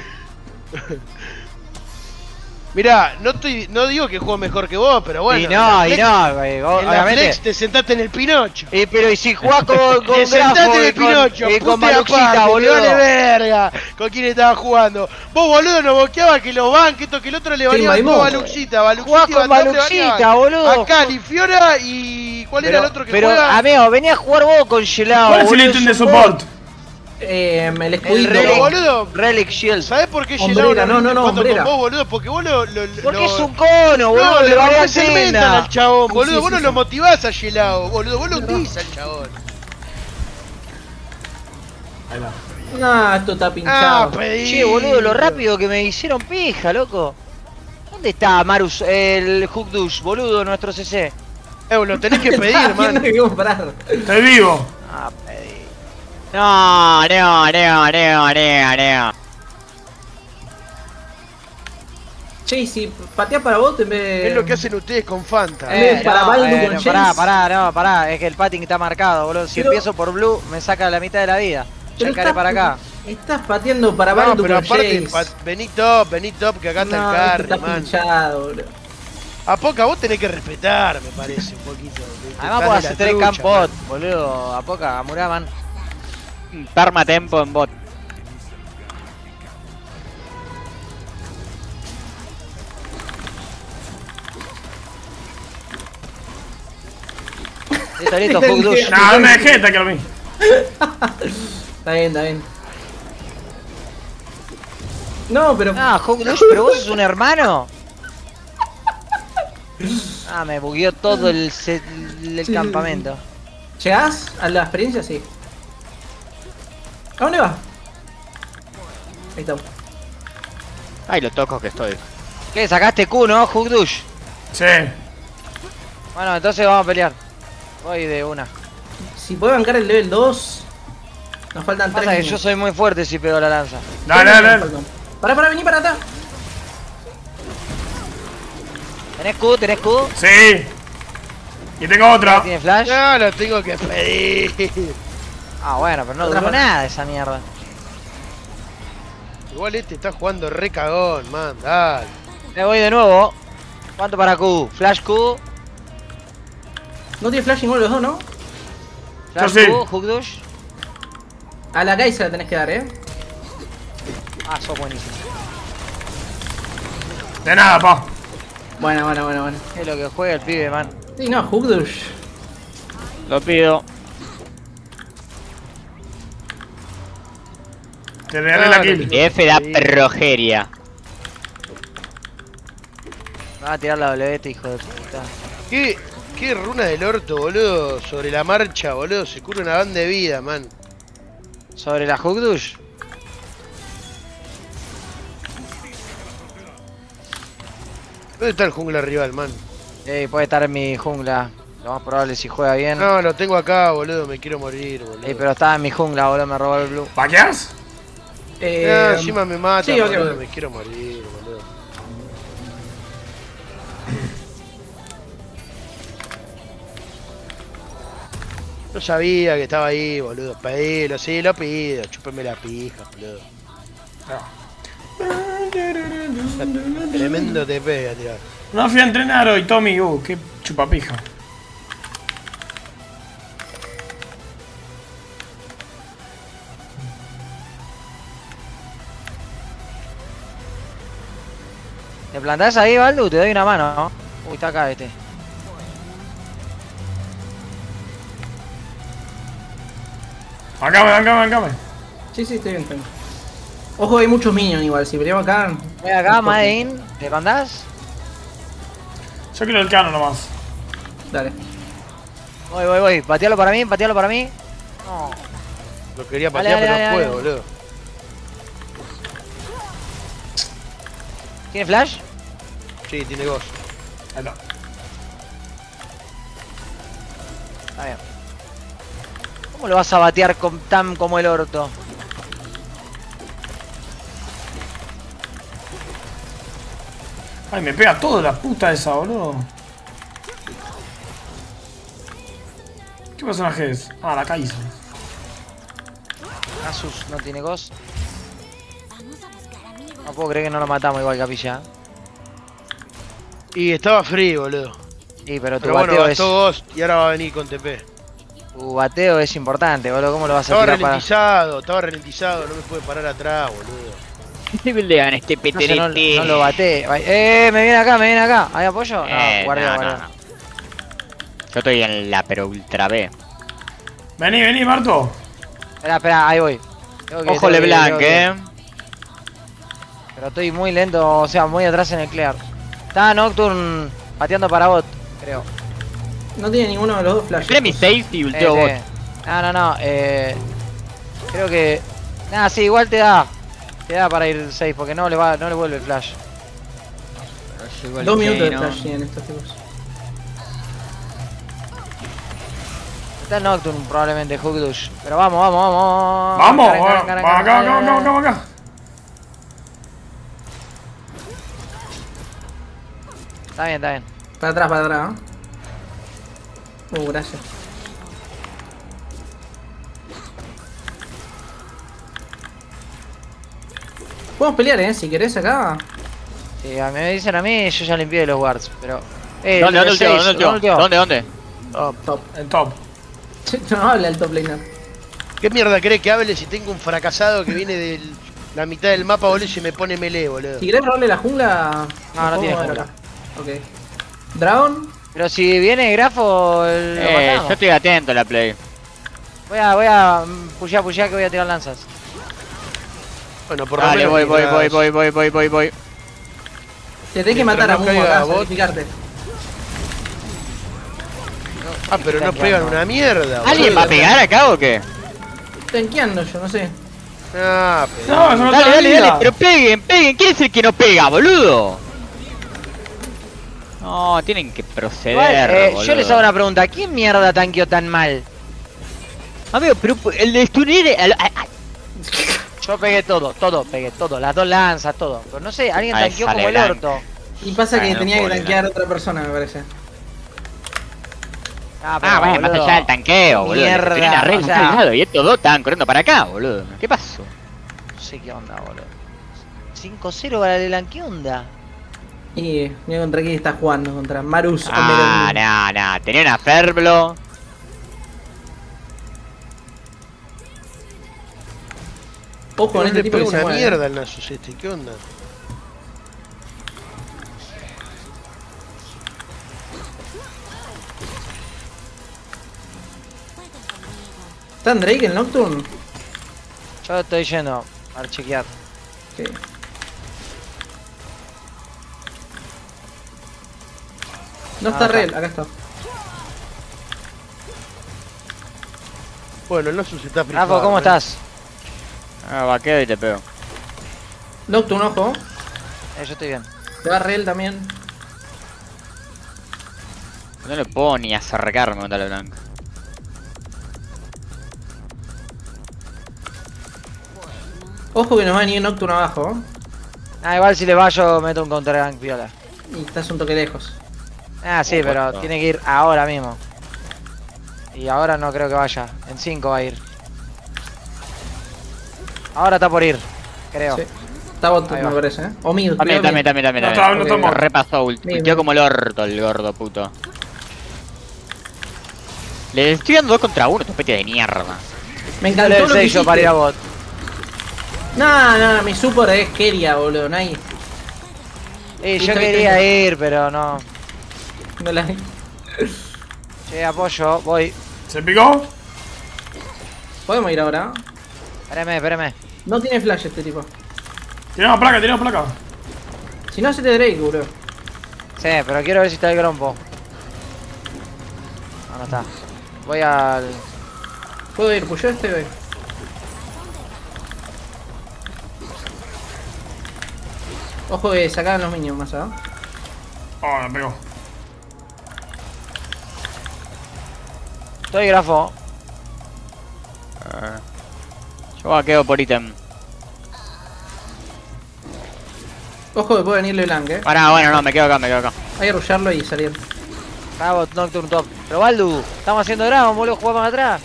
Mirá, no digo que juego mejor que vos, pero bueno. Y no, en la obviamente. Flex te sentaste en el Pinocho. Pero y si jugás con Te sentaste en el Pinocho, y con putea Maluxita, aparte, boludo. te vale verga con quién estaba jugando. Vos, boludo, nos boqueaba que lo van, que esto, que el otro le valía Maimón. a Baluxita. Jugás con Maluxita, boludo. A Cali, Fiora y... ¿Cuál era el otro que Pero, juega? amigo, venía a jugar vos con Gelao. ¿Cuál es el boludo, ítem de support. support? El El escudito. Pero, boludo, Relic Shield. ¿sabés por qué Hombrera, Gelao no, jugando hombrera. con vos, boludo? Porque vos Porque es un cono, boludo, No, le le vale rompés el mental pena. al chabón, boludo. Sí, Vos no sí, lo sí. motivás a Gelao, boludo. Vos lo hundís al chabón. Ah, esto está pinchado. pedí. Che, boludo, lo rápido que me hicieron pija, loco. ¿Dónde está Marus, el Hook Douche, boludo, nuestro CC? Lo tenés que pedir, Estaba viendo man. que comprar. Estoy vivo. Ah, pedí. No. Che, y si patea para vos, en vez de... Es lo que hacen ustedes con Fanta. Para Baldu con Jace. Pará, es que el padding está marcado, boludo. Si Pero- empiezo por Blue, me saca la mitad de la vida. Ya Pero encaré para acá. Estás pateando para No, Baldu pero con aparte, Jace. vení top, que acá está No, el esto carry, está man. pinchado, boludo. A poca vos tenés que respetar, me parece, un poquito. Además puedo hacer 3 campos, boludo. A poca, a Muraman. Permatempo en bot. Listo, Hook Douche. No, no me dejé atacar a mí. Está bien. No, pero... Ah, Hook Douche, pero vos sos un hermano. Ah, me bugueó todo el Sí. campamento. ¿Llegás a la experiencia? Sí. ¿A dónde va? Ahí está. Ay, lo toco que estoy. ¿Qué? ¿Sacaste Q, no? Hook Douche. Sí. Bueno, entonces vamos a pelear. Voy de una. Si puede bancar el level 2, nos faltan 3 Pasa que yo soy muy fuerte si pego la lanza. Dale. Para, vení para acá. ¿Tenés Q? Sí. Y tengo otra. ¿Tiene flash? No, lo tengo que pedir. Ah, bueno, pero no Otra duró parte. nada esa mierda. Igual este está jugando re cagón, man, dale. Me voy de nuevo. ¿Cuánto para Q? Flash Q. No tiene flash ninguno de los dos, ¿no? Flash Yo sí. Q, Hook Douche. A la Kai se la tenés que dar, Ah, sos buenísimo. De nada, pa. Bueno. Es lo que juega el pibe, man. Sí, no, Hookdush. Lo pido. Te regalé la kill. F da progeria. Me va a tirar la W, este hijo de puta. Qué runa del orto, boludo. Sobre la marcha, boludo. Se cura una banda de vida, man. ¿Sobre la Hook Douche? ¿Dónde está el jungla rival, man? Puede estar en mi jungla. Lo más probable si juega bien. No, lo tengo acá, boludo, me quiero morir, boludo. Pero estaba en mi jungla, boludo, me robó el blue. ¿Vaqueas? Encima me mata, sí, boludo, ok. me quiero morir, boludo. No sabía que estaba ahí, boludo. Pedilo, sí, lo pido. Chúpeme la pija, boludo. Tremendo TP a tirar. No fui a entrenar hoy, Tommy. Qué chupapija. ¿Te plantás ahí, Baldu? Te doy una mano, ¿no? Uy, está acá este. Bancame. Sí, estoy bien, estoy bien. Ojo, hay muchos minions igual. Si peleamos acá. Voy acá, Madein. ¿Te plantás? Yo quiero el cano nomás. Dale. Voy. Patealo para mí. No. Lo quería Dale, patear, pero dale, no puedo, dale. boludo. ¿Tiene flash? Sí, tiene ghost. Ahí está. Está bien. ¿Cómo lo vas a batear tan como el orto? Ay, me pega todo la puta esa, boludo. ¿Qué personaje es? Ah, la Kai'Sa. Asus no tiene ghost. No puedo creer que no lo matamos igual, Capilla. Y estaba free, boludo. Sí, pero tu Pero bueno, bateo gastó ghost y ahora va a venir con TP. Tu bateo es importante, boludo. ¿Cómo lo vas a Estaba tirar ralentizado, no me puede parar atrás, boludo. ¿Qué buildean este para...? peterete? No lo bate. Me viene acá. ¿Hay apoyo? No, guardia. no. Yo estoy en la pero ultra B. Vení, Marto. Espera, ahí voy. Ojo LeBlanc, Pero estoy muy lento, o sea, muy atrás en el clear. Está Nocturne pateando para bot, creo. No tiene ninguno de los dos flashes. Tiene mi safety y ulteo bot. No. Creo que... Nada, sí, igual te da. Te da para ir safe, porque no le vuelve el flash. 2 minutos de flash tienen estos tipos. Está Nocturne probablemente, Hookdush. Pero vamos. Vamos, acá. Está bien. Para atrás, gracias. Podemos pelear, si querés acá. Sí, me dicen a mí, yo ya limpié los wards, pero... ¿Dónde ulteo? ¿Dónde? Top. El top. No habla el top laner. ¿Qué mierda crees que hable si tengo un fracasado que viene de la mitad del mapa, boludo, y se me pone melee, boludo? Si querés robarle la jungla. No tiene podemos ver jungla. acá. Ok. Dragon. Pero si viene Grafo, lo matamos. Yo estoy atento a la play. Voy a pushear que voy a tirar lanzas. Bueno, por lo Dale, menos voy. Te tenés que matar a Mumu caiga acá, bot. sacrificarte. Ah, pero no pegan una mierda, boludo. ¿Alguien va a pegar acá o qué? Tanqueando yo, no sé. Ah, pero... No, eso no Dale, pero peguen. ¿Quién es el que no pega, boludo? No, tienen que proceder, boludo. Yo les hago una pregunta, ¿quién mierda tanqueó tan mal? Amigo, pero el de Stunner... Yo pegué todo, las dos lanzas, todo. Pero no sé, alguien Ahí tanqueó sale como el blanco. orto. Y pasa que Bueno, tenía que pobre, tanquear a otra persona, me parece. Bueno, más allá del tanqueo, boludo. Mierda, Tenía una red o sea- al lado y estos dos estaban corriendo para acá, boludo. ¿Qué pasó? No sé qué onda, boludo. 5-0 para Leland, ¿qué onda? Y mira contra quién está jugando, contra Marus o Ah, Melon. no. Tenía una Ferblo. Ojo con No este le tipo que pega se una mueve. mierda al Nasus ¿qué onda? ¿Está en Drake el Nocturne? Yo estoy yendo a chequear. Sí. No está acá. Rel, acá está. Bueno, el Nasus está Rafa, ¿cómo estás? Vaqueo y te pego. Nocturne, ojo. Yo estoy bien. Se va Rel también. No le puedo ni acercarme contra la blanca. Ojo que nos va a venir Nocturne abajo, ¿eh? Ah, igual si le vayo meto un counter gank viola. Y estás un toque lejos. Ah, sí, pero tiene que ir ahora mismo. Y ahora no creo que vaya. En 5 va a ir. Ahora está por ir, creo. Sí. Está bot, Ahí me va. parece, ¿eh? O mid. También. No estamos. Repasó, ultió como el orto el gordo puto. Le estoy dando 2 contra 1, topete de mierda. Me Dale encantó el lo que sello para ir a hiciste. bot. No, mi support es Keria, boludo, no hay. Y yo Listo, quería listo. ir, pero no. No la hay. Che, apoyo, voy. ¿Se picó? Podemos ir ahora. Espérame. No tiene flash este tipo. Tiramos placa. Si no, hacete Drake, boludo. Sí, pero quiero ver si está el grompo. No está. Voy al... Puedo ir, puyo este, güey. Ojo que sacaban los minions más, ¿ah? Oh, me pegó. Estoy grafo. Yo vaqueo por ítem. Ojo que puede venir LeBlanc, Pará, bueno, no, me quedo acá. Hay que rusharlo y salir. Cago Nocturne top. Pero Baldu, estamos haciendo Dragon, boludo, jugamos más atrás.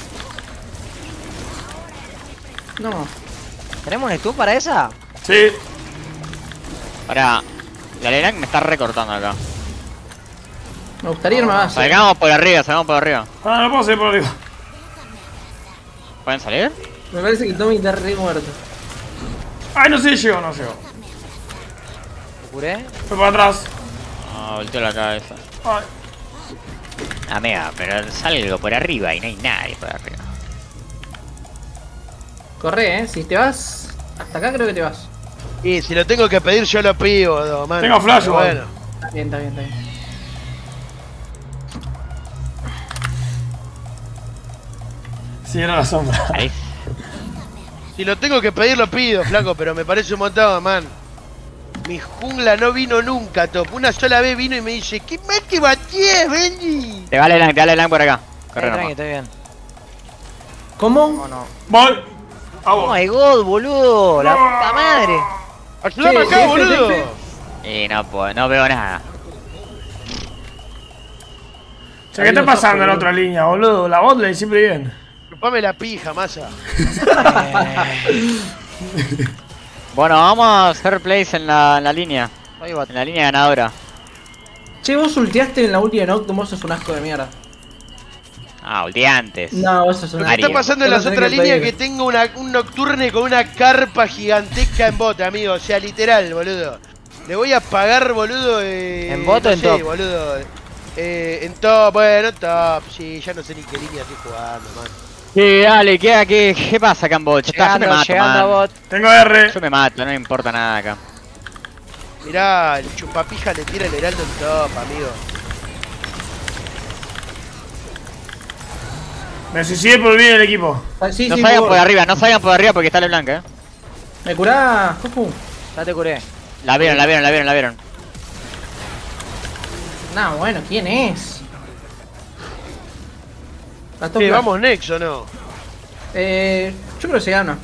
No. ¿Tenemos un stun para esa? Sí. Pará, la Lelang me está recortando acá. Me gustaría irme más. Salgamos por arriba. Ah, no puedo seguir por arriba. ¿Pueden salir? Me parece que Tommy está re muerto. Ay, no sé, llegó. ¿Lo curé? Fue para atrás. Ah, volteó la cabeza. Ay. Amiga, pero salgo por arriba y no hay nadie por arriba. Corre, si te vas. Hasta acá creo que te vas. Y si lo tengo que pedir, yo lo pido, man. Tengo flash, Pero igual. bueno. Está bien. Sí, era la sombra. Ahí. Si lo tengo que pedir, lo pido, flaco, pero me parece un montón, man. Mi jungla no vino nunca, top. Una sola vez vino y me dice, ¿qué más que batíes, Benji? Te vale Lelang por acá. Corre Tranqui, nomás. estoy bien. ¿Cómo? ¿O no? Voy. A Oh vos. my god, boludo. La puta madre. ¡Ayúdame Sí, acá, sí, boludo! sí, Y no puedo, no veo nada. Che, ¿qué está pasando en la otra línea, boludo? La bot le siempre bien. Chupame la pija, masa. Bueno, vamos a hacer plays en la línea. Voy bot. En la línea ganadora. Che, vos ulteaste en la última Nocturne, vos sos un asco de mierda. Ah, ulti antes. No, vos sos un Lo asco. que está pasando en Vos las tenés otras que líneas es pedir. que tengo un nocturne con una carpa gigantesca en bot, amigo. O sea, literal, boludo. Le voy a pagar, boludo. ¿En bot o no en sé, top? boludo. En top, bueno, top. Sí, ya no sé ni qué línea estoy jugando, man. Sí, dale, ¿qué pasa acá en bot? Ya está, yo me mato, Llegando a man. bot. Tengo R. Yo me mato, no me importa nada acá. Mirá, el chupapija le tira el heraldo en top, amigo. Me suicidé por bien el equipo. Ah, sí, No sí, salgan por arriba, no salgan por arriba porque está LeBlanc, ¿Me curás, Jofu? Ya te curé. La vieron. No, bueno, ¿quién es? La top Sí, flash. vamos next o no. Yo creo que se gana.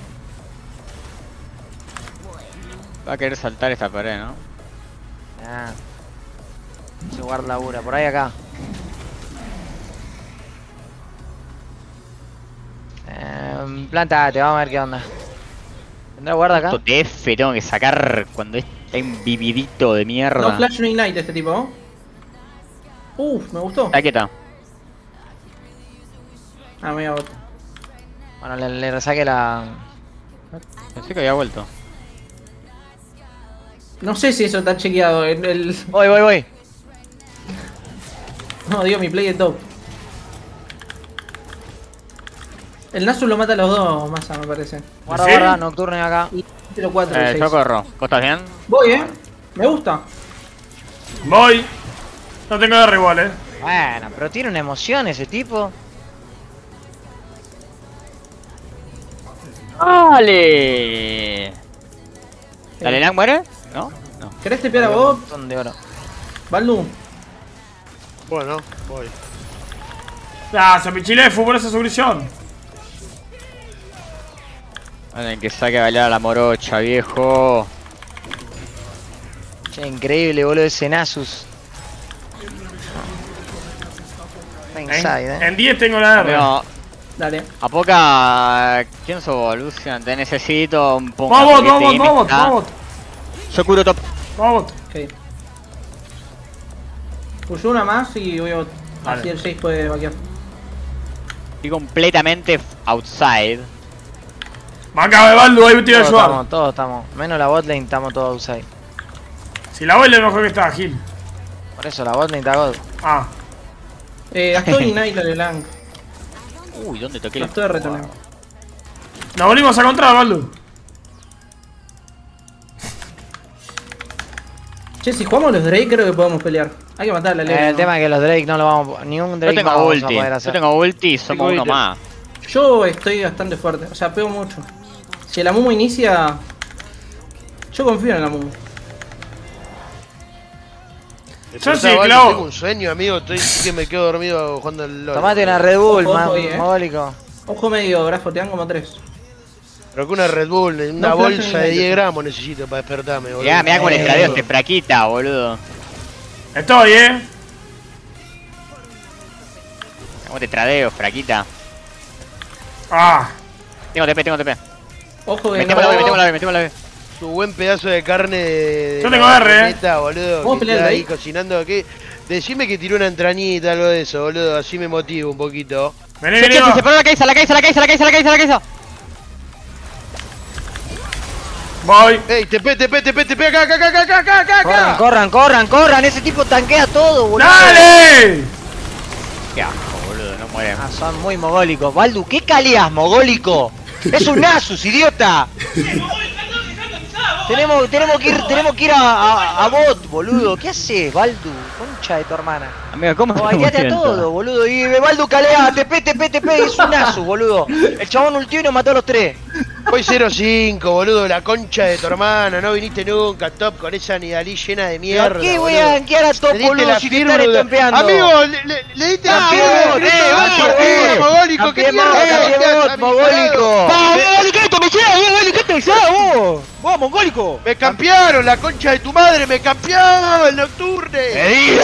Va a querer saltar esta pared, ¿no? Ah. Se guarda labura. Por ahí acá. Plantate, vamos a ver qué onda. ¿Tendrá guarda acá? Esto TF tengo que sacar cuando está vividito de mierda. No flash, no ignite este tipo, ¿no? Me gustó. Aquí está. Ah, me voy a bot. Bueno, le resaque la... Pensé que había vuelto. No sé si eso está chequeado. Voy. No, digo, mi play es top. El Nasu lo mata a los dos, Masa, me parece. Guarda, Nocturne acá. Y 0-4, Yo corro. ¿Vos estás bien? Voy, me gusta. Voy. No tengo R igual, Bueno, pero tiene una emoción ese tipo. ¡Dale! ¿La Lelang muere? ¿No? No. ¿Querés tepear a bot? Un montón de oro. Baldu. Bueno, voy. Ah, se pichilé, fue por esa solución. Alguien que saque a bailar a la morocha, viejo. Che, increíble, boludo, ese Nasus. Inside, En 10 tengo la R. Amigo, Dale. a poca. ¿Quién sos, Lucian? Te necesito un poco. Vamos. Yo curo top. Vamos. Ok. Push una más y voy a... Vale. Así el 6 puede vaquear. Estoy completamente outside. Marca de Baldu, ahí te iba a ayudar. Todos estamos. Menos la botlane, estamos todos outside. Si la vuelve mejor que está, Gil. Por eso la botlane está God. Ah. Estoy en Naila LeBlanc. Uy, ¿dónde toqué Lo el estoy retomando. Nos volvimos a encontrar, Baldu. Che, si jugamos los Drake creo que podemos pelear. Hay que matar a la El tema es que los Drake no lo vamos a... Ni un Drake Yo tengo no vamos a ulti. poder hacer. Yo tengo ulti y somos uno más. Yo estoy bastante fuerte, o sea, pego mucho. Si el Amumu inicia... Yo confío en el Amumu. Yo sí, Tengo clavo. un sueño, amigo. Estoy que me quedo dormido jugando al LOL. Tomate una Red Bull, Ojo ahí, mogólico. Ojo medio, Grafo, te dan como 3. Pero que una Red Bull, una No, bolsa flash de ni 10 gramos necesito para despertarme, boludo. Mirá con el estradeo este fraquita, boludo. Estoy, ¿Cómo te tradeo, fraquita? Ah. Tengo TP. Ojo que Metemos la B. Su buen pedazo de carne de... Yo tengo R, neta, boludo. ¿Vamos a que pelear está de ahí ahí? cocinando. ¿Qué? Decime que tiró una entrañita, algo de eso, boludo. Así me motivo un poquito. Vení, Se va. paró la Kai'Sa. Voy. ¡Ey, TP, acá! Corran, ese tipo tanquea todo, boludo. ¡Dale! Qué asco, boludo, no mueren. Ah, son muy mogólicos. Baldu, ¿qué calías, mogólico? Es un Nasus, idiota. Tenemos que ir a bot, boludo. ¿Qué haces, Baldu? Concha de tu hermana. Amigo, ¿cómo No, baiteate a todo, boludo. Y Baldu calea, TP, es un Nasus, boludo. El chabón ultió y nos mató a los 3. Voy 0-5, boludo, la concha de tu hermana. No viniste nunca, top, con esa Nidalí llena de mierda. ¿Por qué voy boludo. a gankear a top, Le diste boludo, la si te firma, están boludo. estompeando? Amigo, le diste la firma. Mogólico, ¿qué mierda? mogólico. ¡Vos, mongólico! Me campearon, la concha de tu madre, me campearon el nocturne.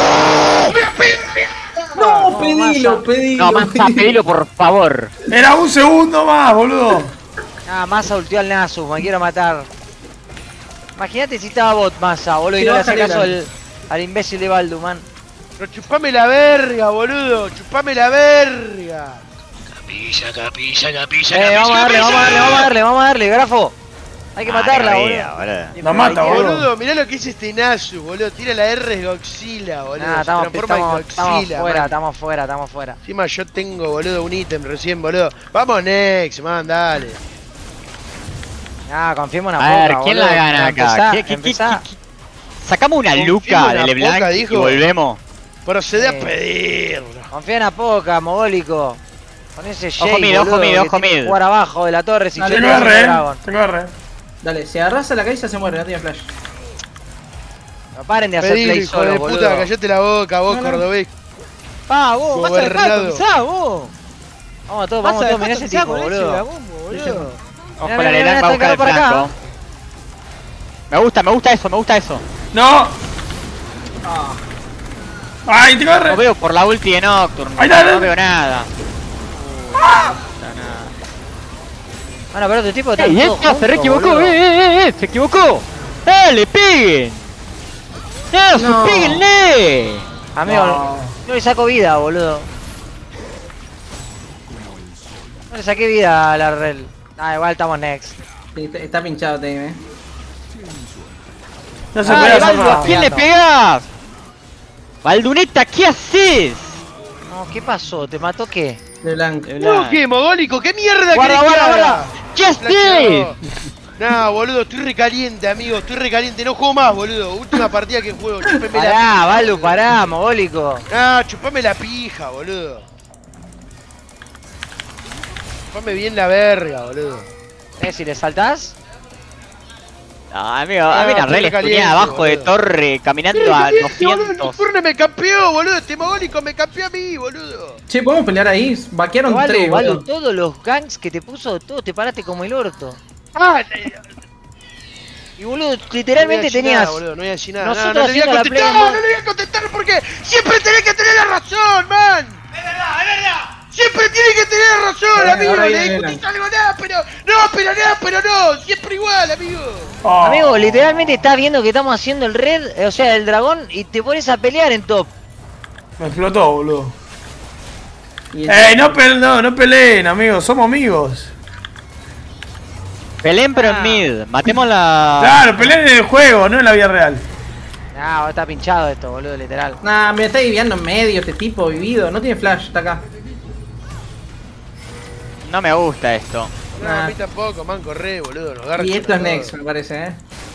No, pedilo. No, Massa, pedilo por favor. Era un segundo más, boludo. Ah, Massa ultió al Nasus, me quiero matar. Imagínate si estaba bot Massa, boludo, y no le hace caso al imbécil de Baldu, man. Pero chupame la verga, boludo, chupame la verga. Vamos a darle, Grafo. Hay que matarla, boludo. La mata, boludo. Boludo, mirá lo que es este Nasus, boludo. Tira la R de Godzilla, boludo. Nah, Se estamos transforma en Godzilla. fuera. Encima yo tengo, boludo, un ítem recién, boludo. Vamos next, man, dale. Ah, confiemos A una ver, poca, ¿quién boludo. la gana acá? Empezá. Sacamos una Confío Luca en de la LeBlanc poca, y dijo. volvemos. Procede a Sí. pedirlo. Confía en a poca, mogólico. Con ese Jay, Ojo mid, boludo, ojo mid, que ojo tiene que mid. jugar abajo de la torre si Dale, yo Tengo tengo R, Dragon. Tengo R. Dale, si agarras a la Kai'Sa se muere, no tiene flash. No paren de hacer Pedilo, play hijo de solo, puta, boludo. callate la boca, vos, No, no. cordobés. Vos, Gobernado. vos. Vamos todos, mirá ese tipo, boludo. Ojo, Mirá, la mirá, LeBlanc va a está buscar el por acá. flanco. Me gusta eso. No. Ay, tengo No R. veo por la ulti de Nocturne. Ahí está, No veo nada. Bueno, pero este tipo está ¡Ey, todo esta! ¡Se re junto, equivocó! boludo. ¡Se equivocó! ¡Dale, peguen! No. ¡Péguenle! Amigo, no le saco vida, boludo. No le saqué vida a la rel. Ah, igual estamos next. Sí, está pinchado, Tame, No se ¡Dale, puede hacer Baldu! nada. ¿A quién le pegás? ¡Balduneta, qué haces! No, ¿qué pasó? ¿Te mató qué? LeBlanc. No, qué mogólico, qué mierda Guarda, querés que guarda, haga? guarda. ¿Qué haces? No, boludo, estoy recaliente, amigo, estoy recaliente, no juego más, boludo. Última partida que juego, chupame la Pará, pija, Baldu, boludo. pará, mogólico. No, chupame la pija, boludo. Chupame bien la verga, boludo. Si le saltás. No, amigo, a mí la Rel caliente, estudiaba abajo de boludo. torre, caminando a 200. Nocturne me campeó, boludo. Este mogólico me campeó a mí, boludo. Che, ¿podemos pelear ahí? Vaquearon Valo, 3, Valo, boludo. todos los ganks que te puso, todos te paraste como el orto. Ah, Y boludo, literalmente tenías. Boludo, no voy a decir nada. Nosotros No le voy a haciendo la contestar, play, no le voy a contestar porque siempre tenés que tener la razón, man. Es verdad. Siempre tienes que tener la razón, amigo. ahora Le viene discutís algo, nada, pero no. Siempre igual, amigo. Oh. Amigo, literalmente estás viendo que estamos haciendo el red, o sea, el dragón, y te pones a pelear en top. Me explotó, boludo. Y el- No peleen, amigos. Somos amigos. Peleen pero en mid. Matemos la. Claro, peleen en el juego, no en la vida real. No, está pinchado esto, boludo, literal. Nah, me está viviendo en medio este tipo vivido. No tiene flash, está acá. No me gusta esto. No, a mí tampoco, man, corre, boludo. Nos garcha Y esto es todo. Nex, me parece,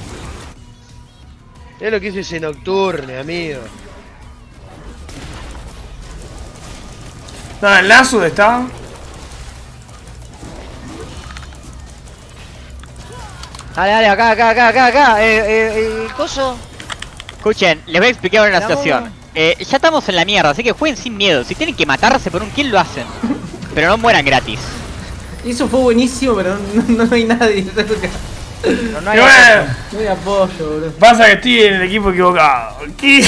Es lo que hizo ese Nocturne, amigo. No, el Lazo está. Dale, acá. El coso. Escuchen, les voy a explicar una No. situación. Ya estamos en la mierda, así que jueguen sin miedo. Si tienen que matarse por un kill, lo hacen. Pero no mueran gratis. Eso fue buenísimo, pero no hay nadie. Pero no Y hay bueno, No hay apoyo, boludo. pasa que estoy en el equipo equivocado. ¿Qué?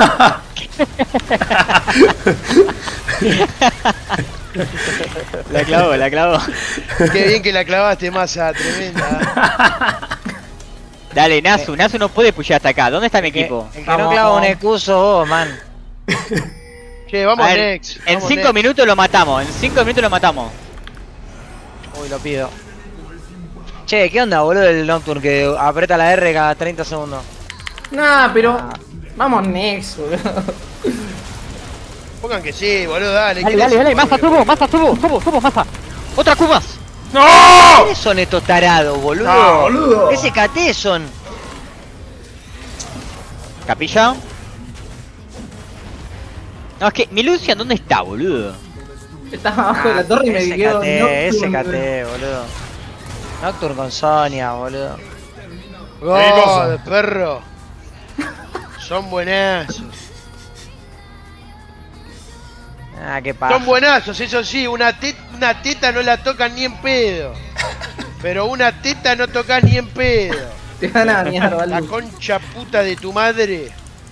La clavó. Qué bien que la clavaste, masa, tremenda. Dale, Nasu no puede pushar hasta acá. ¿Dónde está mi El que equipo? no Vamos, clava un vamos. excuso vos, man. Che, vamos A ver, Nex. en vamos 5 Nex. minutos lo matamos. En 5 minutos lo matamos. Uy, lo pido. Che, ¿qué onda, boludo, el Nocturne que aprieta la R cada 30 segundos? Nah, pero. Vamos Nex, boludo. Pongan que sí, boludo, dale. Dale, masa, subo, masa. ¡Otra cubas! ¡No! ¿Quiénes son estos tarados, boludo? No, boludo. SKT son. ¿Capilla? No, es que mi Lucian, ¿dónde está, boludo? Estaba abajo de la torre y me quedo. SKT, boludo. Nocturne con Sonia, boludo. God, perro. Son buenazos. Ah, qué paja. Son buenazos, eso sí, una teta no la tocan ni en pedo. Pero una teta no tocas ni en pedo. Te van a bañar, La boludo. concha puta de tu madre.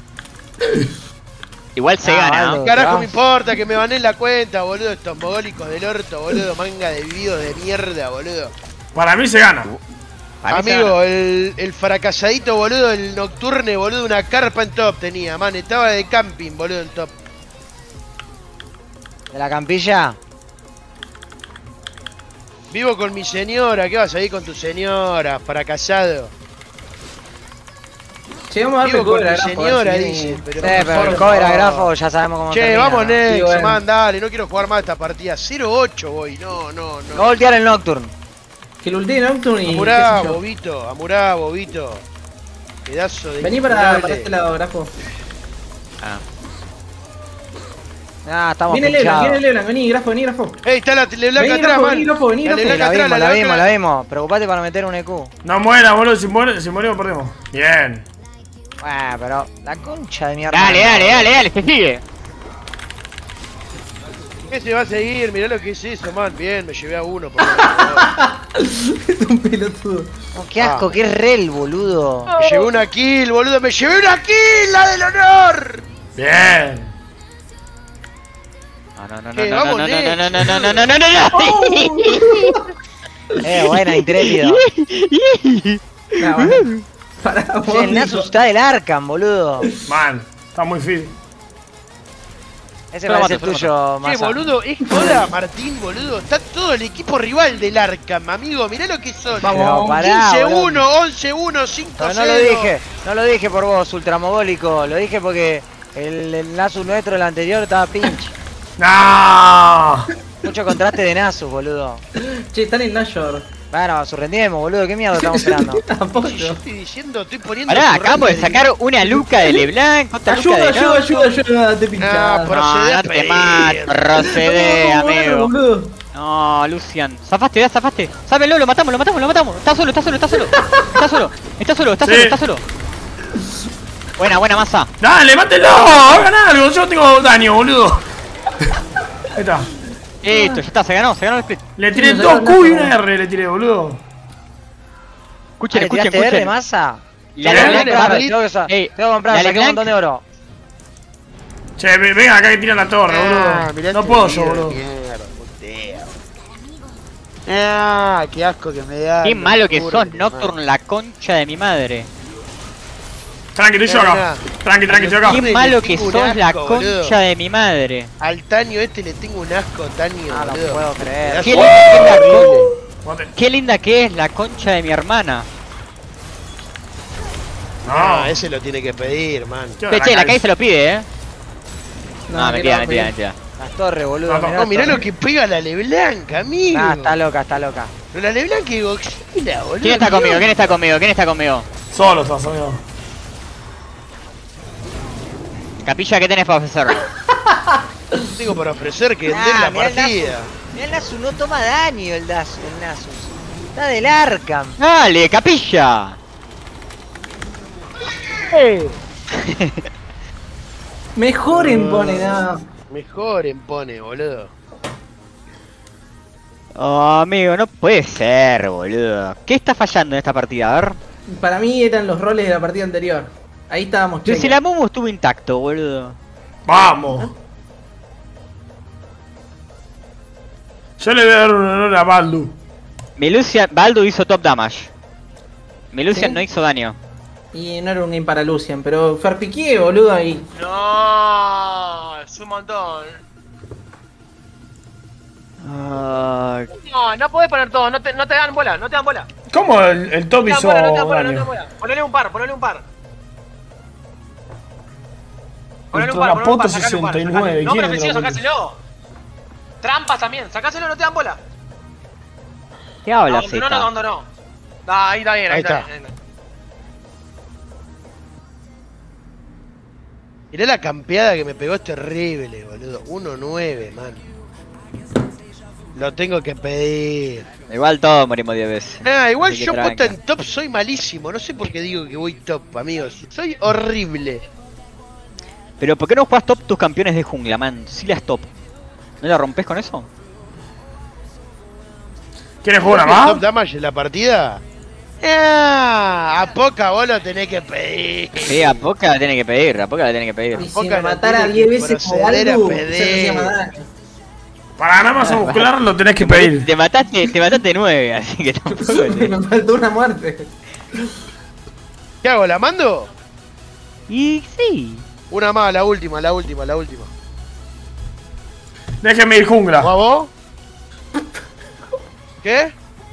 Igual se Ah, gana, Aldo. ¿no? Carajo vamos. me importa que me banen la cuenta, boludo. Estos mogólicos del orto, boludo. Manga de vividos de mierda, boludo. Para mí se gana. Para mí se Amigo, gana. el fracasadito, boludo, el Nocturne, boludo, una carpa en top tenía, man. Estaba de camping, boludo, en top. ¿De la campilla? Vivo con mi señora, ¿qué vas a ir con tu señora, fracasado? Llegamos a darle Vivo con cover a mi Grafo, señora, a ver si dice. viene. Pero, Sí, pero el cover a grafo ya sabemos cómo Che, termina. vamos Nex, Sí, bueno. man, dale, no quiero jugar más esta partida. 0-8 voy, no. No voltear el Nocturne. Que lo ultee Nocturne y. Amurá, qué sé yo. bobito, amurá, bobito. Pedazo de. Vení para este lado, Grafo. Ah, estamos Viene Leblanc, pinchados. vení, Grafo. Ey, está la LeBlanc Vení, atrás, Grafo, man. vení, Grafo, vení, La Grafo. LeBlanc La atrás, vimos, la LeBlanc vimos, la atrás. vimos. Preocupate para meter un EQ. No muera, boludo. Si morimos, perdemos. Bien. Bueno, pero la concha de mierda. Dale, se sigue. ¿Qué se va a seguir? Mirá lo que es eso, man. Bien, me llevé a uno. Por favor. Es un pelotudo. Oh, qué asco, qué rel, boludo. Me llevé una kill, boludo. Me llevé una kill, la del honor. Bien. Buena, intrépido. Nah, bueno. Pará, Che, el Nasus está del Arkham, boludo. Man, está muy fit. Ese Lo parece mato, tuyo, Che, Massa. boludo, es joda, Martín, boludo. Está todo el equipo rival del Arkham, amigo. Mirá lo que son. Vamos, pará, 15-1, 11-1, 5-0. Pero no lo dije por vos, ultramogólico. Lo dije porque el Nasus nuestro, el anterior, estaba pinch. ¡No! Mucho contraste de Nasus, boludo. Che, están en Nashor. Bueno, surrendemos, boludo. ¿Qué mierda estamos esperando? Tampoco. Yo estoy diciendo, estoy poniendo. Pará, tu acabamos de render. sacar una luca de LeBlanc, otra luca de Ayuda, te Ah, pinchada. por- No, Procede a no te pedir. mato, procede, No, bueno, amigo. boludo. No, Lucian. Zafaste, zafaste. Sábenlo, lo matamos, lo matamos, lo matamos. Está solo, está solo, está solo. Está solo, está solo, está solo, está solo. Buena, buena masa. ¡Dale, mátenlo! ¡Hagan algo! Yo tengo daño, boludo. Ahí está. Listo, ya está, se ganó el split. Le tiré 2 Q y una R, le tiré, boludo. Escuchen, ¿Le escuchen, tiraste R, escuchen. masa? La Tengo que Leblanc, comprar, Ey, tengo que comprar, la saqué un Leblanc- montón de oro. Che, venga acá que tiran la torre, Ah, boludo. mirá No este puedo yo, video de boludo. mierda, putea. Ah, qué asco que me da. Qué malo que locura, sos, Nocturne, la concha de mi madre. Tranqui, estoy yo acá. Tranqui, tranqui, estoy acá. Qué le malo que tengo un sos, la asco, boludo. concha de mi madre. Al Taño este le tengo un asco, Taño, Ah, no boludo. puedo creer. Qué Pedazo de linda, horrible. Mate. qué linda que es la concha de mi hermana. No, ese lo tiene que pedir, man. ¿Qué Che, onda, che, la Kai? Kai se lo pide, No, No, que mentira, no, mentira, que- mentira. Las torres, boludo. No, mirá No, mirá las lo torres. que pega la Leblanc, amigo. Ah, está loca, está loca. Pero la Leblanc que goxila, boludo. ¿Quién está conmigo? ¿Quién está conmigo? ¿Quién está conmigo? Solo estás, amigo. Capilla, ¿qué tenés para ofrecer? Tengo para ofrecer que den Ah, la mirá el partida. Mirá el Nasus, no toma daño el Nasus. Está del Arkham. ¡Dale, capilla! Mejor impone, nada. Mejor impone, boludo. Oh, amigo, no puede ser, boludo. ¿Qué está fallando en esta partida? A ver. Para mí eran los roles de la partida anterior. Ahí estábamos Pero si cheque. la Momo estuvo intacto, boludo. Vamos. Yo le voy a dar un honor a Baldu. Mi Lucian, Baldu hizo top damage. Mi Lucian ¿Sí? no hizo daño. Y no era un game para Lucian, pero Ferpiqué, boludo, ahí. No, es un montón. Ah, No, no podés poner todo, no te dan bola, no te dan bola. ¿Cómo el top No te dan hizo bola, no te dan bola, no te dan daño? bola. Ponele un par, ponele un par. Ponele un Ultra par, ponele un par, Poto sacale un par, 69, sacale. No, ¿quién pero es ofensivo, Ultra sacáselo. Trampas también, sacáselo, no te dan bola. ¿qué habla, No, Zeta? no. Ah, ahí está bien, ahí Ahí está está. bien. Mirá la campeada que me pegó, es terrible, boludo. 1-9, man. Lo tengo que pedir. Igual todos morimos 10 veces. Nah, igual Así que yo tranca. puesta en top soy malísimo. No sé por qué digo que voy top, amigos. Soy horrible. Pero ¿por qué no jugás top tus campeones de jungla, man? Si las top. ¿No la rompes con eso? ¿Quieres jugar una ¿El más? top damage en la partida? Ah, a poca vos lo tenés que pedir. Sí, a poca la tiene que pedir, a poca la tiene que pedir. Y si Poca me no matara tiene 10 que veces como proceder a Baldu, pedir. se me hacía más daño. Para ganar masa muscular lo tenés que pedir. Te mataste 9, así que tampoco te... Me faltó una muerte. ¿Qué hago? ¿La mando? Y sí. Una más, la última. Déjenme ir jungla. ¿Vos a vos? ¿Qué?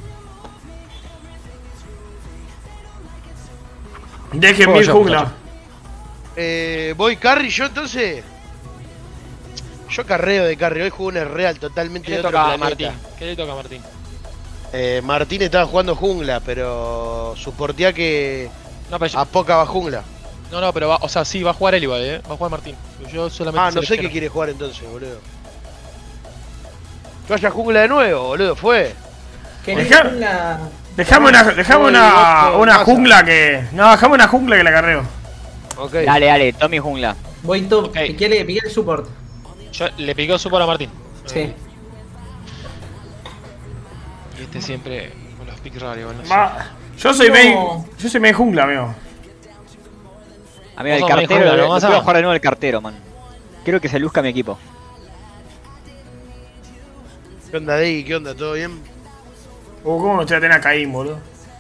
Déjenme ir jungla. ¿Voy carry yo entonces? Yo carreo de carry, hoy juego un real totalmente ¿Qué de le otro toca a planeta. Martín? ¿Qué le toca a Martín? Martín estaba jugando jungla, pero suportía que No, pero a poca va jungla. no, pero va, o sea, sí, va a jugar él igual, va a jugar Martín. Yo solamente Ah, no sé qué selecciono. quiere jugar entonces, boludo. Que vaya jungla de nuevo, boludo, fue. Dejá- la... Dejame una jungla que. No, dejame una jungla que la carreo. Ok. Dale, Tommy jungla. Voy top, Ok. piqué el support. Yo le piqué support a Martín. Sí. Y este siempre con los picks raros, igual, no sé. Yo soy No. main. Yo soy main jungla, amigo. Amigo, el Vos sos cartero, mejor, ¿no? no Vas a- puedo jugar de nuevo el cartero, man. Quiero que se luzca mi equipo. ¿Qué onda, Diggy? ¿Qué onda? ¿Todo bien? ¿Cómo no te voy a tener a Caín, boludo?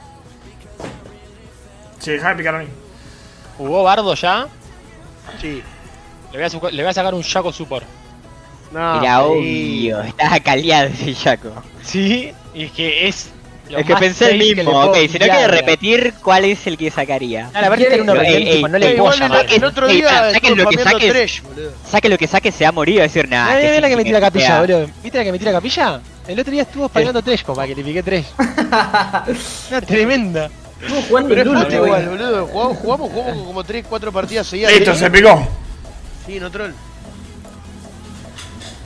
Sí, dejá de picar a mí. ¿Jugó Bardo ya? Sí. Le voy a sacar un Shaco support. No, Era sí. obvio, estaba caliado ese Jaco. Sí, y es que es. lo Es que más pensé el safe que le mismo, puedo ok, si no tirar, quiere mira. repetir, ¿cuál es el que sacaría? Ah, la verdad es que era uno Ey, recién, ey, tipo, no ey, le puedo Igual llamar. el otro Ey, día saquen estuve lo que farmeando saques. trash, boludo. Saque lo que saque, se va a morir y va a decir nada. Nadie ve la que me tira capilla, pega. boludo. ¿Viste la que me tira capilla? El otro día estuvo spawnando trash, para que le piqué trash. Una tremenda. Estuvo jugando Pero es Lul, justo boludo. igual, boludo. Jugamos como 3-4 partidas seguidas. Listo, se picó. Sí, no troll.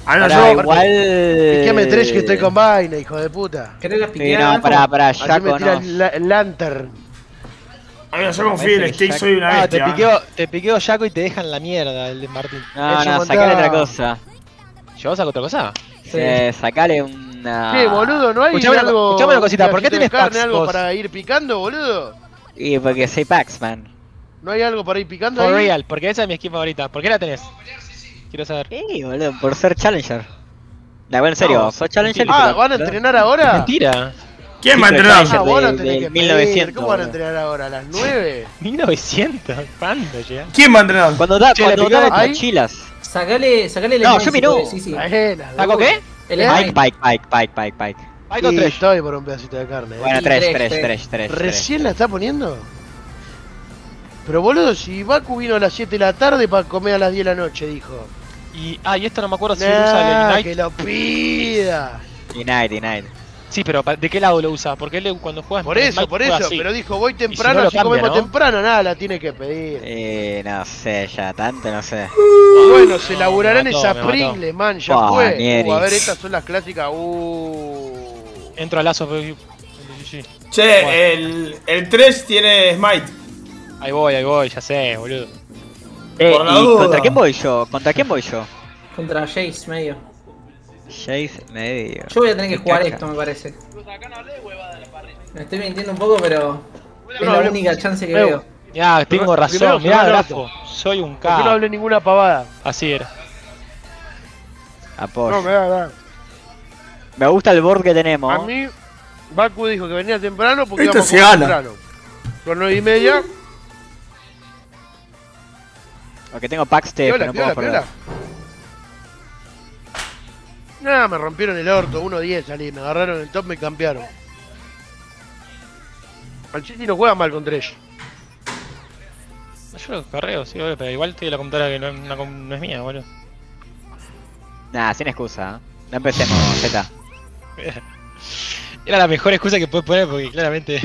Ahora Pará, yo. igual. Piquéame Thresh que estoy con vaina, hijo de puta. ¿Querés la Sí, piqueada? no, pará, Así me Shaco tira no. el Lantern. Amigo, yo confío en el stick, soy una Ah, te bestia. piqueo Shaco y te dejan la mierda el de Martín. No, Eso no, montado. sacale otra cosa. ¿Yo saco otra cosa? Sacale una. ¿Qué, boludo? ¿No hay Escuchame algo? una cosita, ¿por qué pedacito de tenés carne, packs algo vos? para ir picando, boludo? Y porque soy Pax, man. ¿No hay algo para ir picando For ahí? real, porque esa es mi skin favorita. ¿Por qué la tenés? Quiero saber. Boludo, por ser Challenger. La verdad, en serio, No, sos Challenger. Ah, ¿van a entrenar ahora? Mentira. ¿Quién Sí, va a pero entrenar? Challenger Ah, vos no de- tenés del que 1900, pedir. ¿Cómo van a boludo. entrenar ahora? ¿A las 9? 1900. ¿Cuándo llega? ¿Quién va a entrenar? Cuando Che, le daban picaba ahí. mochilas. Sacale el No, smite yo si no. podés, sí, sí. ¿Saco qué? El Pike, smite. Pike. Hay con Sí, 3. estoy por un pedacito de carne. Bueno, Y 3. ¿Recién la está poniendo? Pero boludo, si Baku vino a las 7 de la tarde para comer a las 10 de la noche, dijo. Y esto no me acuerdo si Nah, usa el que Ignite. lo pida. Denied. Sí, pero ¿de qué lado lo usa? Porque él cuando juega Por en eso, Smite por juega eso. así. Pero dijo, voy si temprano, no lo así cambia, comemos ¿no? temprano. Nada, la tiene que pedir. No sé, ya tanto no sé. Bueno, se laburarán me mató, esas me mató. Pringles, man, ya Buah, fue. Nieris. A ver, estas son las clásicas. Entro a lazo. Che, el 3 tiene smite. Ahí voy, ya sé, boludo. Por la ¿Y duda. contra quién voy yo? Contra Jace medio. Jace medio. Yo voy a tener que Qué jugar caca. esto, me parece. Me estoy mintiendo un poco, pero es la hablé- única chance que Leo. veo. Ya, tengo Primero razón. Mirá, sonó el Grafo. Soy un ¿Por qué no K. hablé ninguna pavada? Así era. Apoyo. No, me da. Me gusta el board que tenemos. A mí, Baku dijo que venía temprano porque Esto íbamos a se jugar gana. temprano. Son 9:30. Porque tengo packs de Piola, no piola, puedo piola. perder. Nah, me rompieron el orto, 1-10 salí, me agarraron el top, me campearon. Al City no juega mal con Thresh. Yo lo carreo, sí, obvio, pero igual estoy en la computadora que no es mía, boludo. Nah, sin excusa. No empecemos, Z. Era la mejor excusa que puedes poner porque claramente.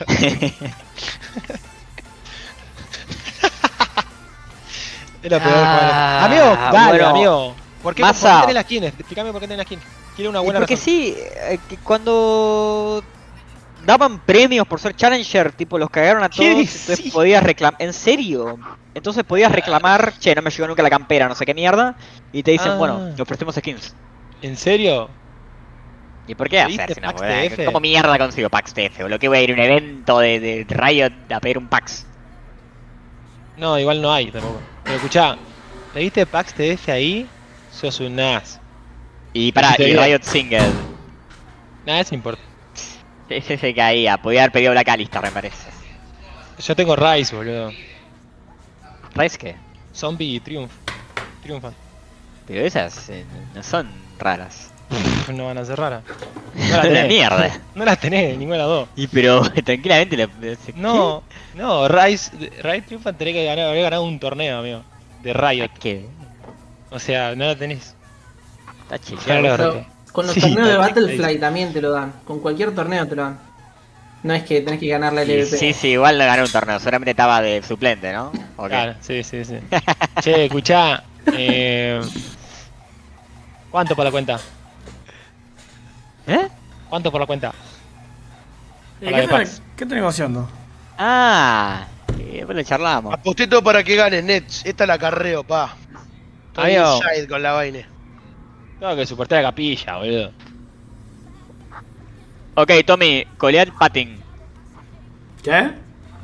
Es lo peor, Ah, amigo, dale, bueno. amigo. ¿Por qué Massa. tenés la skin? Explícame por qué tenés la skin. Quiero una Y buena porque razón. sí, que cuando daban premios por ser Challenger, tipo los cagaron a ¿Qué todos, decís? entonces podías reclamar. ¿En serio? Entonces podías reclamar, che, no me llegó nunca la campera, no sé qué mierda, y te dicen, Ah. bueno, te ofrecemos skins. ¿En serio? ¿Y por qué ¿Pediste hacer? Si no, packs boludo? TF? ¿Cómo mierda consigo packs TF? Boludo, que voy a ir a un evento de Riot a pedir un packs. No, igual no hay tampoco. Pero escuchá, ¿le diste packs TF ahí? Sos un nas. Y para, Si te y digo- Riot Single. Nada, eso importa. Ese se caía, podía haber pedido Black Alistar, me parece. Yo tengo Rise, boludo. ¿Rise qué? Zombie y Triunfan. Pero esas no son raras. No van a ser raras. No Una las tenés. mierda. No las tenés, ninguna de las dos. Y pero tranquilamente No, no, Rise Triunfan tenés que ganar, haber ganado un torneo, amigo. De Riot. ¿Qué? O sea, no la tenés. Está chido. Claro, Pero con los Sí, torneos de está Battlefly también te lo dan. Con cualquier torneo te lo dan. No es que tenés que ganar la LVP. Sí, igual no ganó un torneo, seguramente estaba de suplente, ¿no? ¿O qué? Claro, sí. Che, escuchá. ¿Cuánto por la cuenta? ¿Eh? ¿Cuánto por la cuenta? ¿Y Para de ¿Qué packs. estoy negociando? Ah, después lo charlamos. Aposté todo para que ganes, Nets. Esta la carreo, pa. Estoy Amigo. inside con la vaina. Tengo que soportar la capilla, boludo. Ok, Tommy, colear patin. ¿Qué?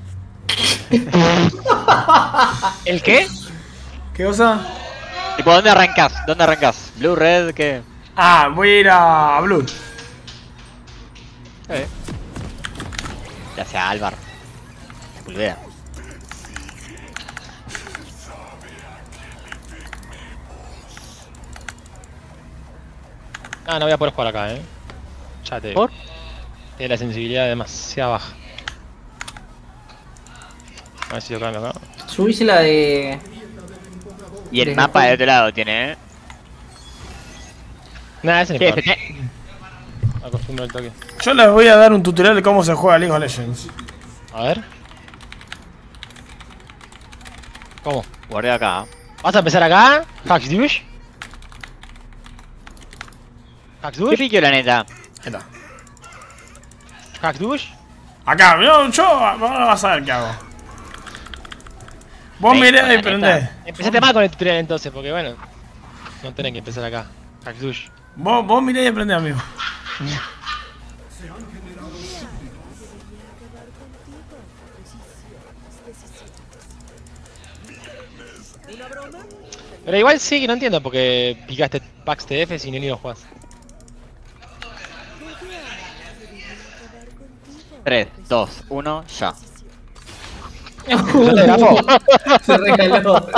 ¿El qué? ¿Qué cosa? Tipo, ¿dónde arrancás? ¿Dónde arrancás? ¿Blue, red, qué? Ah, voy a ir a Blue. Ya sea Álvar. Sepulveda. Ah, no voy a poder jugar acá, Ya te digo. ¿Por? Tiene la sensibilidad demasiado baja. A ver si yo cambio acá. Subís la de. Y el Desde mapa juego. de otro lado tiene, Nada, ese no ¿Qué? importa. Acostumbro el toque. Yo les voy a dar un tutorial de cómo se juega League of Legends. A ver. ¿Cómo? Guardé acá. ¿Vas a empezar acá? Hacks Douche. ¿Hackdush? ¿Qué piqueó la neta? Ahí está. ¿Hackdush? Acá, yo ahora vas a ver qué hago. Vos Ahí, mirá con la y prendés. Empezaste mal con el tutorial entonces, porque bueno. No tenés que empezar acá. Hackdush. Vos mirá y prendés, amigo. Pero igual sí que no entiendo porque picaste Pax TF si ni lo jugás. 3, 2, 1, ya. Se regaló.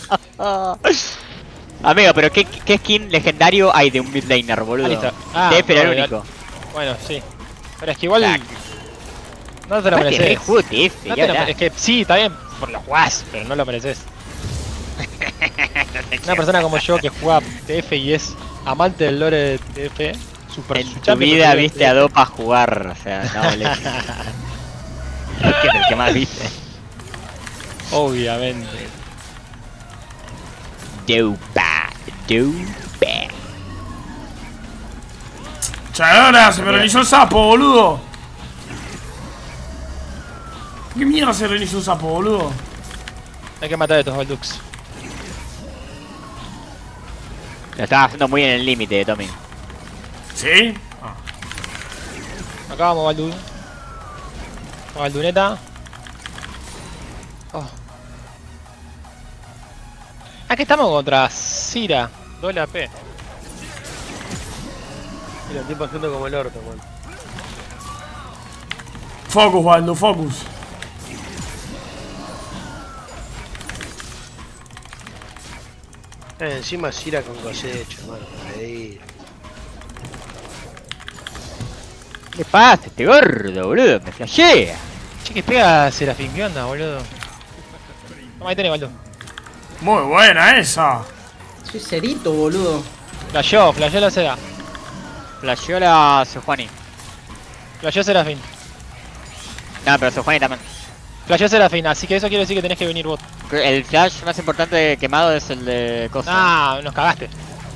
Amigo, pero ¿qué skin legendario hay de un mid laner, boludo? Ah, listo. Ah, TF era el bueno, único. Bueno, sí. Pero es que igual. Tac. No te lo Aparte, mereces. juego TF, No ya te lo está. mere- es que sí, está bien, por lo jugás, pero no lo mereces. Una persona como yo que juega TF y es amante del lore de TF, super En tu vida viste a Dopa jugar, o sea, no, que es el que más viste. Obviamente. Dopa. Chadora, se me reinició el sapo, boludo. ¿Qué mierda se reinició el sapo, boludo? Hay que matar a estos Baldux. Lo estaba haciendo muy en el límite, Tommy. ¿Sí? Acá vamos, Baldu. Balduneta. Oh. Aquí estamos contra Cira, doble AP. Mira, el tipo haciendo como el orto, man. Focus, Waldo, focus. Encima Cira con cosecha, hermano. Reír. ¿Qué pasa este gordo, boludo? Me flashea. Che, que pega Serafín, ¿qué onda, boludo? Toma, ahí tenés, Baldu. Muy buena esa. Soy cerito, boludo. Flasheó la seda. Flasheó la Sejuani. Flasheó Serafín. No, pero Sejuani también. Flasheó Serafín, así que eso quiere decir que tenés que venir vos. El flash más importante quemado es el de Cosa. Ah, nos cagaste.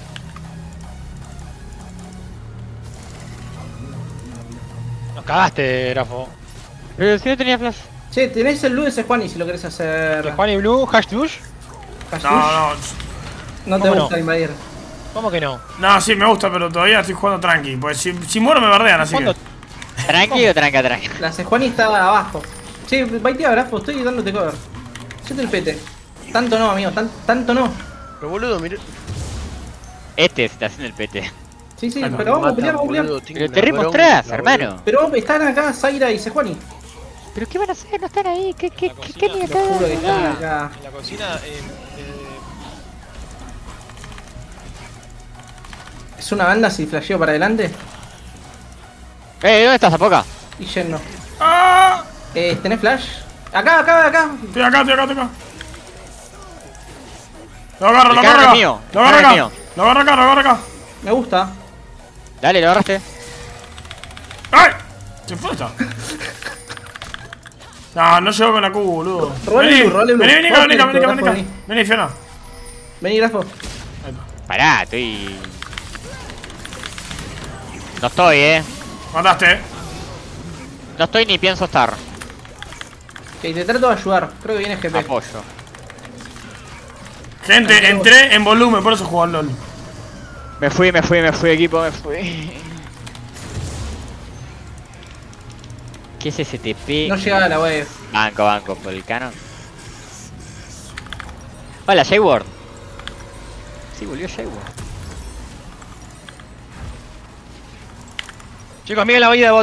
Nos cagaste, Grafo. Pero si no tenía flash. Che, tenés el blue de Sejuani si lo querés hacer. Juan y Blue, Hashdush. No, No te ¿Cómo gusta no? invadir. ¿Cómo que no? no, sí, me gusta, pero todavía estoy jugando tranqui. Pues si muero me bardean, así ¿Cuándo? que. ¿Tranqui o tranca? La Sejuani está abajo. Che, baitea, Grafo, estoy dándote cover. Yo te el pete. Tanto no, amigo, tanto no. Pero boludo, mira. Este está haciendo el PT. Sí, sí, pero vamos a pelear, vamos a pelear. Pero te remostrás, hermano. Pero están acá Zaira y Sejuani. ¿Pero qué van a hacer? No están ahí. ¿Qué La cocina, Te juro que están acá. En la cocina, Es una banda si flasheo para adelante. ¿Dónde estás, Zapoca? Y Jen no. ¡Ah! ¿Tenés flash? Acá. Estoy acá. Lo agarro, El lo carro agarro es acá. mío, Lo agarro el carro es acá. mío. Lo agarro acá. Me gusta. Dale, lo agarraste. ¡Ay! Se fue esta. No llegó con la Q, boludo. Role blue. Vení acá. Vení. Vení, Fiona. Vení, Grafo. Pará, estoy. No estoy, Mataste, No estoy ni pienso estar. Ok, te trato de ayudar. Creo que viene GP. Apoyo. Gente, entré en volumen, por eso juego al LOL. Me fui, equipo, me fui. ¿Qué es ese TP? No llegaba la wave. Banco, por el canon. Hola, Shayward. Sí, volvió Shayward. Chicos, miren la vida de bot.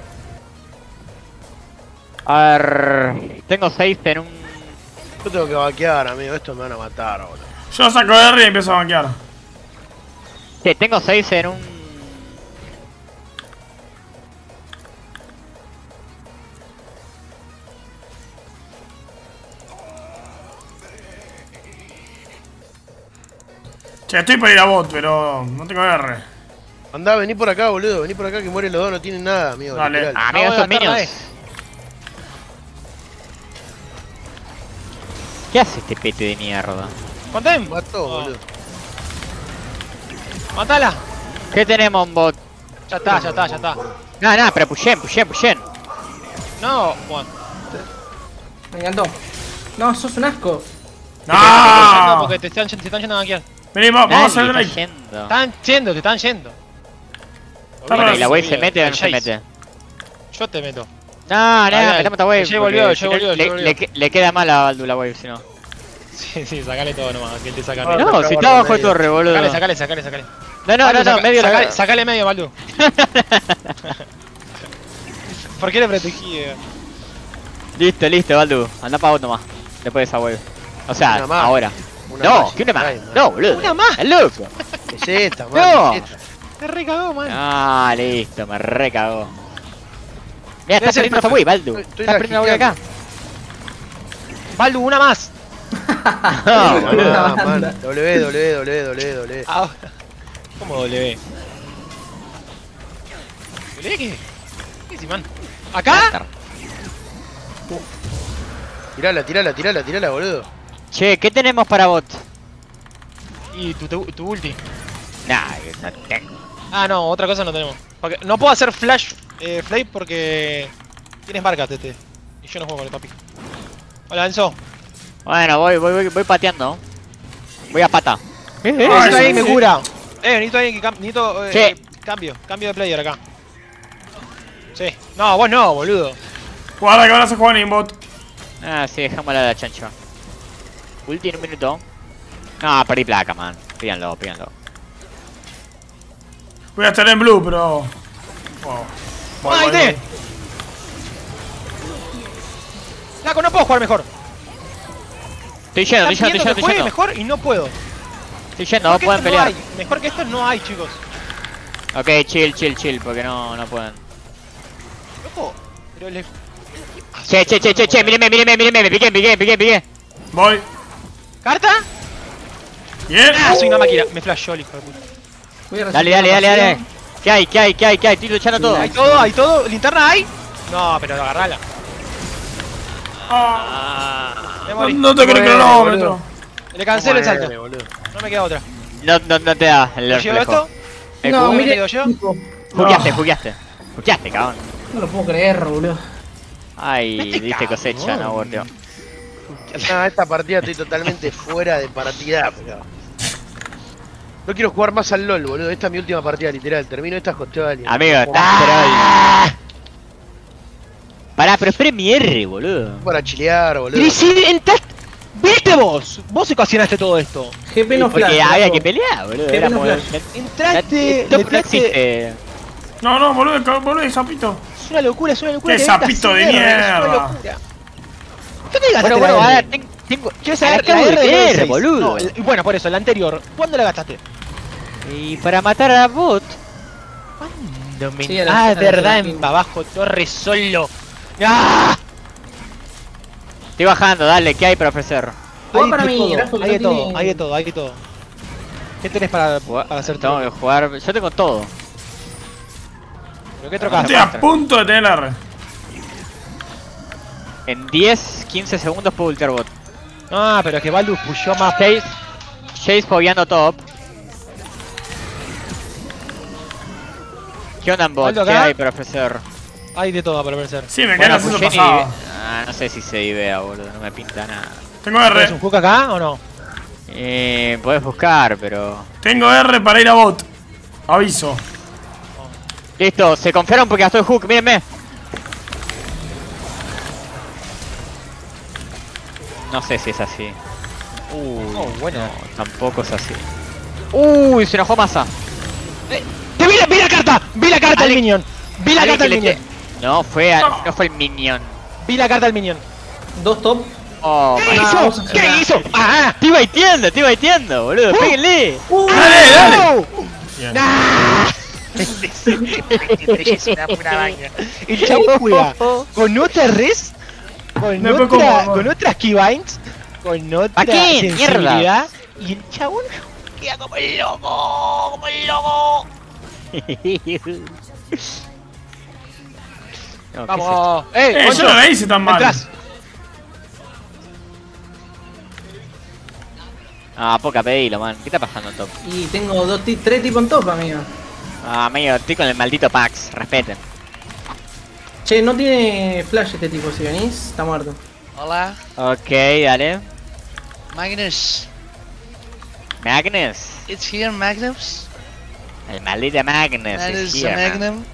A ver. Tengo 6 en un. Yo tengo que vaquear, amigo. Esto me van a matar, boludo. Yo saco R y empiezo a banquear. Sí, tengo 6 en un. Che, estoy para ir a bot, pero no tengo R. Andá, vení por acá, boludo. Vení por acá que mueren los dos, no tienen nada, amigo. Dale. literal. Amigos, son minions. ¿Qué hace este pete de mierda? ¡Contem! Mató, boludo. ¡Matala! ¿Qué tenemos en bot? Ya está, ya está, ya está. No, pero pushen. No, bueno. Me encantó. No, sos un asco. No, ¡No! porque te están yendo a banquear. Vení, vamos a hacer Nadie el está Drake. yendo. Te están yendo. Bueno, ¿Y la wave se mete o no se Jace. mete? Yo te meto. No, Dale, metamos esta wave. ya volvió, porque ya si no volvió, ya volvió. le queda mal a Baldu la wave, si no. Sí, sacale todo nomás, que él te saca No, medio. No, si está bajo de torre, boludo. Sacale. No, medio la Sacale medio, Baldu. ¿Por qué le protegí? Listo, Baldu. Anda pa' vos nomás. Después de esa wave. O sea, Una más. ahora. Una No, más, ¿qué una más? ay, No, boludo. Una más. ¿Estás loco? Es esta, man. No. Es esta. Te recagó, man. Ah, listo, me recagó. Mira, estás hacer perdiendo esta wave, Baldu. Estoy Estás perdiendo la wave acá. Baldu, una más. No, Una boludo. más, man. W. Ahora. ¿Cómo W? ¿W qué? ¿Qué es, man? ¿Acá? Tirala, boludo. Che, ¿qué tenemos para bot? Y tu ulti. Nah, no tengo. Ah, no, otra cosa no tenemos. Porque no puedo hacer flash flame porque tienes marcas, Tete. Y yo no juego con el papi. Hola, Enzo. Bueno, voy pateando. Voy a pata. Necesito Ay, alguien que sí. me cura. Necesito alguien que necesito Sí. cambio de player acá. Sí. No, vos no, boludo. Guarda que ahora se juega en inbot. Ah, sí, dejámosla a la chancha. Ulti en un minuto. No, perdí placa, man. Pídanlo. Voy a estar en blue, pero. Wow. ¡Ay, te! Flaco, no puedo jugar mejor. Estoy yendo. Que juegue mejor y no puedo. Estoy yendo, Mejor que pueden esto pelear. No hay. Mejor que esto no hay, chicos. Ok, chill, porque no pueden. Loco, pero le... Che, míreme, me piqué. Voy. ¿Carta? Bien. Ah, soy una máquina. Me flashó el hijo de puta. Voy a resetear la Dale. pasión. ¿Qué hay? Estoy luchando todo. Hay todo. ¿Linterna hay? No, pero agarrala. Me morí. No te creo el cronómetro. Le cancelo el salto. Muere, boludo. No me queda otra. No te da el ¿Me llevo reflejo. esto? No, ¿cómo me mire. digo yo? tipo, Juqueaste, cabrón. No lo puedo creer, boludo. Ay, diste cosecha, no, volteo. No, esta partida estoy totalmente fuera de partida, pero... No quiero jugar más al LOL, boludo. Esta es mi última partida, literal. Termino esta, hosteo a alguien. Amigo, estás troll. Pará, pero espere mi R, boludo. Para chilear, boludo. Y si entraste... ¿Viste vos? Vos ocasionaste todo esto. GP no Porque flash. había loco. que pelear, boludo. Qué Era bueno como... flash. Entraste... Top no entraste- existe. No, boludo, sapito. Es una locura, es una locura. Qué que vengas sapito sin de R, Es mierda. una locura. ¿Qué te digas? Bueno, a ver, tengo... Quiero saber acabo la de R de ver, 6. boludo. No, bueno, por eso, la anterior. ¿Cuándo la gastaste? Y para matar a bot... ¿Cuándo me... Sí, a la- a la- verdad, a la- en abajo, torre solo. ¡Ah! Estoy bajando, dale, ¿qué hay para ofrecer? Juega para de mí, todo, Rafa, que hay de no todo, tiene- hay de todo. ¿Qué tenés para hacer Tengo todo? que jugar... Yo tengo todo. ¿Pero qué trocaste? Estoy a punto de tener R. En 10, 15 segundos puedo ultiar bot. Ah, pero es que Baldur pushó más. Chase fogueando top. ¿Qué onda en bot? ¿Algo ¿Qué acá? hay para ofrecer? Hay de todo para ofrecer. Sí, me Bueno, quedan haciendo Pusheni pasada. no sé si se idea, boludo. No me pinta nada. Tengo ¿Tienes un R. hook acá o no? Podés buscar, pero... Tengo R para ir a bot. Aviso. Listo, se confiaron porque gastó el hook, mírenme. No sé si es así. Oh, bueno. No, tampoco es así. Uy, se enojó Masa. Vi la carta! ¡Vi la carta del minion! ¡Vi la carta del minion! No, no fue el minion. ¡Vi la carta del minion! Dos top. Oh, ¿Qué no, hizo? vamos a hacer ¿Qué nada. hizo? ¡Ah! Te iba baiteando, boludo. Péguenle. Dale. Bien. El chavo juega con otra res, Después como- con otras keybinds, con otra ¿Pa qué? sensibilidad, y el chabón queda como el loco, como el loco. No, ¿qué Vamos, Yo no la hice tan mal. Atrás. Ah, poca pedilo, man. ¿Qué está pasando, top? Y tengo tres tipos en top, amigo. Ah, amigo, estoy con el maldito Pax, respeten. Che, no tiene flash este tipo, si venís, está muerto. Hola. Ok, dale. Magnus. Magnus. It's here, Magnus. El maldito Magnus. Magnus, is here, man. Magnum.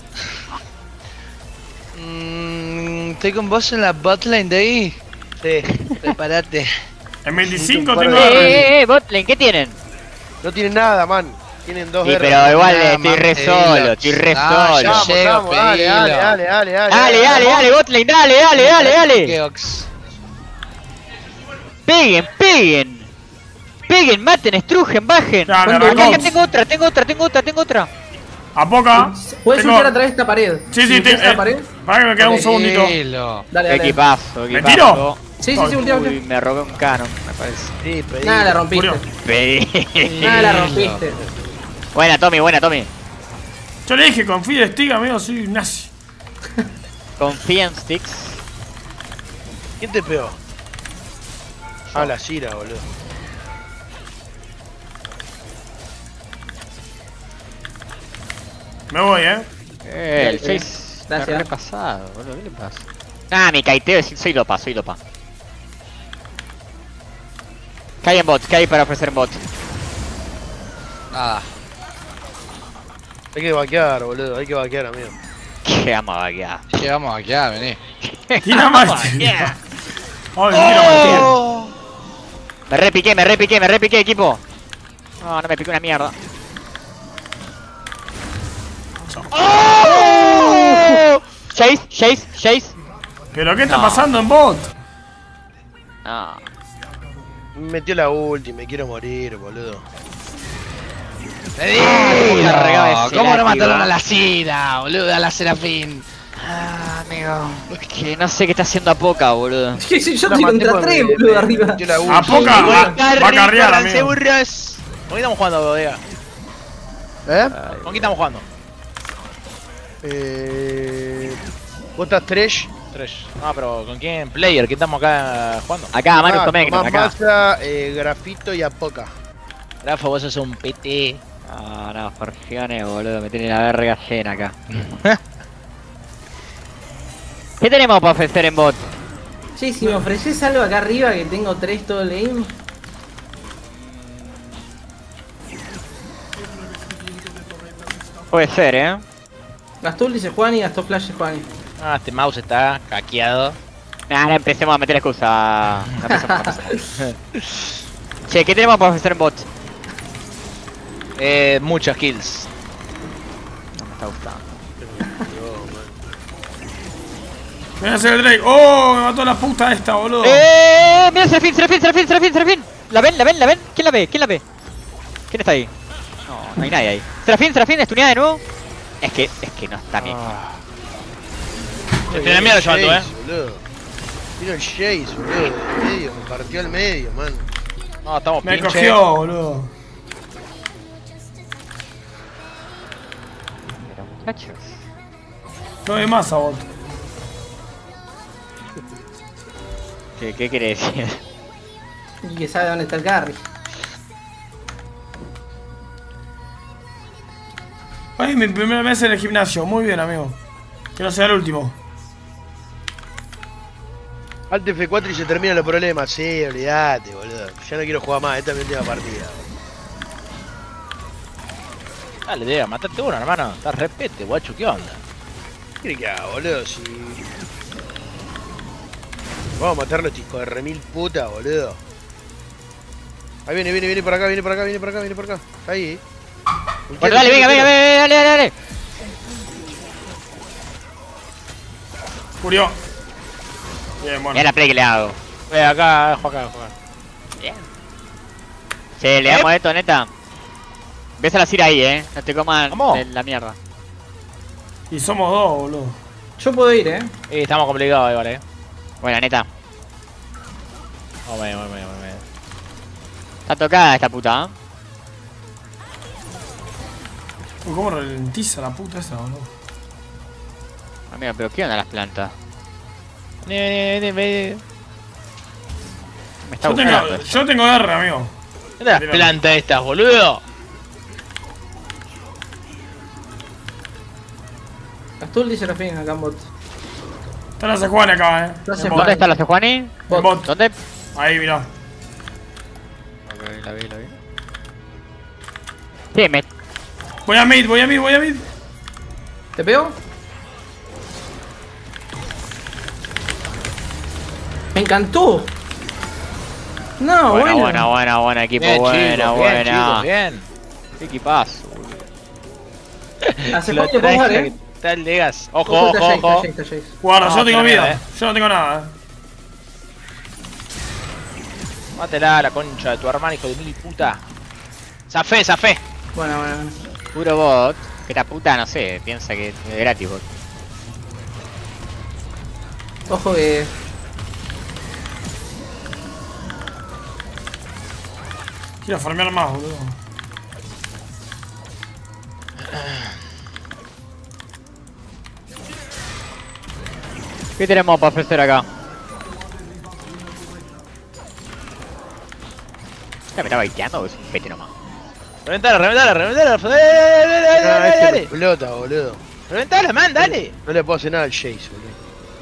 Estoy con vos en la botlane de ahí. Sí. Prepárate. En 25 Un par tengo de- R. Botlane, ¿qué tienen? No tienen nada, man. Tienen 2 Sí, R. pero igual nada, estoy man, re pedilo. solo, estoy re Ah, solo. ya. Vamos, Llego, vamos, dale, pedilo. dale, dale, dale, dale. Dale, Botlane, dale, dale. Geox. Peguen. Peguen, maten, estrujen, bajen. Ya, me Acá arrancó. tengo otra. A poca. Puedes Tengo- ultear a través de esta pared. Sí, Si sí, ulteas esta pared. para que me quede un segundito. Pedilo. Dale, dale. Equipazo. ¿Me tiro? Sí, sí, sí, ultea, Uy, ultea. me robé un canon, me parece. Sí, pedí. Nada, la rompiste. Murió. Nada, la rompiste. Buena, Tommy. Yo le dije, confíe en Stig, amigo, soy nazi. Confía en Sticks. ¿Quién te pegó? Ah, la Cira, boludo. Me voy, El 6 me Gracias. ha repasado, boludo, ¿qué le pasa? Ah, mi caiteo, soy dopa. ¿Qué hay en bot? ¿Qué hay para ofrecer en bot? Nada. Hay que vaquear, boludo. Hay que vaquear, amigo. ¿Qué vamos a vaquear? Llegamos aquí, vení. Tira más. Ay, tira más. Me repiqué, equipo. No, no me piqué una mierda. Chase. ¿Pero qué está No. pasando en bot? No. Me metió la ulti, me quiero morir, boludo. Cargaba ese ¿Cómo no látigo? mataron a la Cira, boludo? A la Serafín. Ah, amigo. Es que no sé qué está haciendo a poca, boludo. Sí, sí, yo La estoy maté contra porque 3, me boludo, arriba. metió la ulti. A poca va a carrear, amigo. burros! ¿Con quién estamos jugando, bodega? ¿Eh? ¿Con quién estamos jugando? ¿Vos estás trash? Tres. No, pero ¿con quién? Player, ¿quién estamos acá jugando? Acá, Manu Ah, Tomegno, Tomás acá. Massa, Grafito y Apoca. Rafa, vos sos un PT. No, Forgione, boludo, me tiene la verga llena acá. ¿Qué tenemos para ofrecer en bot? Che, si me ofreces algo acá arriba que tengo 3 todo el game. Puede ser, Gastó ulti Juan y gastó flash Juan. Ah, este mouse está hackeado. No empecemos a meter excusa. No empecemos. Che, ¿qué tenemos para ofrecer en bot? Muchas kills. No me está gustando. Voy a hacer el Drake. ¡Oh! Me mató la puta esta, boludo. Mira, Serafín. ¿La ven? ¿Quién la ve? ¿Quién está ahí? No hay nadie ahí. Serafín, estuneada de nuevo. Es que no está bien. Tiene miedo yo alto, Boludo. Tiro el Jace, boludo. De medio, me partió al medio, man. No, estamos Me pinche. cogió, boludo. Pero muchachos. No hay más a bot. ¿Qué quiere decir? Y que sabe dónde está el carry. Ay, mi primera vez en el gimnasio. Muy bien, amigo. Que no sea el último. Alt F4 y se terminan los problemas. Sí, olvídate, boludo. Ya no quiero jugar más, esta es mi última partida. Dale, Dega, matate uno, hermano. Estás repete, guacho, ¿qué onda? ¿Qué crees que haga, boludo? Si... Vamos a matarlo, este hijo de remil puta, boludo. Ahí viene por acá. Está ahí. Bueno, dale, venga, dale. Murió. Bien, bueno. Mira la play que le hago. Acá, juega. Bien. Che, le damos esto, neta. Ves a la Cira ahí, no te coman Vamos. la mierda. Y somos dos, boludo. Yo puedo ir, Estamos complicados ahí, vale. Bueno, neta. Vamos. Está tocada esta puta, Uy, cómo ralentiza la puta esa, boludo. Amigo, pero ¿qué onda las plantas? Vení. Me está Yo gustando tengo, esto. yo tengo R, amigo. ¿Dónde las plantas estas, boludo? Tulli y Serafín acá en bot. Está la Sejuani acá, Gracias, En ¿Dónde está la Sejuani? bot. Bot. ¿Dónde? Ahí, mirá. Ok, la vi. Sí, me... Voy a mid. ¿Te pego? Me encantó. No, Buena, equipo, Bien, buena. chicos, chicos, bien. Qué equipazo, boludo. Hace Lo poco puedo traes, dar, Está el Legas. Ojo, Ojo, ojo, está ojo. Jace, está Jace. Guarda, yo no tengo tiene vida. miedo, Yo no tengo nada, Mátela, la concha de tu hermano, hijo de mil puta. Zafé. Bueno. Puro bot. Que esta puta, no sé, piensa que es gratis bot. Ojo que... Quiero farmear más, boludo. ¿Qué tenemos para ofrecer acá? ¿Me está baiteando o es un pete nomás? Reventala. Dale. Explota, boludo. Reventala, man, dale. No le puedo hacer nada al Jace, boludo.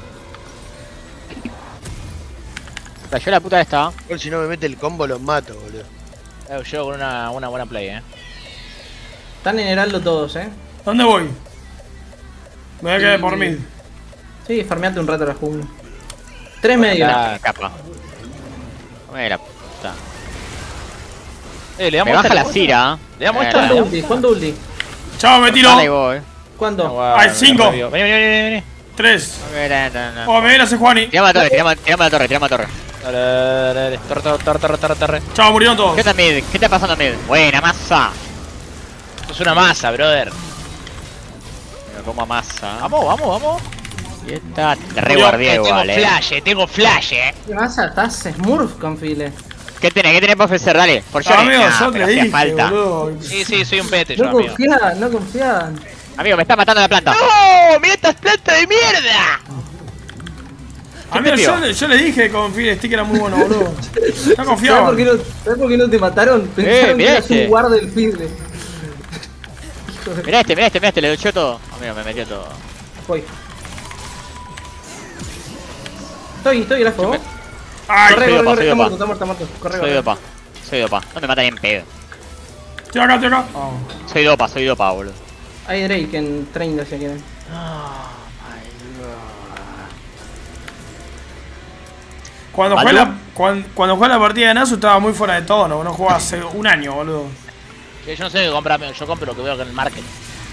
Cayó la puta esta. Igual si no me mete el combo los mato, boludo. Llego con una buena play, Están en heraldo todos, ¿Dónde voy? Me voy a quedar por mid. Sí, farmeate un rato la jungla. 3 medios. La capa. Come la puta. Le Me damos baja la esta. Cira. Le damos ¿Cuánto esta. ulti? ¿Cuánto ulti? Chao, me tiro. Dale, voy. ¿Cuánto? Hay 5. Vení. 3. No. Oh, me viene la Sejuani. Tiramos la torre. Dale. Torre. Chao, murieron todos. ¿Qué está mid? ¿Qué está pasando mid? Buena masa. Esto es una masa, brother. Pero como masa. Vamos. Y esta te reguardié igual, Tengo flash, ¿Qué vas a estás Smurf con file? ¿Qué tenés para ofrecer? Dale, por yo. Amigo, yo te dije, falta. boludo. Sí, soy un pete yo, No amigo. confían. Amigo, me está matando la planta. ¡No! ¡Mira estas plantas de mierda! Amigo, yo le dije que con Feel Stick era muy bueno, boludo. No confiaba. ¿Sabes por qué no te mataron? Pensaron que mirá eras este. un guarda del file. Mirá este, le duchó todo. Amigo, me metió todo. Voy. Estoy, Grafo. Ay, Corre, soy está dopa. muerto. Corre, Soy dopa. No me mata ni en pedo. estoy acá. Oh. Soy dopa, boludo. Hay Drake en 30 si quieren. Cuando jugué la partida de Nasu estaba muy fuera de tono. No jugaba hace un año, boludo. Yo no sé qué comprarme, yo compro lo que veo en el market.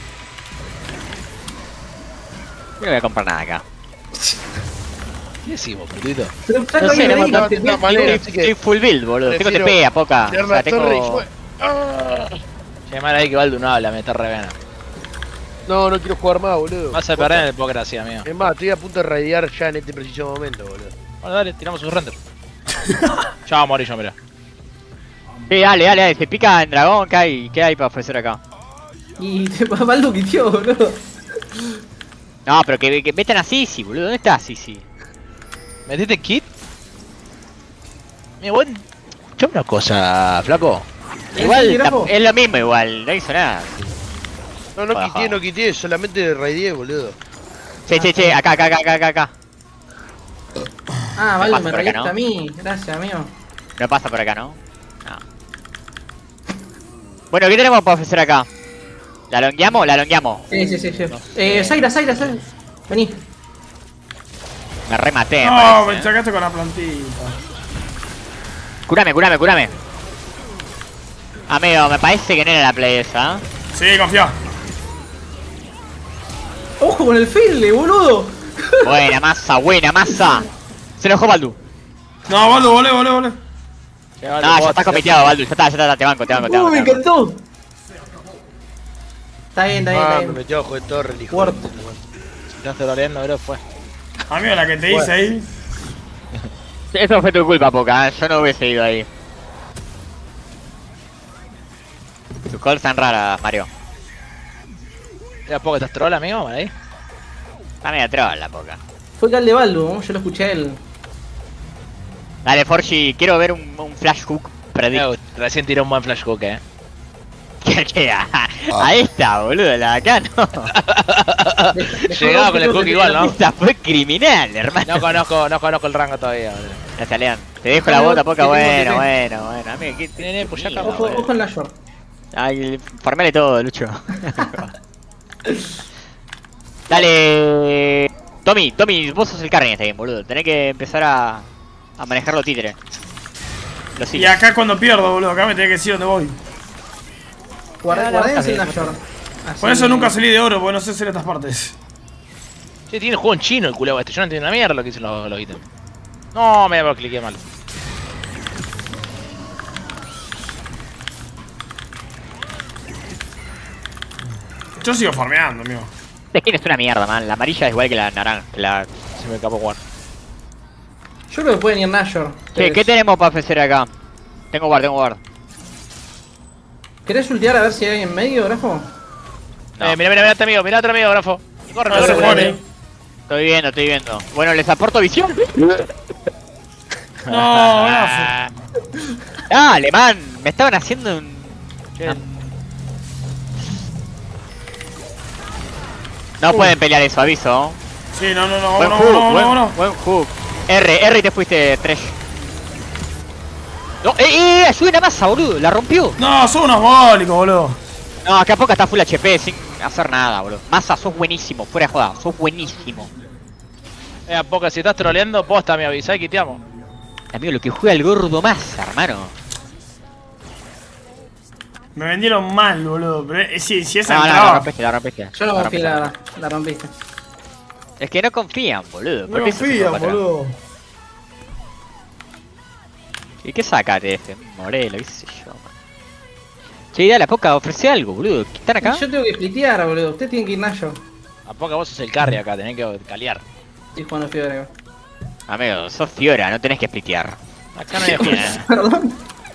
Yo no voy a comprar nada acá. ¿Qué decimos, putito? Pero saco No ahí sé, Drake, no, te no, manera, así que Estoy full build, boludo. Tengo prefiero TP a poca. tirar O sea, la torre y tengo... fue. ¡Ah! Che, mal ahí que Baldu no habla, me está revena. No quiero jugar más, boludo. Vas a perder en el póker así, amigo. Es más, estoy a punto de raidear ya en este preciso momento, boludo. Bueno, dale, tiramos sus render. Ya va a morir yo, mira. Sí, dale. Se pica en dragón. ¿Qué hay para ofrecer acá? Y te Baldu quitió, boludo. No, pero que metan a Sisi, boludo. ¿Dónde está Sisi? ¿Metiste kit? Mira, buen. Escuchame una cosa, flaco. Igual, Grafo? es lo mismo igual. No hizo nada. No quité, solamente raideé, boludo. Che, acá. Ah, No Baldu, pasa me por acá, rayaste ¿no? a mí. Gracias, amigo. No pasa por acá, ¿no? No. Bueno, ¿qué tenemos para ofrecer acá? ¿La longueamos? Sí. Zaira. Vení. Me rematé, No, parece, me sacaste con la plantita. Curame. Amigo, me parece que no era la play esa, ¿eh? Sí, confía. Ojo con el file, boludo. Buena masa. Se enojó Baldu. No, Baldu, volé. No, ya estás compiteado, Baldu. Ya está, te banco. Me encantó. Está bien. Me metió a jugar torre, el hijo. Word. Si estás troleando, bro, fue. Amigo, la que te hice ahí. Eso fue tu culpa, Poca, ¿eh? Yo no hubiese ido ahí. Tus calls están raras, Mario. ¿Era poco estás troll, amigo? ¿Por ahí? Está media troll la Poca. Fue Cal de Baldu, ¿no? Yo lo escuché a él. Dale, Forgi, quiero ver un flash hook predict. Recién tiró un buen flash hook, ¿Qué? A esta, boludo, la de acá no. Llegaba con el cookie igual, ¿no? Esta fue criminal, hermano. No conozco el rango todavía, boludo. Gracias, Lean. Te dejo la bota, poca. Bueno. Amigo, ¿qué Nene, pues ya Ojo en la short. Ay, formale todo, Lucho. Dale. Tommy, vos sos el carry en este game, boludo. Tenés que empezar a manejar los títeres. Y acá cuando pierdo, boludo, acá me tenés que decir dónde voy. Guardians en la short. Por eso nunca salí de oro, porque no sé hacer estas partes. Sí, tiene juego en chino el culo este. Yo no entiendo una mierda lo que dicen los ítems. No, me lo cliqué mal. Yo sigo farmeando, amigo. Esta skin es una mierda, man. La amarilla es igual que la naranja. Se me escapó jugar. Yo creo que pueden ir Nashor. ¿Qué tenemos para ofrecer acá? Tengo guard. ¿Querés ultear a ver si hay en medio, Grafo? No. Mirá otro amigo, Grafo. Corre. Estoy viendo. Bueno, les aporto visión. No, Grafo. Dale, man. Me estaban haciendo un... No pueden pelear eso, aviso. Sí, no. Buen hook. R y te fuiste, Tresh. No, ayuden a Masa, boludo. La rompió. No, son unos bólicos, boludo. No, acá a poca está full HP sin hacer nada, boludo. Masa, sos buenísimo. Fuera de joda, sos buenísimo. A poca, si estás troleando, posta, me avisá y quiteamos. Amigo, lo que juega el gordo Masa, hermano. Me vendieron mal, boludo. Pero sí, esa No, la rompiste. Yo no confío, la rompiste. Es que no confían, boludo. No confían, boludo. ¿Y qué saca TF? Morelo, qué sé yo, man. Che, dale, a poca, ofrece algo, boludo. ¿Están acá? Yo tengo que splitear, boludo. Ustedes tienen que ir Nashor. A poca vos sos el carry acá, tenés que calear. Estoy jugando Fiora. Amigo, sos Fiora, no tenés que splitear. Acá no hay juego. Perdón.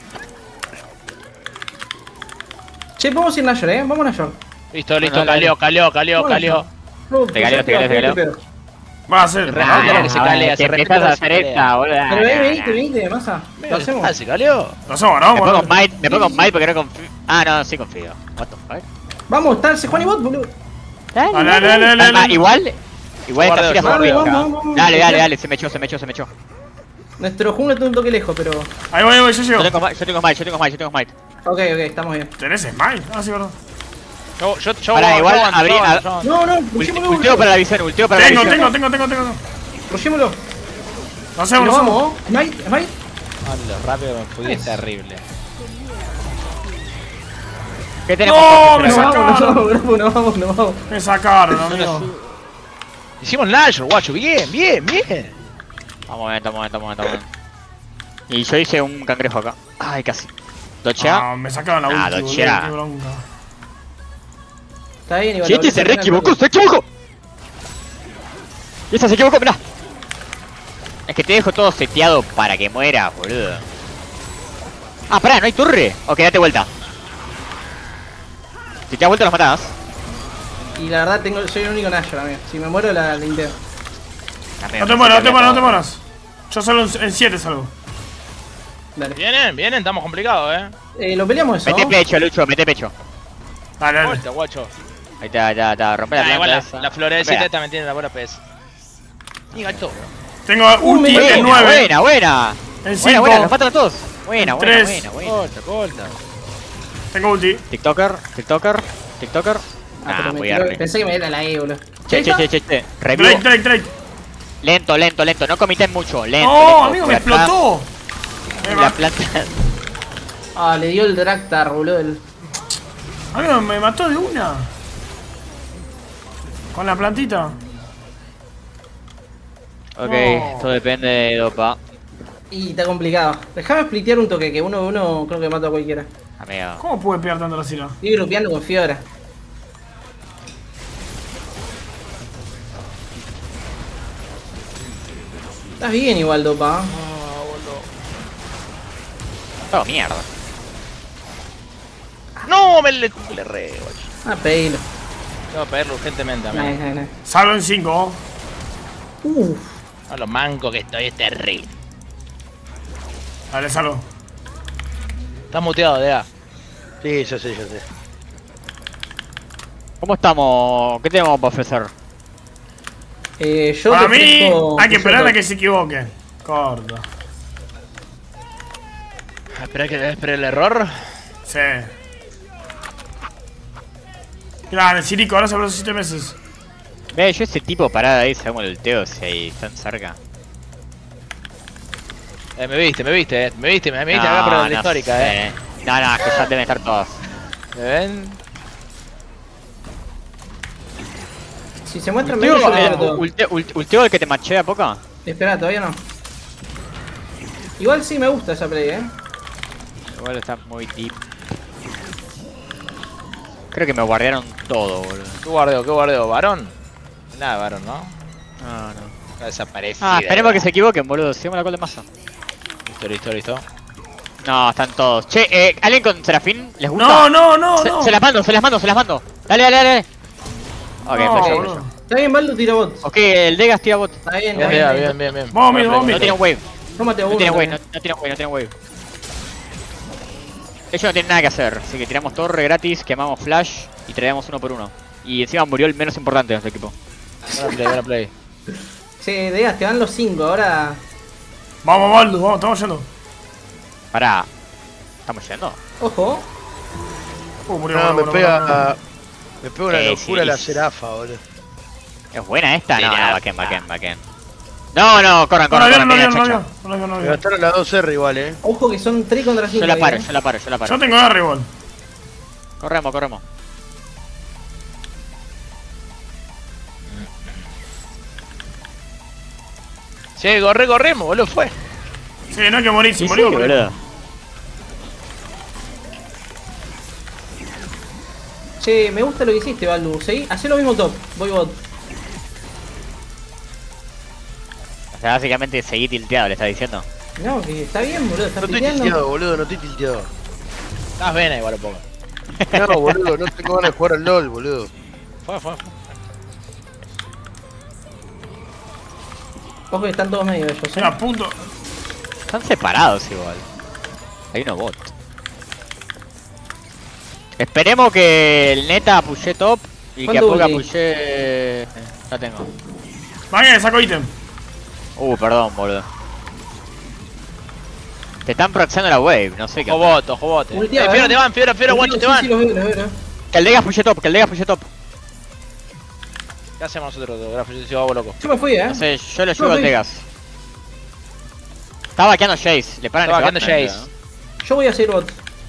Che, vamos a ir Nashor, vamos a Nashor. Listo, caleó. Te caleó. Va a ser. Que se calea, se empezás a hacer esta, boludo. Pero veinte, Masa. Lo hacemos. ¿Se caleó? Lo hacemos, ¿no? Me pongo Might porque no confío. Ah, no, sí confío. What the fuck. Vamos, se Juan y Bot, boludo. Dale. Igual esta gira fue rica. Vamos. Dale, se me echó. Nuestro jungla tiene un toque lejos, pero... Ahí voy, yo llego. Yo tengo Might. Ok, estamos bien. ¿Tenés smite? Ah, sí, verdad. Yo pará, igual abrí. No, pushémoslo. Ulteo para la visión. Tengo. Pushémoslo. No hacemos, vamos. Smite. Lo rápido me fui, es terrible. ¿Qué tenemos? No, me No, vamos. Me sacaron, amigo. Hicimos Nashor, guacho, bien. Vamos bien. Y yo hice un cangrejo acá. Ay, casi. Dochea. Ah, me sacaron la ulti, dochea. boludo, qué bronca. Está bien, igual. Si este se equivocó. Y esa se equivocó, mirá. Es que te dejo todo seteado para que mueras, boludo. Ah, pará, ¿no hay torre? Ok, date vuelta. Si te das vuelta los matás. Y la verdad soy el único Nashor, amigo. Si me muero la inteo. No te mueras. Yo solo en 7 salgo. Dale. Vienen, estamos complicados, Lo peleamos eso. Mete pecho, Lucho, mete pecho. Dale. Vuelta, guacho. Ahí está, rompe la planta Igual esa. la florecita también tiene la buena PS. Y gato. Tengo ulti en 9. Buena. En 5. Los matan a todos. Buena. Corta. Tengo ulti. TikToker. Pero muy arde. pensé que me era la E, boludo. Che. Revivo. Drake. Lento. No comiten mucho. Lento. No, amigo, me explotó. La planta. Ah, le dio el Draktar, boludo. Amigo, me mató de una. Con la plantita. Ok, esto depende de Dopa. Y está complicado. Déjame splitear un toque, que 1v1 creo que mato a cualquiera. Amigo. ¿Cómo pude pegar tanto la sila? Estoy grupeando con Fiora. Estás bien igual, Dopa. Oh, mierda. No, me le re, guacho. Pedilo. Tengo que pedirlo urgentemente, amigo. Nice. Salgo en 5. A lo manco que estoy, es terrible. Dale, salgo. Estás muteado, Dea. Sí, yo sé. ¿Cómo estamos? ¿Qué tenemos para ofrecer? Yo Para te mí, ofrezco hay que esperar a Peugeot. que se equivoque. Corto. Espera el error. Sí. Claro, el Sirico, ahora se habló 7 meses. Ve, yo ese tipo parado ahí, sabemos el teo si ahí están cerca. Me viste acá por la histórica, sé. No, es que ya deben estar todos. ¿Me ven? Si se muestra en medio, yo le todo. ¿Ulteo el que te machea poca? Espera, todavía no. Igual sí me gusta esa play, Igual está muy deep. Creo que me guardaron todo, boludo. ¿Qué guardeo? ¿Varón? Nada, varón, ¿no? No. Está desaparecido. Esperemos que se equivoquen, boludo. Sigamos la cola de masa. Listo. No, están todos. Che, ¿alguien con Serafín les gusta? No. Se las mando. Dale. Ok, No, flash. boludo. Está bien, Baldu tira bot. Ok, el Degas tira bot. Está bien, Bien. Vamos, mira. No tienen wave. Tómate No uno. tienen wave, también. no tienen wave. Ellos no tienen nada que hacer, así que tiramos torre gratis, quemamos flash y traemos uno por uno. Y encima murió el menos importante de nuestro equipo. Buena play. Sí, Degas, te van los 5, ahora. Vamos, Baldu, vamos, estamos yendo. Pará. ¿Estamos yendo? Ojo. Murió, No, me murió. pega una locura sí. la Serafa, boludo. ¿Es buena esta? No, Será. baquen. No, corran, mira, chacha. No Me vio. gastaron la 2R igual, Ojo que son 3 contra 5. Yo la paro. Yo tengo R igual. Corremos. Sí, corremos, boludo, fue. Sí, no hay que morir, si Sí, morimos. boludo. Che, me gusta lo que hiciste, Baldu. Seguí, hacé lo mismo top. Voy bot. O sea, básicamente seguí tilteado, le está diciendo. No, que está bien, boludo. Está No estoy piteando. tilteado, boludo, no estoy tilteado. Estás vena igual un poco. No, boludo, no tengo ganas de jugar al LOL, boludo. Fue. Ojo que están todos medio ellos, Estoy a punto. Están separados igual. Hay uno bot. Esperemos que el neta pushe top y que a ¿Cuánto poca ulti? pushe... Ya tengo. Vaya, saco ítem. Perdón, boludo. Te están proxando la wave, no sé qué. Ojo bot. Ultia, Fiora te van, Fiora, guancho te van. Sí, los veo. Que el Degas pushe top, ¿Qué hacemos nosotros, Grafo? Yo te hago loco. Yo me fui, No sé, yo le No, ayudo al sí. Degas. Está vaqueando Jace, le paran Está y se vaqueando bajan, Jace. ¿no? Yo voy a hacer bot.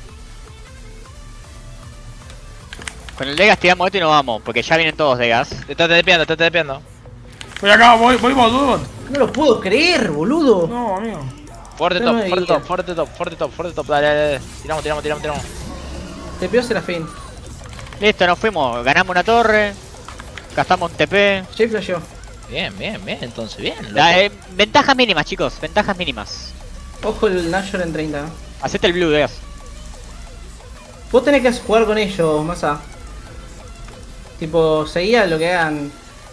Con el Degas tiramos esto y nos vamos, porque ya vienen todos Degas. Te estás tepeando. Voy acá, voy bot. No lo puedo creer, boludo. No, amigo. Fuerte No me digas. top. Dale. Tiramos. Te pido Serafín. Listo, nos fuimos, ganamos una torre, gastamos un TP. Jay flasheó. Bien, entonces, bien. loco. Ventajas mínimas, chicos, ventajas mínimas. Ojo el Nashor en 30. Hacete el blue, Degas. Vos tenés que jugar con ellos, Masa. Tipo, seguía lo que hagan.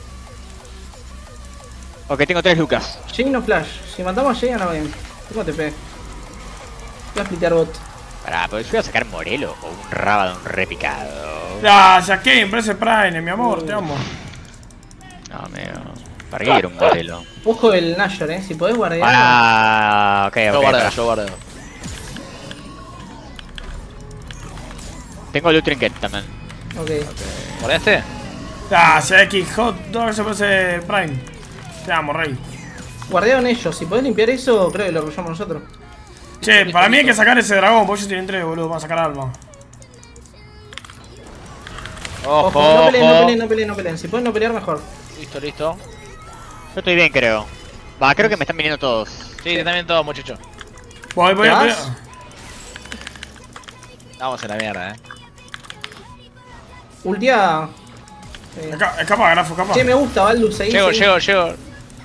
Ok, tengo 3 lucas. Jay no flash. Si matamos a Jay, gana bien. Tengo TP. Voy a splitear bot. Pará, pero yo voy a sacar Morelo o un Rabadon repicado. Gracias, Kane, parece Prime, mi amor, te amo. No, amigo. ¿Para qué quiero un Morelo? Ojo el Nashor, si podés guardiar. Ok, Yo pará. guardeo. Tengo el Trinket también. Ok. ¿Guardaste? Gracias, X Hot, todo eso parece Prime. Te amo, rey. Guardearon ellos. Si podés limpiar eso, creo que lo arrollamos nosotros. Che, para mí hay que sacar ese dragón, porque ellos tienen 3, boludo, vamos a sacar alma. Ojo, no peleen. Si pueden no pelear, mejor. Listo. Yo estoy bien, creo. Creo que me están viniendo todos. Sí, te también todo, muchacho. Voy. ¿Te vas? Estamos en la mierda, Ultia. Escapa, Grafo, escapa. Che, me gusta, Baldu. Seguí. Llego.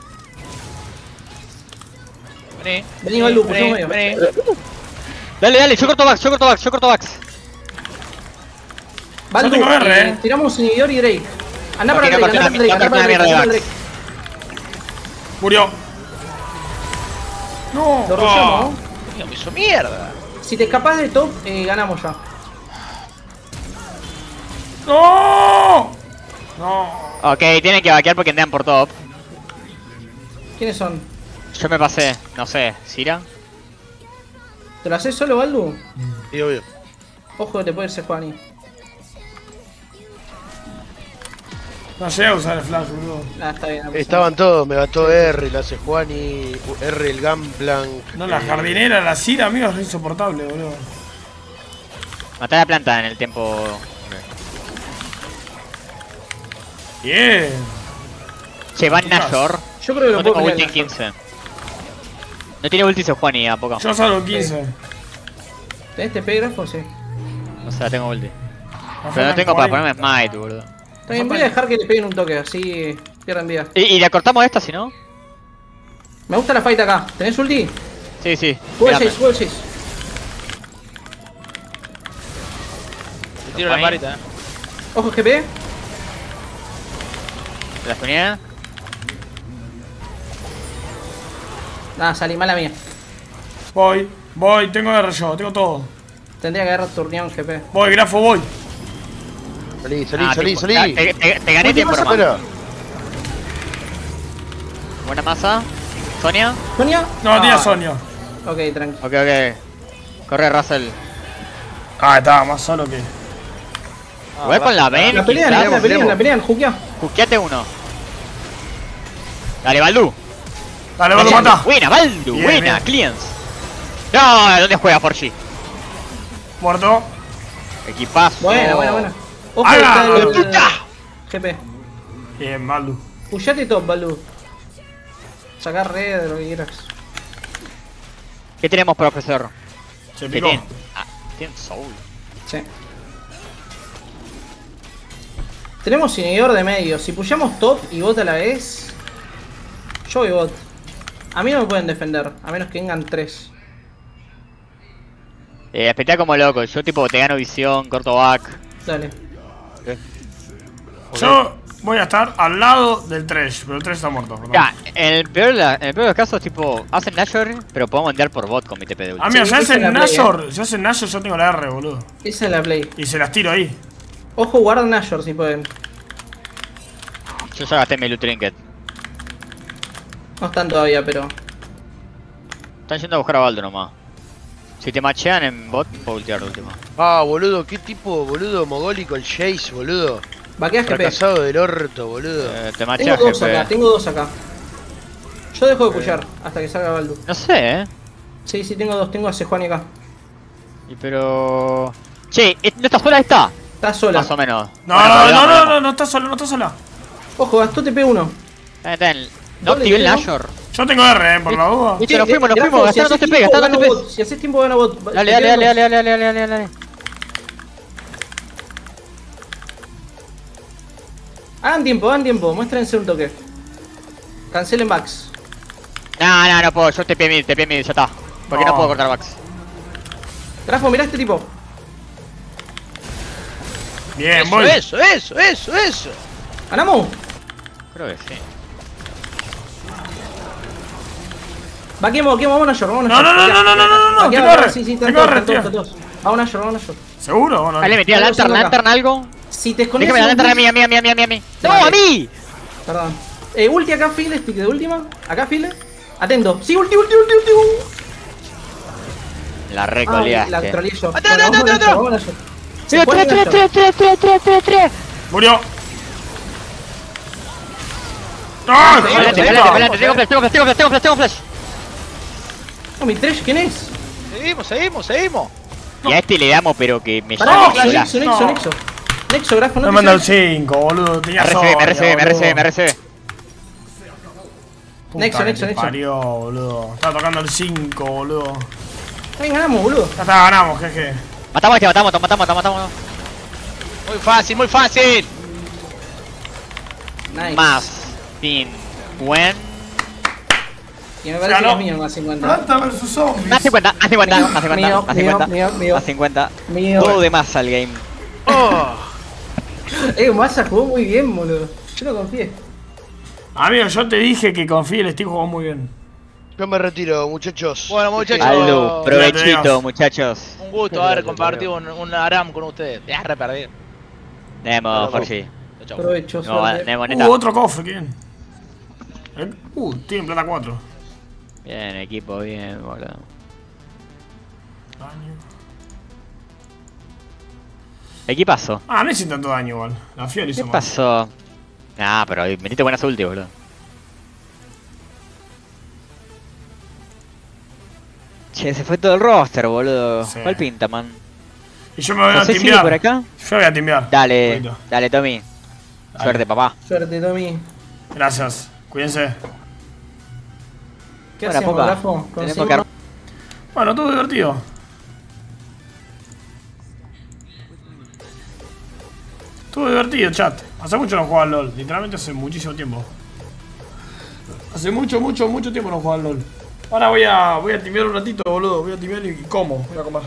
Vení, Baldu, pusimos medio. Dale, yo corto Vax. Baldu, tengo R, tiramos un inhibidor y Drake. Andá Ok, para no corté la mierda de Vax. Drake. Murió. No. Lo rollamos, ¿no? Me hizo mierda. Si te escapás de top, ganamos ya. ¡No! No. Ok, tienen que vaquear porque andan por top. ¿Quiénes son? Yo me pasé, no sé, ¿Sira? ¿Te lo haces solo, Baldu? Sí, obvio. Ojo que te puede irse Juani. No llega a usar el flash, boludo. Ah, está bien. no pasa Estaban todos, me mató R, la hace Juani, R el Gunplank. No, la jardinera, la Cira, amigo, es re insoportable, boludo. Maté a la planta en el tiempo. Bien. Che, van Nashor. nada. Yo creo que lo No puedo tengo ulti pelear. en 15. No tiene ulti ese Juani a poco. Yo salgo 15. ¿Tenés TP grafo? Sí. O sea, tengo ulti. Me Pero no faltan tengo para 40. ponerme smite, boludo. Está bien, voy a dejar que le peguen un toque, así pierden vida. ¿Y le cortamos esta si no? Me gusta la fight acá. ¿Tenés ulti? Sí, sí. Juega el Pegame. 6, juega el 6. Le tiro la marita, Ojo, GP. ¿La ponía? Nada, salí, mala mía. Voy, tengo R yo, tengo todo. Tendría que haber turneado en GP. Voy, grafo, voy. Salí, Ah, salí. Te gané tiempo, Espera. hermano. Buena masa. ¿Sonia? ¿Sonia? No, tenía Sonia. Ok, tranqui. Ok, ok. Corre, Russell. Ah, estaba más solo que. Voy con la Vayne. La pelean, quizás. la pelean, juquea. Juqueate uno. Dale, Baldu. Dale, Baldu, mata. Buena, Baldu. Bien, Buena, bien. Clients. No, ¿dónde juega Forgy? Muerto. Equipazo. Buena. Ojo, ¡Hala! está el GP. Bien, Baldu. Pushate top, Baldu. Sacar red, lo que quieras. ¿Qué tenemos, profesor? Se ¿Qué picó. tienen? Ah, tienen Soul. Sí. Tenemos inhibidor de medio. Si pushamos top y bot a la vez. Yo voy bot. A mí no me pueden defender, a menos que vengan 3. Espetea como loco. Yo, tipo, te gano visión, corto back. Dale. Yo voy a estar al lado del Thresh, pero el Thresh está muerto, perdón. Ya, en el peor de los casos, tipo, hacen Nashor, pero podemos enviar por bot con mi TP de ulti. Amigo, Sí, si esa hacen es la play, Nashor, si hacen Nashor, yo tengo la R, boludo. Esa es la play. Y se las tiro ahí. Ojo, guarden Nashor si pueden. Yo ya gasté mi loot trinket. No están todavía, pero. Están yendo a buscar a Baldo nomás. Si te machean en bot, puedo ultear de última. Ah, boludo, qué tipo, boludo, mogólico el Jace, boludo. Vaqueas GP. Fracasado del orto, boludo. Te Tengo macheas, dos acá, jefe. tengo 2 acá. Yo dejo de pushear hasta que salga Baldu. No sé, Sí, tengo 2, tengo a Sejuani acá. Y pero... Che, ¿no está sola esta? Está sola. Más o menos. No, Bueno, no, pero no, vamos, no, no está sola, no está sola. Ojo, gastó TP1. Está en... No Doble activé el TP, ¿no? Nashor. Yo tengo R, por la duda. Listo, nos fuimos, Grafo, gastaron 2 haces TP, tiempo, gastaron 2 gana TP. bot. Si haces tiempo, gana bot. Dale, dale. Hagan tiempo, muéstrense un toque. Cancelen backs. No puedo, yo TP mid, ya está. Porque no No. puedo cortar backs. Grafo, mirá este tipo. Bien, voy. Eso. ¿Ganamos? Creo que sí. Vaquemos, vamos a Nashor, vamos a No, Nashor. no, tengo R. Sí, Tengo R, tío. todos. Vamos a Nashor, vamos a Nashor. ¿Seguro o no? Dale, metí a Algo son acá. Lantern algo. Si te escondes. Déjame la en Lantern un a mí. ¡No, Vale. a mí! Perdón. Ulti acá, file, stick de última. Acá, file. Atento. Sí, ulti. La Ah, recoleaste. la troleé yo. Atrás, Bueno, atrás, vamos a atrás. Nashor, vamos a Nashor. Sí, Se pone Nashor. 3. Murió. ¡Ah! Pelate, tengo flash. No, mi trash, ¿quién es? Seguimos. Y a este le damos, pero que me Pará, llame Nexo, sola. Nexo, grafo, no Me te manda el sales. 5, boludo. Tenía Me Sonia, recibe. boludo. Puta Nexo, que Nexo, te Nexo. Parió, boludo. Estaba tocando el 5, boludo. Ahí ganamos, boludo. Ya está, ganamos, jeje. Matamos. Muy fácil. Nice. Más. Sin. Buen. Y me parece que Ganó. es mío más 50. Planta versus zombies. Más 50. Mío. Todo de más al game. Massa jugó muy bien, boludo. Yo no confié. Amigo, yo te dije que confíe, el Steve jugó muy bien. Yo me retiro, muchachos. Bueno, muchachos. Aldo, provechito, muchachos. Un gusto haber compartido un ARAM con ustedes. Ya re perdido. Nemo, Forgi. Provecho, No, suerte. Nemo, neta. Otro cofre, ¿quién? Tiene plata 4. Bien, equipo, bien, boludo. Daño. Equipazo. Ah, no hice tanto daño igual. La Fiora hizo ¿Qué más. pasó? Nah, pero metiste buenas ulti, boludo. Che, se fue todo el roster, boludo. Sí. ¿Cuál pinta, man? Y yo me voy No a sé si timbear. por acá. Yo voy a timbear. Dale, Un poquito. dale, Tommy. Suerte, papá. Suerte, Tommy. Gracias. Cuídense. ¿Qué Buena hacemos, poca. Grafo? Tenemos ¿Con que cinco? Bueno, estuvo divertido. Estuvo divertido, chat. Hace mucho no jugaba al LOL. Literalmente hace muchísimo tiempo. Hace mucho tiempo no jugaba al LOL. Ahora voy a timbear un ratito, boludo. Voy a timbear y como. Voy a comer.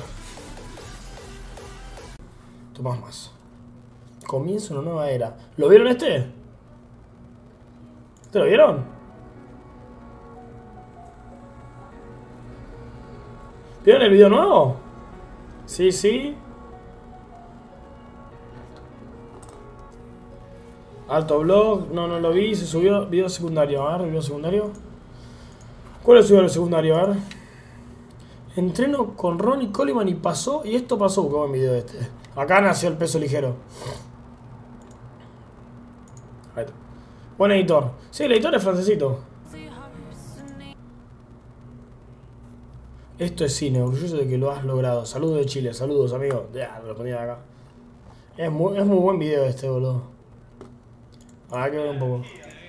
Tomás más. Comienza una nueva era. ¿Lo vieron este? ¿Te lo vieron? ¿Vieron el video nuevo? Sí, sí. Alto blog. No, no lo vi. Se subió video secundario. A ver, video secundario. ¿Cuál es el video secundario? A ver. Entreno con Ronnie Coleman y pasó. Y esto pasó. Qué buen video este. Acá nació el peso ligero. Ahí está. Buen editor. Sí, el editor es francesito. Esto es cine, orgulloso de que lo has logrado. Saludos de Chile, saludos amigos. Ya, lo ponía acá. Es muy buen video este, boludo. Ahora que ver un poco.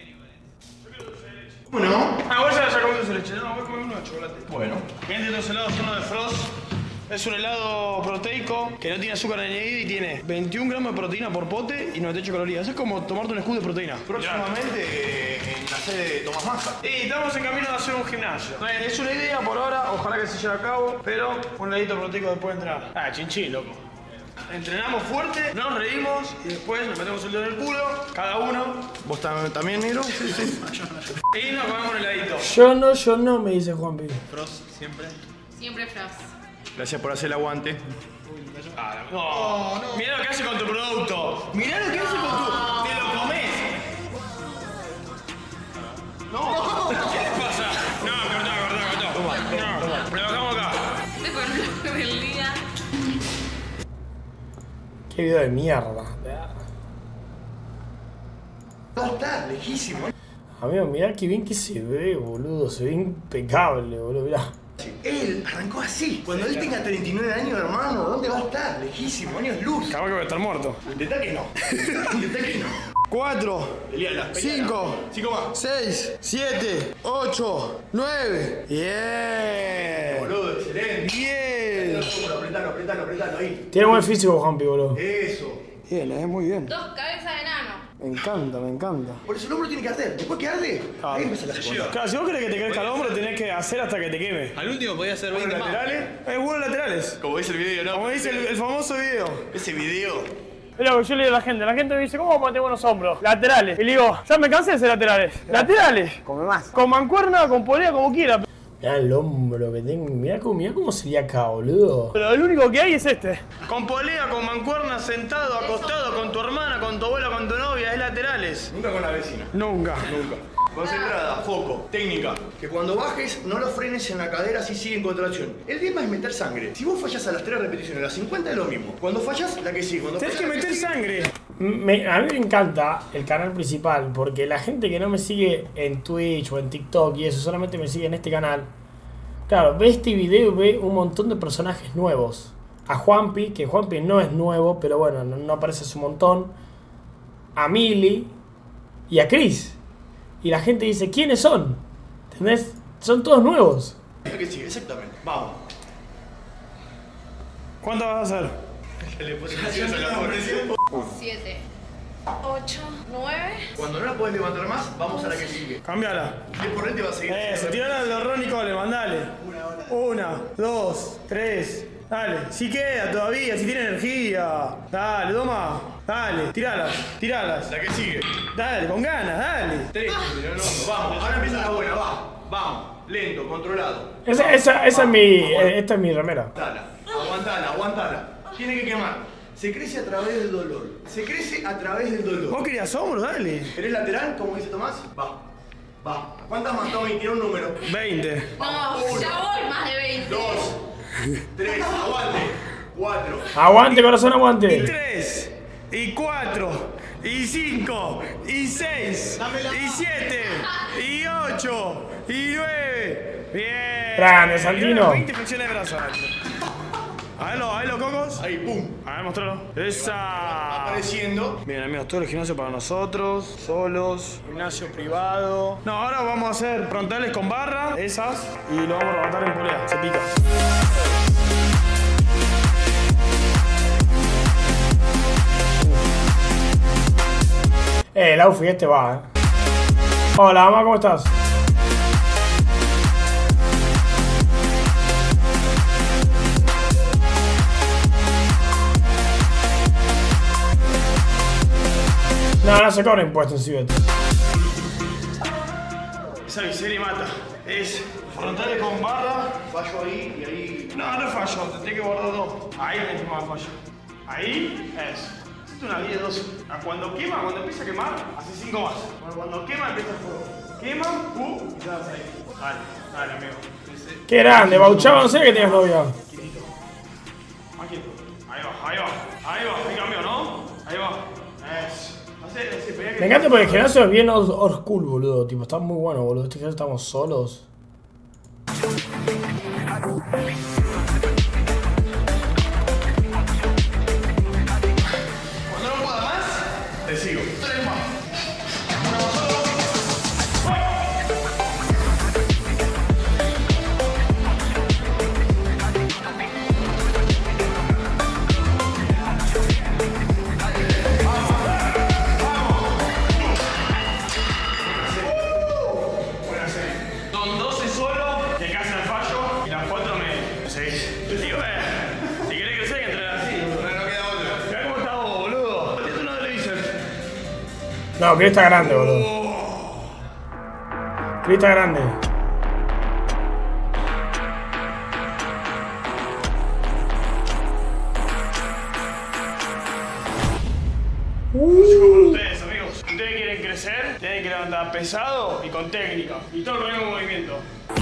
Bueno. Ah, vos ya comido su leche. No, voy a comer uno de chocolate. Bueno. Gente, estos helados son los de Frost. Es un helado proteico que no tiene azúcar añadido y tiene 21 gramos de proteína por pote y 98 calorías. Es como tomarte un escudo de proteína. Próximamente en la sede de Tomás Massa. Y estamos en camino de hacer un gimnasio. Es una idea por ahora, ojalá que se lleve a cabo, pero un heladito proteico después de entrenar. Ah, chinchín, loco. Entrenamos fuerte, nos reímos y después nos metemos el dedo en el culo, cada uno. ¿Vos también, negro? Sí, sí. Y nos comemos un heladito. Yo no, me dice Juanpi. Frost, siempre. Siempre Frost. Gracias por hacer el aguante. No, no. Mirá lo que hace con tu producto. Mirá lo que hace con tu... Te lo comés. No. ¿Qué le pasa? No, cortá. No, le bajamos acá. Te pones del día. Qué video de mierda. No, está lejísimo. Amigo, mirá qué bien que se ve, boludo. Se ve impecable, boludo. Mirá. Él arrancó así. Cuando él tenga 39 años, hermano, ¿dónde va a estar? Lejísimo, años luz. Capaz que voy a estar muerto. Intentá que no. Intentá que no. 4, 5, 6, 7, 8, 9. Bien. Boludo, excelente. Bien. Apretalo ahí. Tiene buen físico, Juanpi, boludo. Eso. Bien, es muy bien. 2 cabezas de enano. Me encanta. Por eso el hombro tiene que arder. Después que arde, ahí empieza la segunda. Claro, si vos querés que te crezca el hombro, tenés que hacer hasta que te queme. Al último podía hacer 20 laterales. Buenos laterales. Como dice el video, ¿no? Como dice el famoso video. Ese video. Mira, yo le digo a la gente me dice, ¿cómo vamos a tener buenos hombros? Laterales. Y le digo, ya me cansé de ser laterales. Laterales. Come más. Con mancuerna, con polea, como quiera. Mirá el hombro que tengo. Mirá cómo sería acá, boludo. Pero el único que hay es este. Con polea, con mancuerna, sentado, acostado, con tu hermana, con tu abuela, con tu novia, es laterales. Nunca con la vecina. Nunca. Concentrada, foco, técnica. Que cuando bajes no lo frenes en la cadera así sigue en contracción. El tema es meter sangre. Si vos fallas a las 3 repeticiones, a las 50 es lo mismo. Cuando fallas, la que sigue. Cuando Tenés que fallas, la meter sigue. sangre. A mí me encanta el canal principal porque la gente que no me sigue en Twitch o en TikTok y eso, solamente me sigue en este canal. Claro, ve este video y ve un montón de personajes nuevos. A Juanpi, que Juanpi no es nuevo, pero bueno, no aparece hace un montón. A Mili y a Chris. Y la gente dice, ¿quiénes son? ¿Entendés? Son todos nuevos. La que sigue, exactamente. Vamos. ¿Cuánto vas a hacer? Le puse presión a la presión. 7, 8, 9. Cuando no la podés levantar más, vamos a la que sigue. Cambiala. El corriente va a seguir. Eso, tirala de los Ronnie Coleman, dale. 1, 2, 3. Dale. Si queda todavía, si tiene energía. Dale, toma. Dale, tiralas. La que sigue. Dale, con ganas, dale. 3, vamos. Ahora empieza la buena, vamos. Lento, controlado. Esta es mi remera. Aguantala. Tiene que quemar. se crece a través del dolor. Se crece a través del dolor. Vos querías hombro, dale. ¿Querés lateral, como dice Tomás? Va. ¿Cuántas más, Tommy? Tiene un número. 20. No, ya voy más de 20. 2, 3, aguante. 4. Aguante, corazón, aguante. Y 3. Y 4. Y 5. Y 6. Y 7. Y 8. Y 9. Bien. Grande, Santino. 20 flexiones de brazo. Ahí los cocos. Ahí, pum. A ver, mostralo. Esa. Apareciendo. Bien, amigos, todo el gimnasio para nosotros, solos, gimnasio privado. No, ahora vamos a hacer frontales con barra, esas, y lo vamos a levantar en polea, se pica. El outfit este va, Hola, mamá, ¿cómo estás? No se cobra impuestos en Cibet. Esa miseria mata. Es frontales con barra, fallo ahí y ahí. No es fallo, tendré que guardar dos. Ahí tenés que más fallo. Ahí es. Hiciste una 10, 12. Cuando quema, cuando empieza a quemar, hace 5 más. Bueno, cuando quema, empieza el fuego. Quema, y ya vas ahí. Dale, amigo. Qué grande, Bauchaba, no sé que tenías novia. Quietito. Más quieto. Ahí cambió, ¿no? Ahí va. Eso. Me encanta porque el gimnasio es bien old school, boludo. Tipo, está muy bueno, boludo. Este gimnasio estamos solos. Cuando no pueda más, te sigo. 3 más. Son 12 solo, que casi al fallo, y las 4 me seguís. Te digo, si querés crecer hay que entrenar así. No queda otra. Mirá cómo está vos, boludo. Metete uno de Laser. No, Chris está grande, boludo. Chris está grande. Con ustedes, amigos. Si ustedes quieren crecer, tienen que levantar pesado y con técnica. Y todo el mismo movimiento.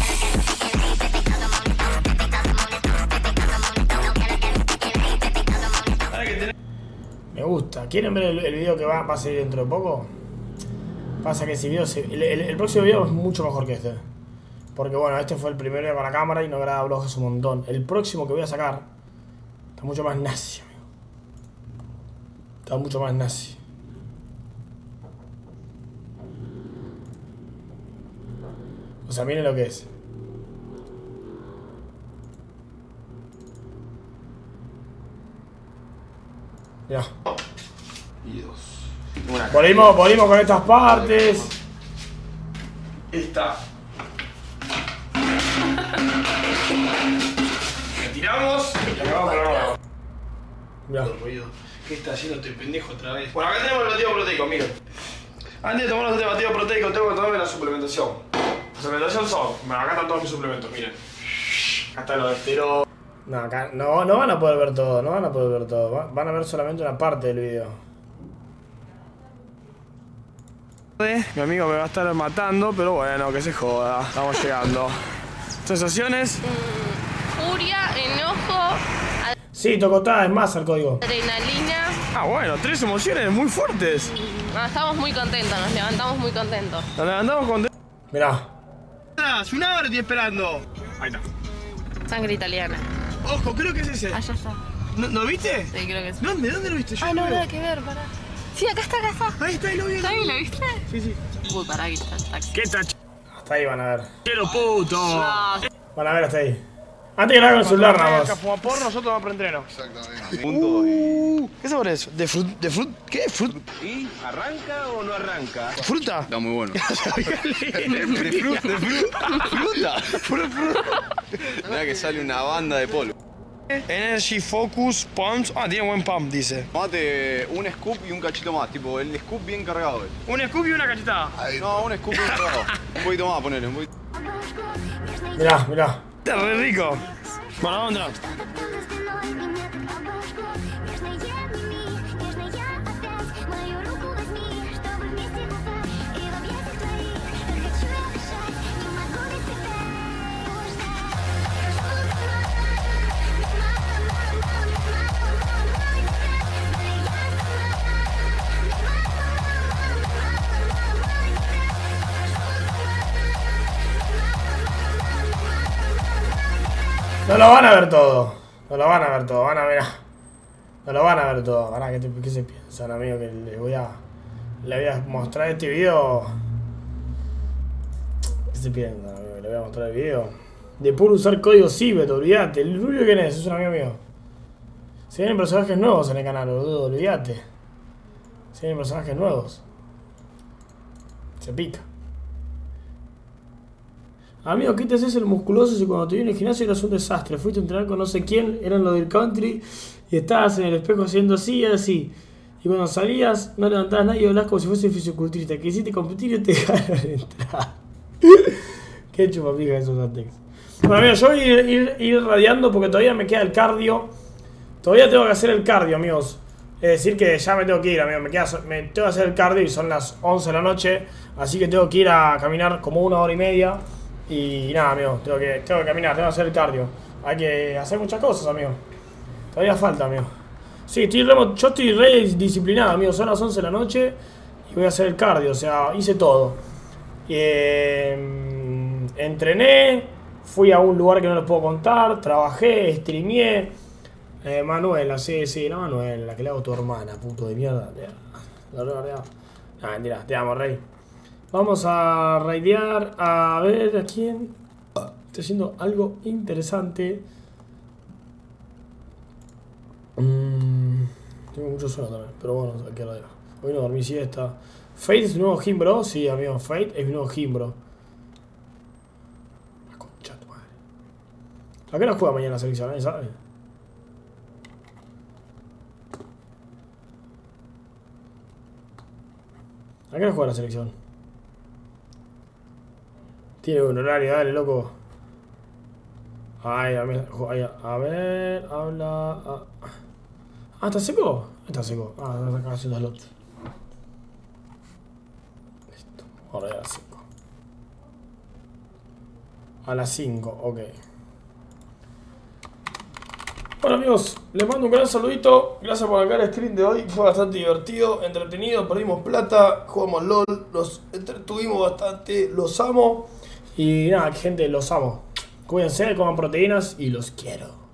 Me gusta. ¿Quieren ver el video que va a salir dentro de poco? Pasa que ese video el próximo video es mucho mejor que este. Porque bueno, este fue el primero video con la cámara y no graba vlogs un montón. El próximo que voy a sacar está mucho más nazi, amigo. Está mucho más nazi. O sea, miren lo que es. Ya. Y 2. Volvimos con estas partes. Está. Retiramos y acabamos con la nueva. Ya. ¿Qué está haciendo este pendejo otra vez? Bueno, acá tenemos el batido proteico, miren. Antes de tomar los batidos proteicos, tengo que tomarme la suplementación. La suplementación son. Bueno, acá están todos mis suplementos, miren. Acá está lo de estero. No, acá no van a poder ver todo, no van a poder ver todo. Van a ver solamente una parte del video. Mi amigo me va a estar matando, pero bueno, que se joda. Estamos llegando. ¿Sensaciones? Furia, enojo, Sí, Tocotá, es más el código. adrenalina. Ah, bueno, 3 emociones muy fuertes. No, estamos muy contentos, nos levantamos muy contentos. Nos levantamos con... Mirá. Una hora estoy esperando. Ahí está. Sangre italiana. Ojo, creo que es ese. Allá está. ¿No viste? Sí, creo que sí. ¿Dónde lo viste? Yo Ay, no, lo veo. nada que ver, pará. Sí, acá está. Ahí está, ahí lo vi. ¿Está bien, lo viste? Sí. Uy, pará, aquí está el taxi. ¿Qué tal? Hasta ahí van a ver. ¡Quiero puto! No, Van a ver hasta ahí. Antes que grabar con el celular nada más. Por nosotros vamos a preentreno. Exactamente. Punto ¿Qué sabor es eso? ¿De frut? ¿Qué? ¿Frut? ¿Y arranca o no arranca? ¿Fruta? Está muy bueno. Fruta. Mira que sale una banda de polvo. Energy Focus Pumps. Ah, tiene buen pump, dice. Mate un scoop y un cachito más. Tipo, el scoop bien cargado. Un scoop y una cachetada. No, un scoop bien cargado. Un poquito más, ponele. Un poquito. Mirá. Está re rico. Bueno, vamos a entrar. No lo van a ver todo. No lo van a ver todo. Van a ver. No lo van a ver todo. ¿Qué se piensan, amigo? Que les voy a mostrar este video. ¿Qué se piensan, amigo? Que les voy a mostrar el video. De puro usar código Cibet, olvídate. ¿El rubio quién es? Es un amigo mío. Se vienen personajes nuevos en el canal, boludo, olvídate. Se vienen personajes nuevos. Se pica. Amigo, ¿qué te haces el musculoso si cuando te vi en el gimnasio eras un desastre? Fuiste a entrenar con no sé quién, eran los del country, y estabas en el espejo haciendo así y así. Y cuando salías, no levantabas nadie y hablabas como si fuese fisiculturista. Quisiste competir y te dejaron entrar. Qué chupapija esos Antex. Bueno, amigos, yo voy a ir radiando porque todavía me queda el cardio. Todavía tengo que hacer el cardio, amigos. Es decir que ya me tengo que ir, amigos. Me tengo que hacer el cardio y son las 11 de la noche. Así que tengo que ir a caminar como 1 hora y media. Y nada, amigos, tengo que caminar, tengo que hacer el cardio. Hay que hacer muchas cosas, amigos. Todavía falta, amigos. Sí, yo estoy re disciplinado, amigos. Son las 11 de la noche y voy a hacer el cardio. O sea, hice todo. Entrené, fui a un lugar que no les puedo contar, trabajé, streameé. Manuela, sí, la Manuela, la que le hago a tu hermana, puto de mierda. No, mentira, te amo, rey. Vamos a raidear a ver a quién. Estoy haciendo algo interesante. Tengo mucho sueño también, pero bueno, hay que raidear. Hoy no dormí siesta. Fate es mi nuevo Gimbro, sí, amigo, Fate es mi nuevo Gimbro. La concha de tu madre. ¿A qué hora juega mañana la selección? ¿Nadie sabe? ¿A qué hora juega la selección? Tiene un horario, dale, loco. Ay, a ver, habla. Ah, ¿está seco? Está seco. Ah, está acá haciendo slot. Listo. Ahora a las 5. A las 5, ok. Bueno, amigos, les mando un gran saludito. Gracias por acá el stream de hoy. Fue bastante divertido, entretenido. Perdimos plata, jugamos LOL. Los entretuvimos bastante. Los amo. Y nada, gente, los amo. Cuídense, coman proteínas y los quiero.